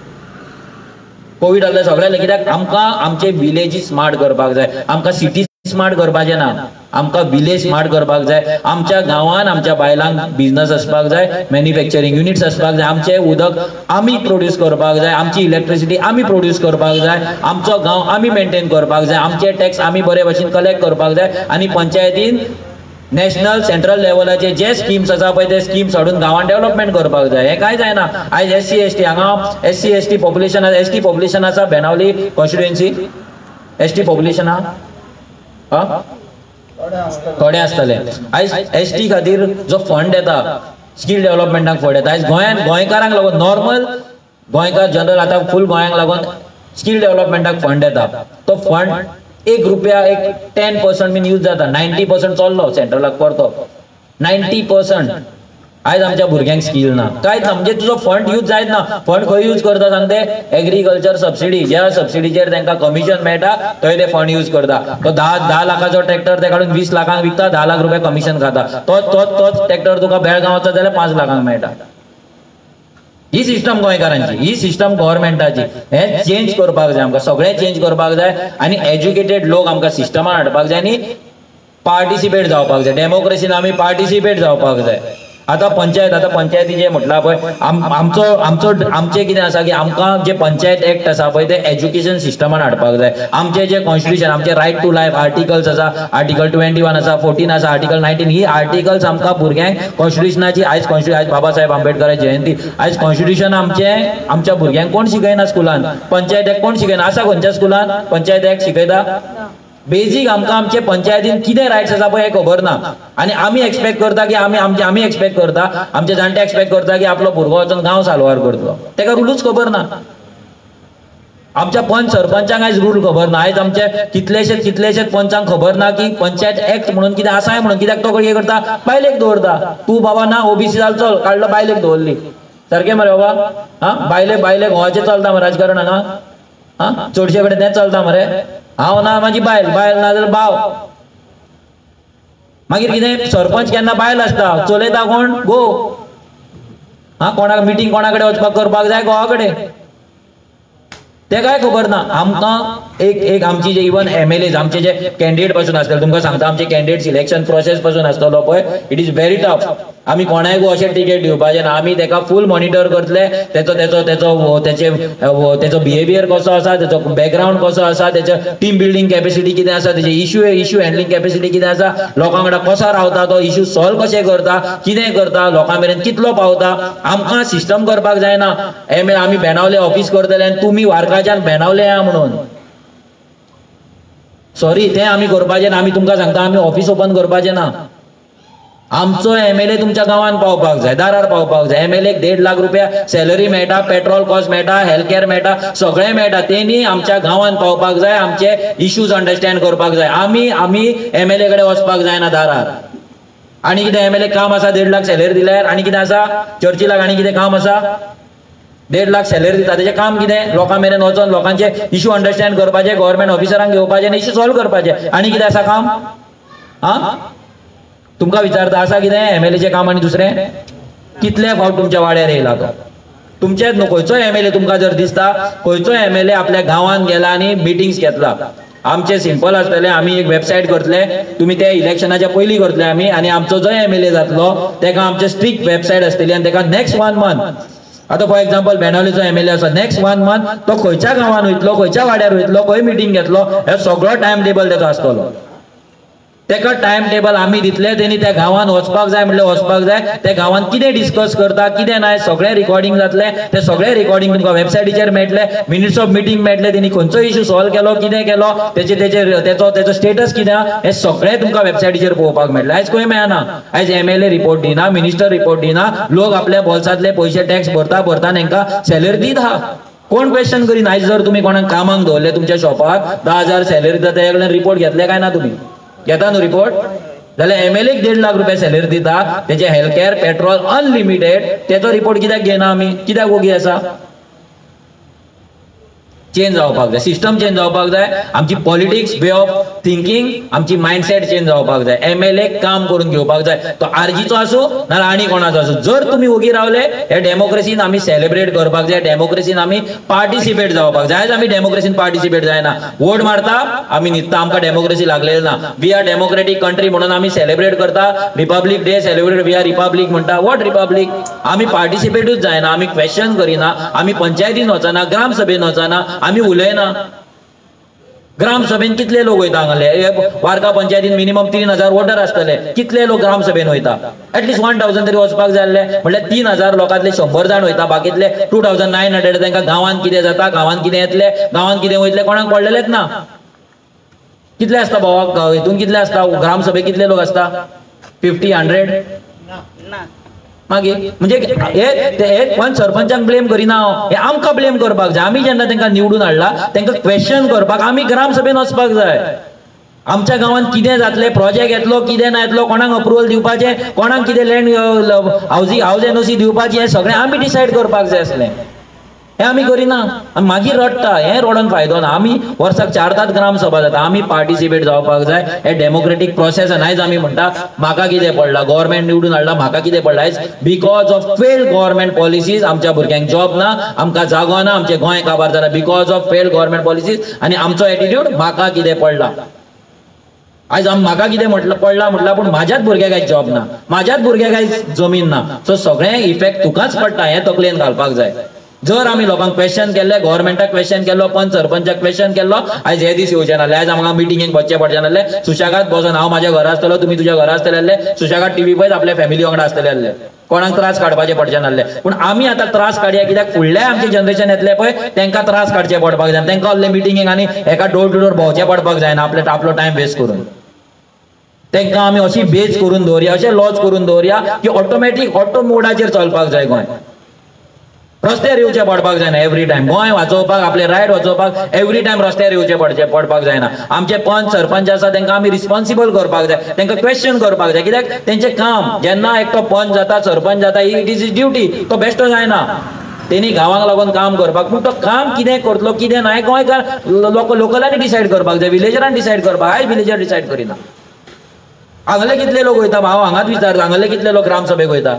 कोविड जाल्ले सगळे कित्याक आमकां आमचे विलेजी स्मार्ट करपाक जाय, आमकां सिटी स्मार्ट करपाचे ना, आमकां विलेज स्मार्ट करपाक जाय. आमच्या गांवान आमच्या बायलांक बिझनस असपाक जाय, मॅन्युफॅक्चरिंग युनिट्स असपाक जाय, आमचे उदक आमी प्रोड्यूस करपाक जाय, आमची इलेक्ट्रिसिटी आमी प्रोड्यूस करपाक जाय, आमचो गांव आमी मेंटेन करपाक जाय, आमचे टॅक्स आमी बरे भशेन कलेक्ट करपाक जाय. आणि पंचायतीन नॅशनल सेंट्रल लेवलाचे जे स्किम्स आसा पळय ते स्किम्स हाडून गांवान डेव्हलपमेंट करपाक जाय. हे काय जायना. आयज SC/ST हांगा SC/ST पॉप्युलेशन ST पॉप्युलेशन आसा बेनावली कॉन्स्टिट्युएन्सी. ST पॉप्युलेशन आहा थोडे आसतले. आयज ST खातीर जो फंड येता स्किल डेव्हलपमेंटाक फंड येता, आयज गोंयान गोंयकारांक लागून नॉर्मल गोंयकार जनरल आतां फूल गोंयांक लागून स्किल डेव्हलपमेंटाक फंड येता. तो फंड ₹1 एक 10% बीन यूज जाता. 90% चल्लो सेंट्रलाक परतो. 90% आयज आमच्या भुरग्यांक स्किल ना, कांयच ना. म्हणजे तुजो फंड यूज जायत ना. फंड खंय यूज करता सांगते? एग्रीकल्चर सबसिडी, ज्या सबसिडीचेर तांकां कमिशन मेळटा थंय ते फंड यूज करता. तो 10 लाखाचो ट्रॅक्टर ते काडून 20 लाखांक विकता, ₹10 लाख कमिशन खाता. तोच ट्रॅक्टर तुका बेळगांव वचत जाल्यार 5 लाखांक मेळटा. ही सिस्टम गोंयकारांची, ही सिस्टम गव्हर्नमेंटाची. हे चेंज करपाक जाय आमकां, सगळें चेंज करपाक जाय. आणि एज्युकेटेड लोक आमकां सिस्टमान हाडपाक जाय आनी पार्टिसिपेट जावपाक जाय. डेमोक्रेसीन आमी पार्टिसिपेट जावपाक जाय. आता पंचायती जे म्हटला पळय आमचे कितें आसा की आमकां जे पंचायत एक्ट आसा पळय ते एज्युकेशन सिस्टमान हाडपाक जाय. आमचे जे कॉन्स्टिट्युशन आमचे रायट टू लायफ आर्टिकल्स आसा, आर्टिकल 21 आसा, 14 आसा, आर्टिकल 19, ही आर्टिकल्स आमकां भुरग्यांक कॉन्स्टिट्युशनाची आयज बाबासाहेब आंबेडकराची जयंती, आयज कॉन्स्टिट्युशन आमच्या भुरग्यांक कोण शिकयना स्कुलान? पंचायत एक्ट कोण शिकयना? आसा खंयच्या स्कुलान पंचायत एक्ट शिकयता? बेजीक आमकां आमचे पंचायतीन कितें रायट्स आसा पळय हे खबर ना. आनी आमी एक्सपेक्ट करता की आमी एक्सपेक्ट करता, आमचे जाणटे एक्सपेक्ट करता की आपलो भुरगो वचून गांव साल्वार करतलो. तेका रुलूच खबर ना. आमच्या पंच सरपंचांक आयज रूल खबर ना. आयज आमचे कितलेशेच पंचांक खबर ना की पंचायत एक्ट म्हणून कितें आसाय म्हणून. कित्याक तो कितें करता? बायलेक दवरता. तूं बाबा ना OBC जाल चल, काडलो बायलेक दवरली. सारकें मरे बाबा? बायले गोवाचें चलता मरे राजकारण हांगा. चडशे कडेन तेंच चलता मरे. हांव ना माझी बायल ना जाल्यार भाव. मागीर कितें? सरपंच केन्ना बायल आसता, चलयता कोण? घोव. कोणाक मिटींग कोणा कडेन वचपाक करपाक जाय? घोवा कडेन. ते काय खबर ना. आमकां एक आमची जे इवन MLAs आमचे जे कॅन्डिडेट पासून आसतले, तुमकां सांगता आमचे कॅन्डिडेट सिलेक्शन प्रोसेस पासून आसतलो पळय, इट इज व्हेरी टफ. आमी कोणायक अशें टिकेट दिवपाचें ना. आमी तेका फूल मॉनिटर करतले. तेचो बिहेवियर कसो आसा, तेचो बॅकग्रावंड कसो आसा, तेचो टीम बिल्डिंग कॅपेसिटी कितें आसा, तेचे इश्यू हँडलिंग कॅपेसिटी कितें आसा, लोकां कडेन कसो रावता, तो इश्यू सॉल्व कशें करता, कितें करता, लोकां मेरेन कितलो पावता. आमकां सिस्टम करपाक जायना आमी बेनावले ऑफिस करतले आनी तुमी वारकाच्यान बेनावले या म्हणून. सॉरी, तें आमी करपाचें ना. आमी तुमकां सांगता आमी ऑफिस ओपन करपाचें ना. आमचो MLA तुमच्या गांवान पावपाक जाय, दारार पावपाक जाय. MLAक ₹1.5 लाख सॅलरी मेळटा, पेट्रोल कॉस्ट मेळटा, हेल्थ केअर मेळटा, सगळें मेळटा. तेणी आमच्या गांवान पावपाक जाय, आमचे इश्यूज अंडरस्टँड करपाक जाय. आमी MLA कडेन वचपाक जायना दारार. आनी कितें MLA काम आसा? ₹1.5 लाख सॅलरी दिल्यार आनी कितें आसा? चर्चिलाक आनी कितें काम आसा? ₹1.5 लाख सॅलरी दिता, तेजें काम कितें? लोकां मेरेन वचोन लोकांचे इश्यू अंडरस्टँड करपाचे, गव्हर्नमेंट ऑफिसरांक घेवपाचे आनी इश्यू सॉल्व करपाचे. आनी कितें आसा काम? तुमकां विचारता आसा कितें MLAचें काम आनी दुसरें? कितले फावट तुमच्या वाड्यार येयला तो? तुमचेच न्हू, खंयचोय MLA तुमकां जर दिसता, खंयचोय MLA आपल्या गांवान गेला आनी मिटिंग्स घेतला. आमचे सिंपल आसतले, आमी एक वेबसायट करतले, तुमी ते इलेक्शनाच्या पयलीं करतले आमी, आनी आमचो जो MLA जातलो तेका आमचे स्ट्रिक्ट वेबसायट आसतली आनी तेका नेक्स्ट 1 मंथ, आतां फॉर एक्झाम्पल बेनावलीचो MLA आसा, नेक्स्ट 1 मंथ तो खंयच्या गांवान वयतलो, खंयच्या वाड्यार वयतलो, खंय मिटींग घेतलो, हे सगळो टायम टेबल तेचो आसतलो. तेका टायम टेबल आमी दितले, तेणी त्या गांवांत वचपाक जाय म्हणले वचपाक जाय, त्या गांवांत कितें डिस्कस करता कितें नाही सगळें रिकॉर्डिंग जातले, ते सगळें रिकॉर्डिंग तुमकां वेबसायटीचेर मेळटले, मिनिट्स ऑफ मिटींग मेळटले, तेणी खंयचो इश्यू सॉल्व केलो कितें केलो तेचो स्टेटस कितें हें सगळें तुमकां वेबसायटीचेर पळोवपाक मेळटलें. आयज खंय मेळना, आयज MLA रिपोर्ट दिना, मिनिस्टर रिपोर्ट दिना, लोक आपल्या बोल्सांतले पयशे टॅक्स भरता तांकां सॅलरी दीत आहा. कोण क्वेश्चन करीना. आयज जर तुमी कोणाक कामाक दवरले तुमच्या शॉपार 10,000 सॅलरी दिता, त्या कडल्यान रिपोर्ट घेतले काय ना तुमी? घेता न्हू रिपोर्ट? जाल्यार MLA 1.5 लाख रुपया सॅलरी दिता, तेचे हेल्थ केअर पेट्रोल अनलिमिटेड, तेचो रिपोर्ट कित्याक घेना आमी? कित्याक ओगी आसा? चेंज जावपाक जाय, सिस्टम चेंज जावपाक जाय, आमची पॉलिटिक्स वे ऑफ थिंकिंग, आमची मायंडसेट चेंज जावपाक जाय. MLA काम करून घेवपाक जाय, तो आरजीचो आसूं ना आनी कोणाचो आसूं. जर तुमी ओगी रावले हे डेमोक्रेसीन आमी सेलिब्रेट करपाक जाय, डेमोक्रेसीन आमी पार्टिसिपेट जावपाक जाय. आयज आमी डेमोक्रेसीन पार्टिसिपेट जायना, वोट मारता आमी न्हिदता, आमकां डेमोक्रेसी लागलेली ना. वी आर डेमोक्रेटीक कंट्री म्हणून आमी सेलिब्रेट करता, republic day celebrate, we are republic म्हणटा. What republic? आमी पार्टिसिपेटूच जायना, आमी क्वेश्चन करिना, आमी पंचायतीन वचना, ग्राम सभेन वचना, आमी उलयना. ग्राम सभेन कितले लोक वयता हांगाले? वार्का पंचायतीन मिनिमम 3,000 वोटर आसतले, कितले लोक ग्राम सभेन वयता? एटलीस्ट 1,000 तरी वचपाक जाय आसले. म्हणल्यार 3,000 लोकांतले 100 जाण वयता, बाकीतले 2,900 तांकां गांवांत कितें जाता, गांवांत कितें येतले, गांवांत कितें वयतले कोणाक पडलेलेच ना. कितले आसता भावाक हितून कितले आसता? ग्राम सभेक कितले लोक आसता? 50, 100? मागीर म्हणजे हे कोण सरपंचाक ब्लेम करिना, हे आमकां ब्लेम करपाक जाय. आमी जेन्ना तांकां निवडून हाडला तांकां क्वेश्चन करपाक आमी ग्राम सभेन वचपाक जाय. आमच्या गांवांत कितें जातलें, प्रोजेक्ट येतलो कितें ना येतलो, कोणाक अप्रुवल दिवपाचें, कोणाक कितें लँड हावज NOC दिवपाची, हें सगळें आमी डिसायड करपाक जाय आसलें. हें आमी करिना, आमी मागीर रडटा. हें रडोन फायदो ना. आमी वर्साक 4-5 ग्राम सभा जाता, आमी पार्टिसिपेट जावपाक जाय हे डेमोक्रेटीक प्रोसेसान. आयज आमी म्हणटा म्हाका कितें पडला, गव्हर्मेंट निवडून हाडला म्हाका कितें पडला. आयज because of failed government policies आमच्या भुरग्यांक जॉब ना, आमकां जागो ना, आमचें गोंय काबार जाला because of failed government policies. आनी आमचो एटिट्यूड म्हाका कितें पडला. आयज म्हाका कितें पडला म्हटला, पूण म्हाज्याच भुरग्याक आयज जॉब ना, म्हाज्याच भुरग्याक आयज जमीन ना. सो सगळें इफेक्ट तुकाच पडटा, हें तकलेन घालपाक जाय. जर आमी लोकांक क्वेश्चन केले, गव्हर्मेंटाक क्वेश्चन केलो, पंच सरपंचाक क्वेश्चन केलो, आयज हे दीस येवचे नासले. आयज आमकां मिटिंगेक वचचें पडचें नासलें. सुशेगाद बसून हांव म्हाज्या घरा आसतलो, तुमी तुज्या घरा आसतले, सुशेगाद टीव्ही पळयत आपल्या फॅमिली वांगडा आसतले, कोणाक त्रास काडपाचे पडचे नासले. पूण आमी आतां त्रास काडया, कित्याक फुडले आमचे जनरेशन येतले पळय तांकां त्रास काडचे पडपाक जाय. तांकां असले मिटिंगेक आनी एका डोर टू डोर भोंवचें पडपाक जायना आपलो टायम वेस्ट करून. तांकां आमी अशी बेज करून दवरया, अशें लॉज करून दवरया की ऑटोमॅटीक ऑटो मोडाचेर चलपाक जाय गोंय. रस्त्यार येवचे पडपाक जायना एवरी टायम. गोंय वाचोवपाक, आपले रायट वाचोवपाक एवरी टायम रस्त्यार येवचे पडपाक जायना. आमचे पंच सरपंच आसा तांकां आमी रिस्पॉन्सिबल करपाक जाय, तांकां क्वेश्चन करपाक जाय. कित्याक तेंचें काम, जेन्ना एकटो पंच जाता, सरपंच जाता, इट इज इज ड्युटी, तो बेश्टो जायना. तेणी गांवांक लागून काम करपाक, पूण तो काम कितें करतलो कितें ना गोंयकार लोकलांनी डिसायड करपाक जाय, विलेजरान डिसायड करपाक. आयज विलेजर डिसायड करिना. हांगाले कितले लोक वयता, हांव हांगाच विचारता, हांगाले कितले लोक ग्राम सभेक वयता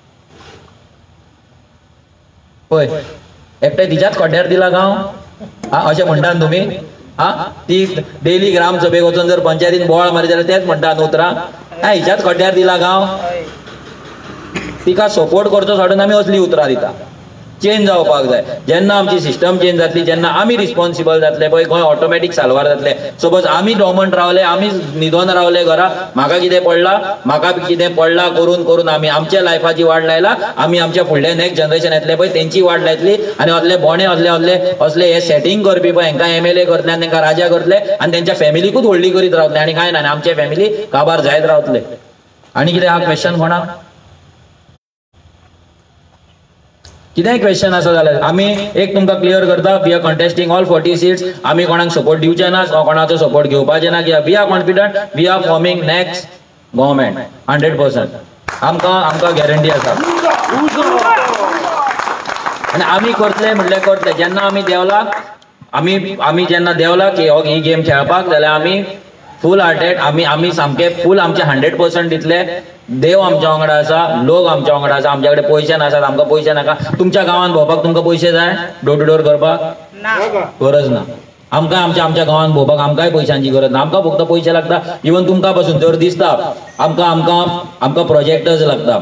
पळय? एकटे तिच्याच खड्ड्यार दिला गांव, अशें म्हणटा तुमी? ती डेली ग्राम सभेक वचून जर पंचायतीन बोवाळ मारी जाल्यार तेच म्हणटा न्हू उतरां, हिच्याच खड्ड्यार दिला गांव. तिका सपोर्ट करचो सोडून आमी असली उतरां दिता. चेंज जावपाक जाय. जेन्ना आमची सिस्टम चेंज जातली, जेन्ना आमी रिस्पॉन्सिबल जातले पळय, गोंय ऑटोमॅटीक साल्वार जातले. सपोज आमी डॉमंट रावले, आमी न्हिदोन रावले घरा, म्हाका कितें पडला करून करून आमी आमच्या लायफाची वाट लायला, आमी आमच्या फुडले नेक्स्ट जनरेशन येतले पळय तेंची वाट लायतली. आनी असले बोणे असले हे सेटिंग करपी पळय हांकां MLA करतले, आनी तांकां राजा करतले, आनी तेंच्या फॅमिलीकूच व्हडली करीत रावतले, आनी कांय ना, आमचे फॅमिली काबार जायत रावतले. आनी कितें हा क्वेश्चन कोणाक? कितेंय क्वेश्चन आसा जाल्यार आमी एक तुमकां क्लियर करता, we are contesting all 40 seats. आमी कोणाक सपोर्ट दिवचे ना, कोणाचो सपोर्ट घेवपाचे ना, कित्याक we are confident we are forming next government 100%. आमकां गॅरंटी आसा. आनी आमी करतले म्हणले करतले. जेन्ना आमी देवला, आमी जेन्ना देवला की ही गेम खेळपाक, जाल्यार आमी फूल हार्टेड, आमी सामके फूल आमचे 100% दितले. देव आमच्या वांगडा आसा, लोक आमच्या वांगडा आसा. आमच्या कडेन पयशे नासात, आमकां पयशे नाका. तुमच्या गांवांत भोंवपाक तुमकां पयशे जाय डोर टू डोर करपाक? गरज ना. आमकां आमच्या गांवांत भोंवपाक आमकांय पयशांची गरज ना. आमकां फक्त पयशे लागता. इवन तुमकां पासून जर दिसता आमकां प्रोजेक्टर्स लागता,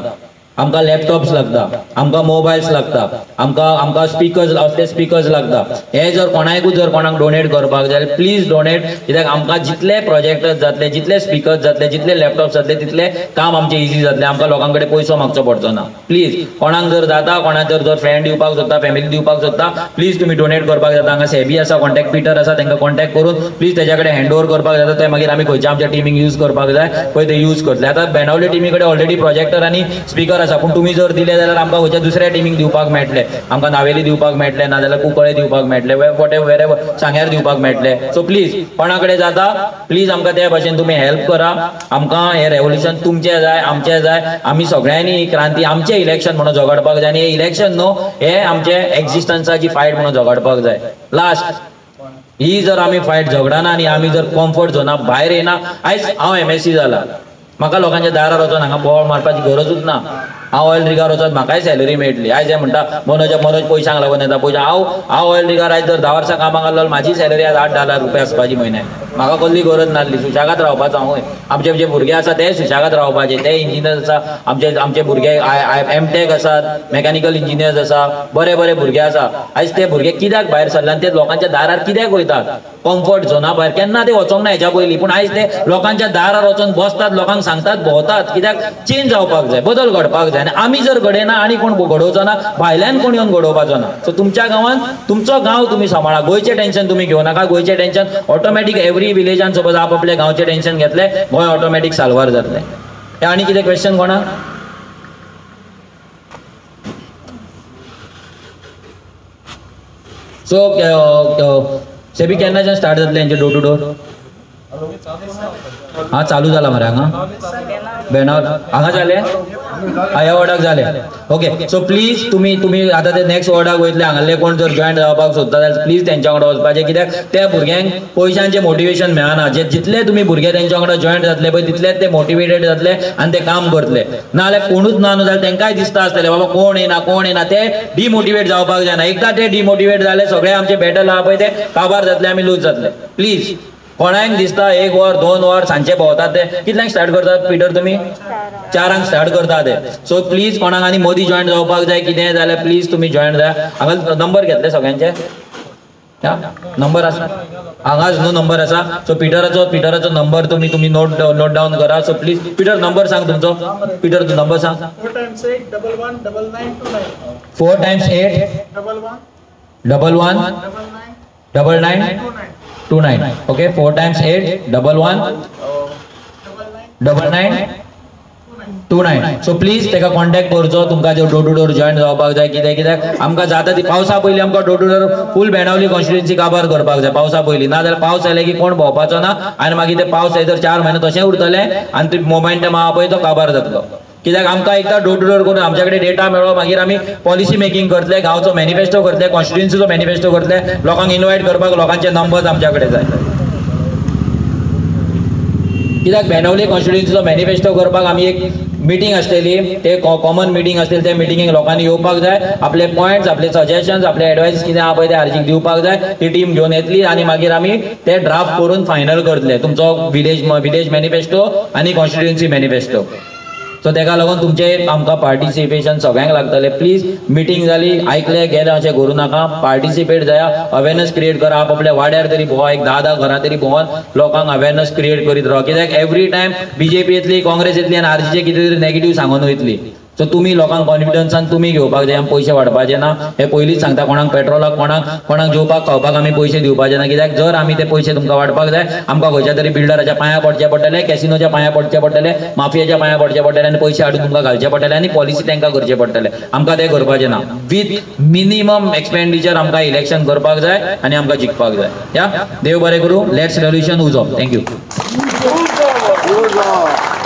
आमकां लॅपटॉप्स लागता, आमकां मोबायल्स लागता, आमकां स्पिकर्स असले स्पिकर्स लागता. हे जर कोणाकूच जर कोणाक डोनेट करपाक जाय जाल्यार प्लीज डोनेट. कित्याक आमकां जितले प्रोजेक्टर्स जातले, जितले स्पिकर्स जातले, जितले लॅपटॉप्स जातले, तितले काम आमचें इजी जातलें. आमकां लोकां कडेन पयसो मागचो पडचो ना. प्लीज कोणाक जर जाता, कोणाक जर फ्रेंड दिवपाक सोदता, फॅमिली दिवपाक सोदता, प्लीज तुमी डोनेट करपाक जाता. हांगा सेबी आसा, कॉन्टॅक्ट पिटर आसा, तांकां कॉन्टॅक्ट करून प्लीज तेज्या कडेन हँड ओवर करपाक जाता. ते मागीर आमी खंयच्या आमच्या टिमीक यूज करपाक जाय पळय ते यूज करतले. आतां बेनावले टिमी कडेन ऑलरेडी प्रोजेक्टर आनी स्पिकर आसा, पूण तुमी जर दिले जाल्यार आमकां खंयच्या दुसऱ्या टिमीक दिवपाक मेळटले. आमकां नावेली दिवपाक मेळटले, नाजाल्यार कुंकळे दिवपाक मेळटले, वेरे सांग्यार दिवपाक मेळटले. सो प्लीज कोणा कडेन जाता प्लीज आमकां त्या भाशेन तुमी हेल्प करा. आमकां हें रेवोल्युशन तुमचें जाय, आमचें जाय. आमी सगळ्यांनी ही क्रांती आमचें इलेक्शन म्हणून झगडपाक जाय. आनी हें इलेक्शन न्हू, हें आमचे एक्झिस्टन्साची फायट म्हणून झगडपाक जाय. लास्ट ही जर आमी फायट झगडना आनी आमी जर कम्फर्ट झोना भायर येना. आयज हांव MSc जाला, म्हाका लोकांच्या दारार वचोन हांगा बोवाळ मारपाची गरजूच ना. हांव ऑयल रिगार वचत म्हाकाय सॅलरी मेळटली. आयज हे म्हणटा मनोज पयशांक लागून येता पयशे. हांव ऑयल रिगार आयज जर 10 वर्सां कामाक लागलो म्हाजी सॅलरी आज $8 आसपाची म्हयन्याक. म्हाका कसली गरज नासली, सुशागात रावपाचो हांवूय. आमचे जे भुरगे आसा ते सुशागात रावपाचे, ते इंजिनियर आसा. आमचे भुरगे MTech आसात, मेकॅनिकल इंजिनियर्स आसा, बरे बरे भुरगे आसा. आयज ते भुरगे कित्याक भायर सरले आनी ते लोकांच्या दारार कित्याक वयतात? कम्फर्ट झोना भायर केन्ना ते वचोंक ना हेच्या पयलीं, पूण आयज ते लोकांच्या दारार वचोन बसतात, लोकांक सांगतात, भोंवतात. कित्याक चेंज जावपाक जाय, बदल घडपाक जाय. आनी आमी जर घडयना आनी कोण घडोवचो ना, भायल्यान कोण येवन घडोवपाचो ना. सो तुमच्या गांवांत तुमचो गांव तुमी सांबाळा. गोंयचें टेन्शन तुमी घेवं नाका. गोंयचें टेन्शन ऑटोमॅटीक एवरी विलेजान सपोज आपल्या गांवचें टेन्शन घेतले, गोंय ऑटोमॅटीक साल्वार जातलें. हे आनी कितें क्वेश्चन कोणाक? सो सेबी केन्नाच्यान स्टार्ट जातले हेंचे डोर टू डोर? हाँ चालू जाला मरे हांगा बेनावल हांगा जाले, ह्या वॉर्डाक जाले. ओके सो प्लीज तुमी आतां ते नेक्स्ट वॉर्डाक वयतले, हांगाले कोण जर जॉयन जावपाक सोदता जाल्यार प्लीज तेंच्या वांगडा वचपाचें. कित्याक त्या भुरग्यांक पयशांचें मोटिवेशन मेळना. जितले तुमी भुरगे तेंच्या वांगडा जॉयन जातले पळय तितलेच ते मोटिवेटेड जातले आनी ते काम करतले. नाजाल्यार कोणूच ना न्हू जाल्यार तेंकाय दिसता आसतलें बाबा कोण येना ते डिमोटिवेट जावपाक जायना. एकदा ते डिमोटिवेट जाले सगळे आमचे बॅटल आहा पळय ते काबार जातले, आमी लूज जातले. प्लीज कोणाक दिसता 1 वर 2 वर सांजचे भोंवतात ते कितल्यांक स्टार्ट करतात पिटर तुमी? 4 स्टार्ट करतात ते. सो प्लीज कोणाक आनी मदीं जॉयन जावपाक जाय कितें जाल्यार प्लीज तुमी जॉयन जाय. हांगा नंबर घेतले सगळ्यांचे, नंबर आसा हांगाच न्हू नंबर आसा. सो पिटराचो नंबर तुमी नोट डावन करा. सो प्लीज पिटर नंबर सांग तुमचो. पिटर तूं नंबर सांग. 4 times 8 11 9929. 4 times 8 11 99 29. Okay 4 times 8 11 99 29. So please तेका कॉन्टॅक्ट करचो. तुमकां जो डोर टू डोर जॉयन जावपाक जाय कित्याक आमकां जाता ती पावसा पयलीं आमकां door to door full Benaulim constituency काबार करपाक जाय पावसा पयलीं. ना जाल्यार पावस आयले की कोण भोंवपाचो ना आनी मागीर ते पावस जर 4 म्हयने तशें उरतले आनी ते मोमेंटम आहा पळय तो काबार जातलो. कित्याक आमकां एकदा डोर टू डोर करून आमच्या कडेन डेटा मेळ्ळो मागीर आमी पॉलिसी मेकिंग करतले, गांवचो मॅनिफेस्टो करतले, कॉन्स्टिट्युएन्सीचो मॅनिफेस्टो करतले. लोकांक इन्वायट करपाक लोकांचे नंबर्स आमच्या कडेन जाय. कित्याक बेनावली कॉन्स्टिट्युएन्सीचो मॅनिफेस्टो करपाक आमी एक मिटींग आसलेली, ते कॉमन मिटींग आसलेली. त्या मिटिंगेक लोकांनी येवपाक जाय, आपले पॉयंट्स, आपले सजेशन्स, आपले एडवायस कितें आहा पळय ते आर्जीक दिवपाक जाय. ती टीम घेवन येतली आनी मागीर आमी ते ड्राफ्ट करून फायनल करतले तुमचो विलेज मॅनिफेस्टो आनी कॉन्स्टिट्युएन्सी मॅनिफेस्टो. सो तेका लागून तुमचे आमकां पार्टिसिपेशन सगळ्यांक लागतलें. प्लीज मिटींग जाली आयकले गेले अशें करूं नाका. पार्टिसिपेट जाया, अवेरनस क्रिएट करा. आपल्या वाड्यार तरी भोंवा, एक 10 घरां तरी भोंवन लोकांक अवेरनस क्रिएट करीत राहा. कित्याक एवरी टायम BJP येतली, काँग्रेस येतली आनी आरजीचे कितें तरी नेगेटीव सांगून वयतली. सो तुमी लोकांक कॉन्फिडन्सान तुमी घेवपाक जाय. पयशे वाडपाचे ना हे पयलींच सांगता. कोणाक पेट्रोलाक कोणाक जेवपाक खावपाक आमी पयशे दिवपाचे ना. कित्याक जर आमी ते पयशे तुमकां वाडपाक जाय आमकां खंयच्या तरी बिल्डराच्या पांयां पडचे पडटले, कॅसिनोच्या पांयां पडचे पडटले, माफियाच्या पांयां पडचे पडटले आनी पयशे हाडून तुमकां घालचे पडटले आनी पॉलिसी तांकां करचे पडटले. आमकां तें करपाचें ना. विथ मिनिमम एक्सपेंडिचर आमकां इलेक्शन करपाक जाय आनी आमकां जिखपाक जाय. या देव बरें करूं. लेट्स रेवोल्युशन उजो. थँक्यू.